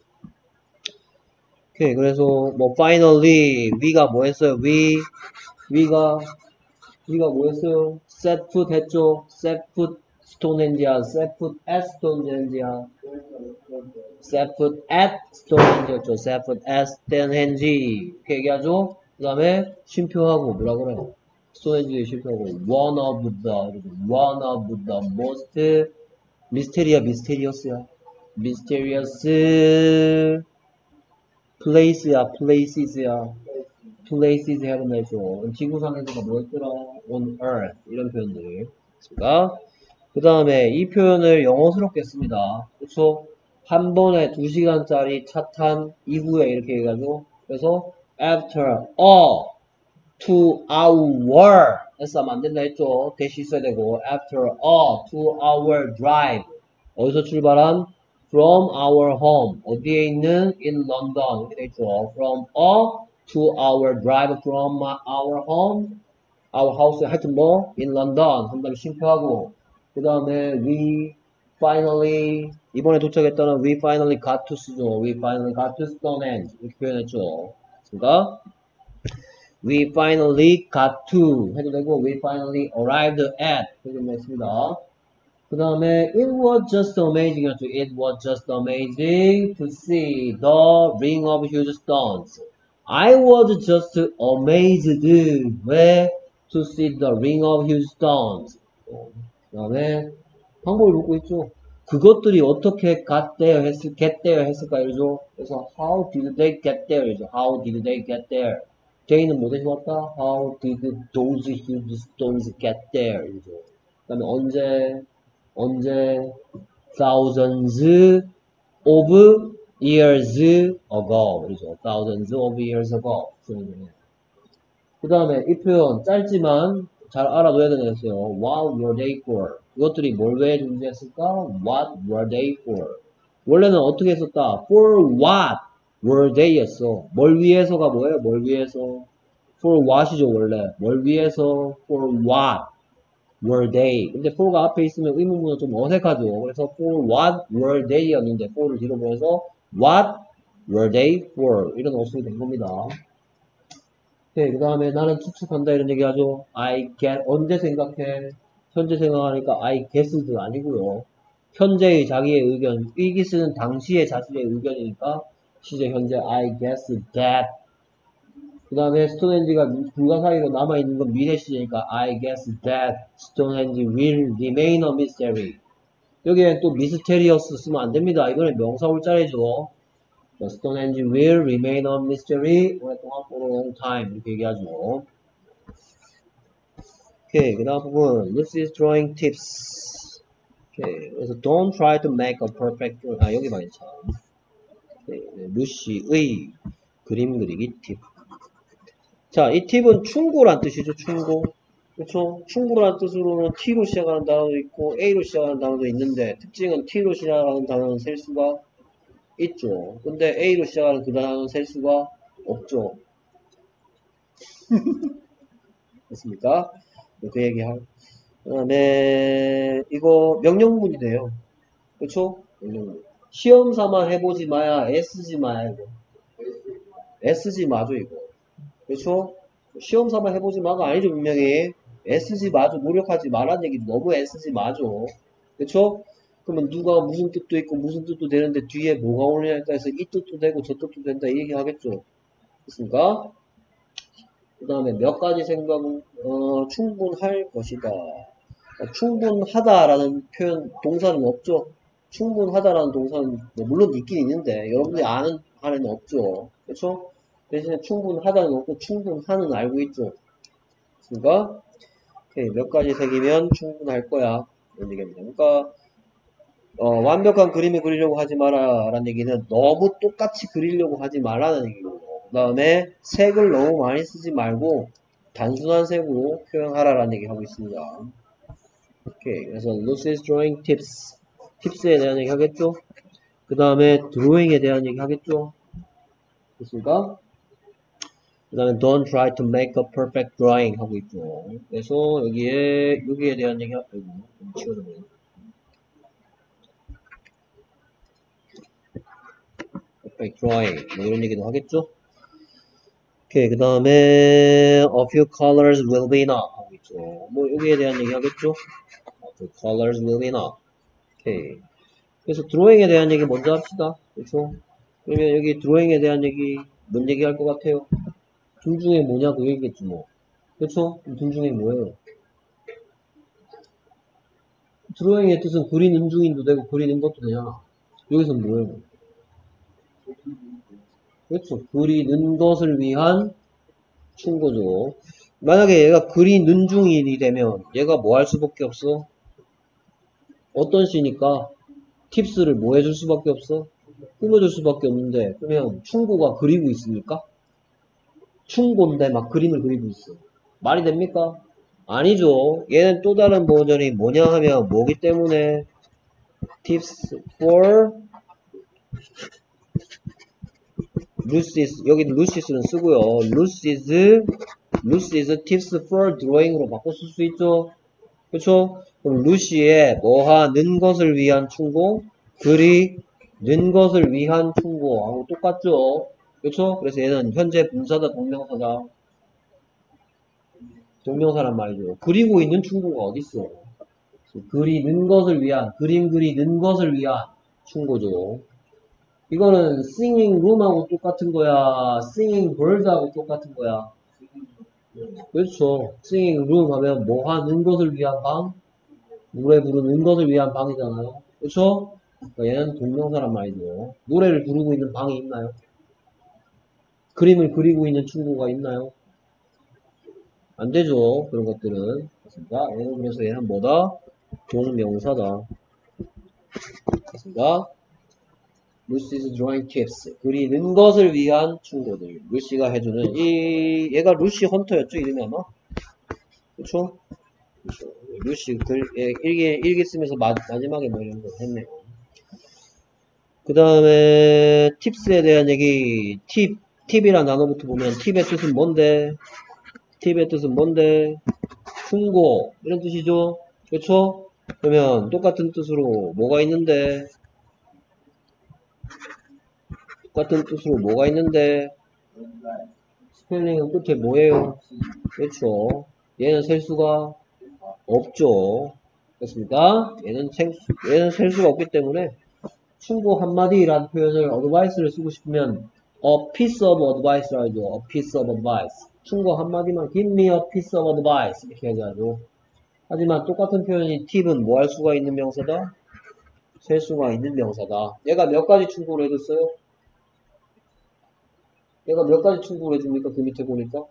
[SPEAKER 1] 오케이, 그래서 뭐 finally we가 뭐 했어요? we we가 we가 뭐 했어요? set foot 했죠? set foot Stonehenge야. set foot at Stonehenge야. set foot at Stonehenge였죠. set foot at Stonehenge 이렇게 얘기하죠. 그 다음에 쉼표하고 뭐라 그래요? Stonehenge에 쉼표하고 one of the one of the most 미스테리야 미스테리어스야 mysterious place야, places야, places 해야 된다죠. 지구상에서가 뭐였더라? on earth. 이런 표현들. 있습니다. 그 다음에 이 표현을 영어스럽게 씁니다. 그쵸? 한 번에 두 시간짜리 차 탄 이후에 이렇게 해가지고. 그래서 after a two hour 했으면 안 된다 했죠. 대시 있어야 되고 after a two hour drive. 어디서 출발한? From our home. 어디에 있는? In London. 이렇게 되죠. From a two hour drive from our home. Our house. 하여튼 뭐? In London. 한 다음에 쉼표하고. 그 다음에 we finally. 이번에 도착했다는 we finally got to 쓰죠. We finally got to Stonehenge. 이렇게 표현했죠. 그러니까 we finally got to 해도 되고 we finally arrived at. 이렇게 했습니다. 그 다음에 it was just amazing 였죠. It was just amazing to see the ring of huge stones. I was just amazed. 왜? to see the ring of huge stones. 그 다음에 방법을 묻고 있죠. 그것들이 어떻게 got there 했을, get there 했을까 이러죠. 그래서 how did they get there 이러죠. how did they get there. they는 뭐 대신 왔다? how did those huge stones get there 이러죠. 그 다음에 언제, 언제, thousands of years ago 이러죠. thousands of years ago. 그 다음에 이 표현 짧지만 잘 알아둬야 되는 거였어요. What were they for? 그것들이 뭘 왜 존재했을까? What were they for? 원래는 어떻게 했었다? For what were they 였어. 뭘 위해서가 뭐예요? 뭘 위해서? For what이죠 원래. 뭘 위해서? For what were they? 근데 for가 앞에 있으면 의문문은 좀 어색하죠. 그래서 for what were they 였는데 for를 뒤로 보내서 what were they for? 이런 어순이 된 겁니다. 네, 그 다음에 나는 추측한다 이런 얘기 하죠. I get, 언제 생각해? 현재 생각하니까 I guessed 아니고요. 현재의 자기의 의견, 일기 쓰는 당시의 자신의 의견이니까 시제 현재 I guess that. 그 다음에 스톤헨지가 불가사의로 남아있는 건 미래 시제니까 I guess that Stonehenge will remain a mystery. 여기에 또 mysterious 쓰면 안 됩니다. 이거는 명사 올자리죠. Stonehenge will remain a mystery 오랫동안 for a long time 이렇게 얘기하죠. 오케이, 그 다음 부분 Lucy's drawing tips. 오케이, 그래서 don't try to make a perfect drawing. 아 여기 많이 참. 오케이, 루시의 그림 그리기 팁. 자, 이 팁은 충고란 뜻이죠. 충고. 그렇죠? 충고란 뜻으로는 T로 시작하는 단어도 있고 A로 시작하는 단어도 있는데 특징은 T로 시작하는 단어는 셀 수가 있죠. 근데 A로 시작하는 그 단어는 셀 수가 없죠. 됐습니까? 그 얘기할. 그 다음에, 이거 명령문이 돼요. 그쵸? 명령문. 시험 삼아 해보지 마야, 애쓰지 마야, 이거. 애쓰지 마죠, 이거. 그쵸? 시험 삼아 해보지 마가 아니죠, 분명히. 애쓰지 마죠. 노력하지 마란 얘기도 너무 애쓰지 마죠. 그쵸? 그러면 누가 무슨 뜻도 있고 무슨 뜻도 되는데 뒤에 뭐가 오느냐니까 해서 이 뜻도 되고 저 뜻도 된다 이 얘기 하겠죠. 됐습니까? 그 다음에 몇 가지 생각은 어, 충분할 것이다. 충분하다라는 표현 동사는 없죠. 충분하다라는 동사는 뭐 물론 있긴 있는데 여러분들이 아는 한에는 없죠. 그렇죠? 대신에 충분하다는 없고 충분하는 알고 있죠. 됐습니까? 오케이, 몇 가지 색이면 충분할 거야. 이런 얘기입니다. 그러니까 어, 완벽한 그림을 그리려고 하지 마라 라는 얘기는 너무 똑같이 그리려고 하지 말라는 얘기고 그 다음에 색을 너무 많이 쓰지 말고 단순한 색으로 표현하라 라는 얘기 하고 있습니다. 오케이, 그래서 Lucy's drawing tips 팁스에 대한 얘기 하겠죠. 그 다음에 드로잉에 대한 얘기 하겠죠. 됐습니까? 그 다음에 don't try to make a perfect drawing 하고 있죠. 그래서 여기에 여기에 대한 얘기 아이고 좀 치워졌네요. drawing 뭐 이런 얘기도 하겠죠. 오케이, 그 다음에 a few colors will be enough 하고 있죠. 뭐 여기에 대한 얘기 하겠죠. a few colors will be enough. 오케이, 그래서 드로잉에 대한 얘기 먼저 합시다. 그렇죠? 그러면 여기 드로잉에 대한 얘기 뭔 얘기 할 것 같아요? 둘 중에 뭐냐 그 얘기겠지 뭐. 그렇죠? 둘 중에 뭐예요? 드로잉의 뜻은 그리는 중인도 되고 그리는 것도 되잖아. 여기서 뭐예요? 그렇죠. 그리는 것을 위한 충고죠. 만약에 얘가 그리는 중인이 되면 얘가 뭐 할 수밖에 없어? 어떤 시니까 팁스를 뭐 해줄 수밖에 없어? 꾸며줄 수밖에 없는데 그러면 충고가 그리고 있습니까? 충고인데 막 그림을 그리고 있어. 말이 됩니까? 아니죠. 얘는 또 다른 버전이 뭐냐 하면 뭐기 때문에 tips for Lucy's, 여기 Lucy's는 쓰고요. Lucy's, Lucy's tips for drawing으로 바꿔 쓸 수 있죠. 그쵸? 그럼 루시의 뭐하는 것을 위한 충고, 그리는 것을 위한 충고하고 똑같죠. 그쵸? 그래서 얘는 현재 분사다, 동명사다. 동명사란 말이죠. 그리고 있는 충고가 어딨어? 그리는 것을 위한, 그림 그리는 것을 위한 충고죠. 이거는 singing room하고 똑같은 거야? singing bird하고 똑같은 거야? 그렇죠. singing room 하면 뭐 하는 것을 위한 방? 노래 부르는 것을 위한 방이잖아요. 그렇죠? 그러니까 얘는 동명사란 말이죠. 노래를 부르고 있는 방이 있나요? 그림을 그리고 있는 친구가 있나요? 안 되죠. 그런 것들은. 그렇습니다. 얘는 그래서 얘는 뭐다? 동명사다. 그렇습니다. 루시's drawing tips. 그리는 것을 위한 충고들. 루시가 해주는 이 얘가 루시 헌터였죠 이름이 아마. 그렇죠? 그렇죠. 루시 글 예, 일기 일기 쓰면서 마, 마지막에 뭐 이런 거 했네요. 그 다음에 팁스에 대한 얘기. 팁 팁이란 단어부터 보면 팁의 뜻은 뭔데? 팁의 뜻은 뭔데? 충고 이런 뜻이죠. 그렇죠? 그러면 똑같은 뜻으로 뭐가 있는데? 똑같은 뜻으로 뭐가 있는데? 스펠링은 끝에 뭐예요? 그렇죠. 얘는 셀 수가 없죠. 그렇습니까? 얘는 생, 얘는 셀 수가 없기 때문에 충고 한마디라는 표현을 advice를 쓰고 싶으면 a piece of advice라 하죠. a piece of advice. 충고 한마디만 give me a piece of advice 이렇게 하죠. 하지만 똑같은 표현이 팁은 뭐 할 수가 있는 명사다? 셀 수가 있는 명사다. 얘가 몇 가지 충고를 해줬어요? 얘가 몇 가지 충고를 해줍니까? 그 밑에 보니까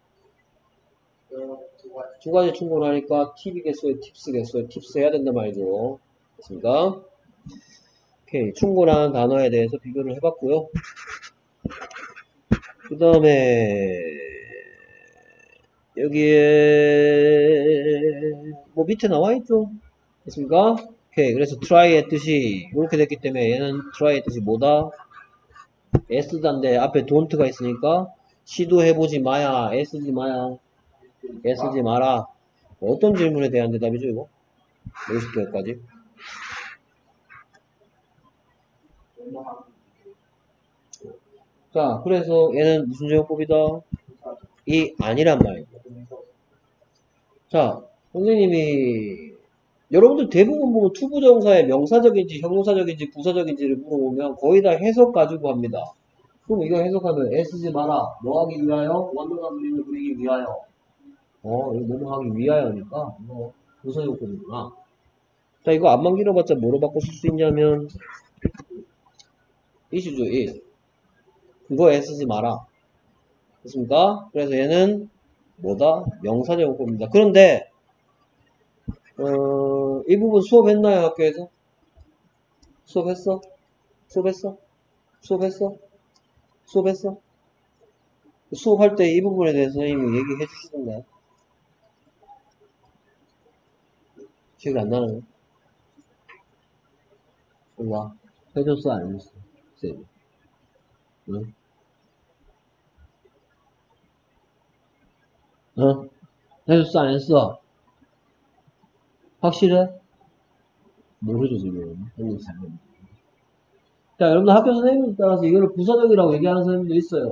[SPEAKER 1] 두 가지 충고를 하니까 팁이겠어요? 팁스겠어요? 팁스 해야 된단 말이죠. 됐습니까? 오케이. 충고라는 단어에 대해서 비교를 해봤고요. 그 다음에 여기에 뭐 밑에 나와있죠? 됐습니까? 오케이. 그래서 try의 뜻이 이렇게 됐기 때문에 얘는 try의 뜻이 뭐다? 애쓰다인데 앞에 don't가 있으니까 시도해보지 마야, 애쓰지 마야, 애쓰지 마라. 어떤 질문에 대한 대답이죠 이거? 오십 개까지. 자, 그래서 얘는 무슨 제곱법이다? 이 아니란 말이죠. 자, 선생님이 여러분들 대부분 보면 투부정사의 명사적인지 형용사적인지 부사적인지를 물어보면 거의 다 해석 가지고 합니다. 그럼 이거 해석하면 애쓰지 마라. 뭐 하기 위하여? 완전한 그림을 그리기 위하여. 어, 이거 뭐뭐 하기 위하여니까 이거 부사적법이구나. 자, 이거 안만 길어봤자 뭐로 바꿔 쓸 수 있냐면 이슈죠, 일. 그거 애쓰지 마라. 됐습니까? 그래서 얘는 뭐다? 명사제곱법입니다. 그런데 어, 이 부분 수업했나요, 학교에서? 수업했어? 수업했어? 수업했어? 수업했어? 수업할 때 이 부분에 대해서 선생님이 얘기해 주시던가요? 기억이 안 나나요? 와, 해줬어, 안 해줬어? 쌤. 응? 어? 해줬어, 안 했어? 확실해? 모르죠, 지금. 자, 여러분들 학교 선생님에 따라서 이거를 부사적이라고 얘기하는 선생님도 있어요.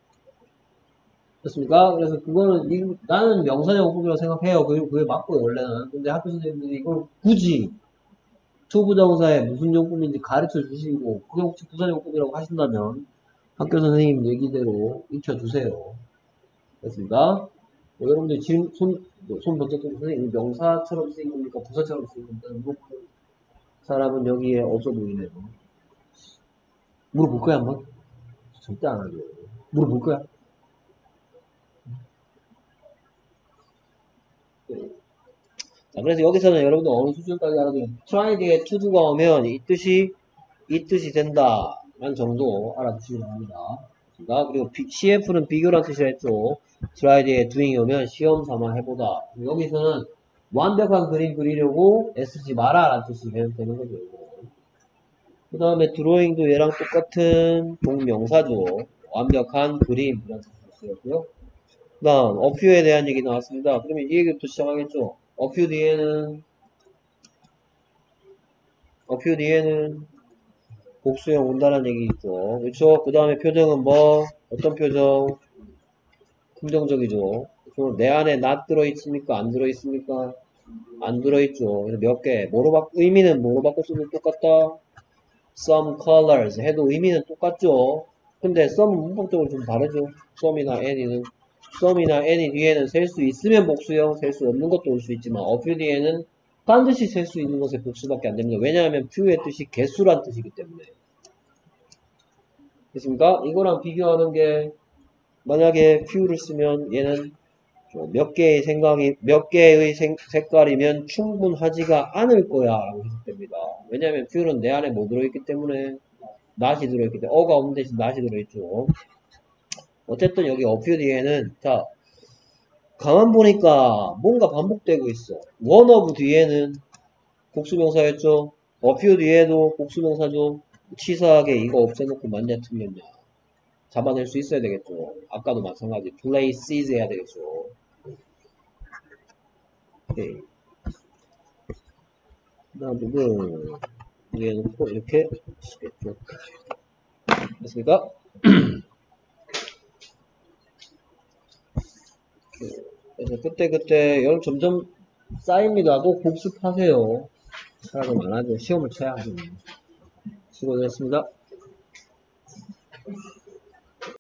[SPEAKER 1] 됐습니까? 그래서 그거는, 이, 나는 명사적법이라고 생각해요. 그게, 그게 맞고요, 원래는. 근데 학교 선생님들이 이걸 굳이 투부정사에 무슨 용법인지 가르쳐 주시고, 그게 혹시 부사적법이라고 하신다면, 학교 선생님 얘기대로 익혀주세요. 됐습니까? 뭐 여러분들 지금 손, 손 번쩍 들고 선생님 명사처럼 쓰인 겁니까? 부사처럼 쓰인 겁니까? 물어볼 사람은 여기에 없어 보이네요. 물어볼 거야, 한번? 절대 안 하죠. 물어볼 거야? 자, 그래서 여기서는 여러분들 어느 수준까지 알아두면, try 뒤에 to do가 오면 이 뜻이, 이 뜻이 된다. 라는 정도 알아두시기 바랍니다. 그리고 씨에프는 비교란 뜻이라 했죠. try 뒤에 doing이 오면 시험 삼아 해보다. 여기서는 완벽한 그림 그리려고 애쓰지 마라 라는 뜻이 되는 거죠. 그 다음에 드로잉도 얘랑 똑같은 동명사죠. 완벽한 그림이라는 뜻을 쓰였고요. 그 다음 어퓨에 대한 얘기 나왔습니다. 그러면 이 얘기부터 시작하겠죠. 어퓨 뒤에는 어퓨 뒤에는 복수형 온다는 얘기 있죠. 그렇죠? 그 다음에 표정은 뭐 어떤 표정? 긍정적이죠. 그래서 내 안에 not 들어있습니까? 안 들어있습니까? 안 들어있죠. 그래서 몇 개? 뭐로 바 의미는 뭐로 바꿔 쓰면 똑같다? some colors 해도 의미는 똑같죠. 근데 some은 문법적으로 좀 다르죠. some이나 any는 some이나 any 뒤에는 셀 수 있으면 복수형, 셀 수 없는 것도 올 수 있지만 a few 뒤에는 반드시 셀 수 있는 것의 복수밖에 안 됩니다. 왜냐하면 few의 뜻이 개수란 뜻이기 때문에. 됐습니까? 이거랑 비교하는 게 만약에 few를 쓰면 얘는 몇 개의 생각이 몇 개의 생, 색깔이면 충분하지가 않을 거야 라고 해석됩니다. 왜냐하면 few는 내 안에 뭐 들어있기 때문에 not이 들어있기 때문에 어가 없는 대신 not이 들어있죠. 어쨌든 여기 a few 뒤에는 자 가만 보니까 뭔가 반복되고 있어. one of 뒤에는 복수명사였죠. a few 뒤에도 복수명사죠. 치사하게 이거 없애놓고 맞냐 틀렸냐 잡아낼 수 있어야 되겠죠. 아까도 마찬가지 places 해야 되겠죠. 오케이. 그 다음 부분 위에 놓고 이렇게 쓰겠죠. 됐습니까? 그래서 그때 그때 여러분 점점 쌓입니다. 꼭 복습하세요. 사람은 안 하죠. 시험을 쳐야 하죠. 수고하셨습니다.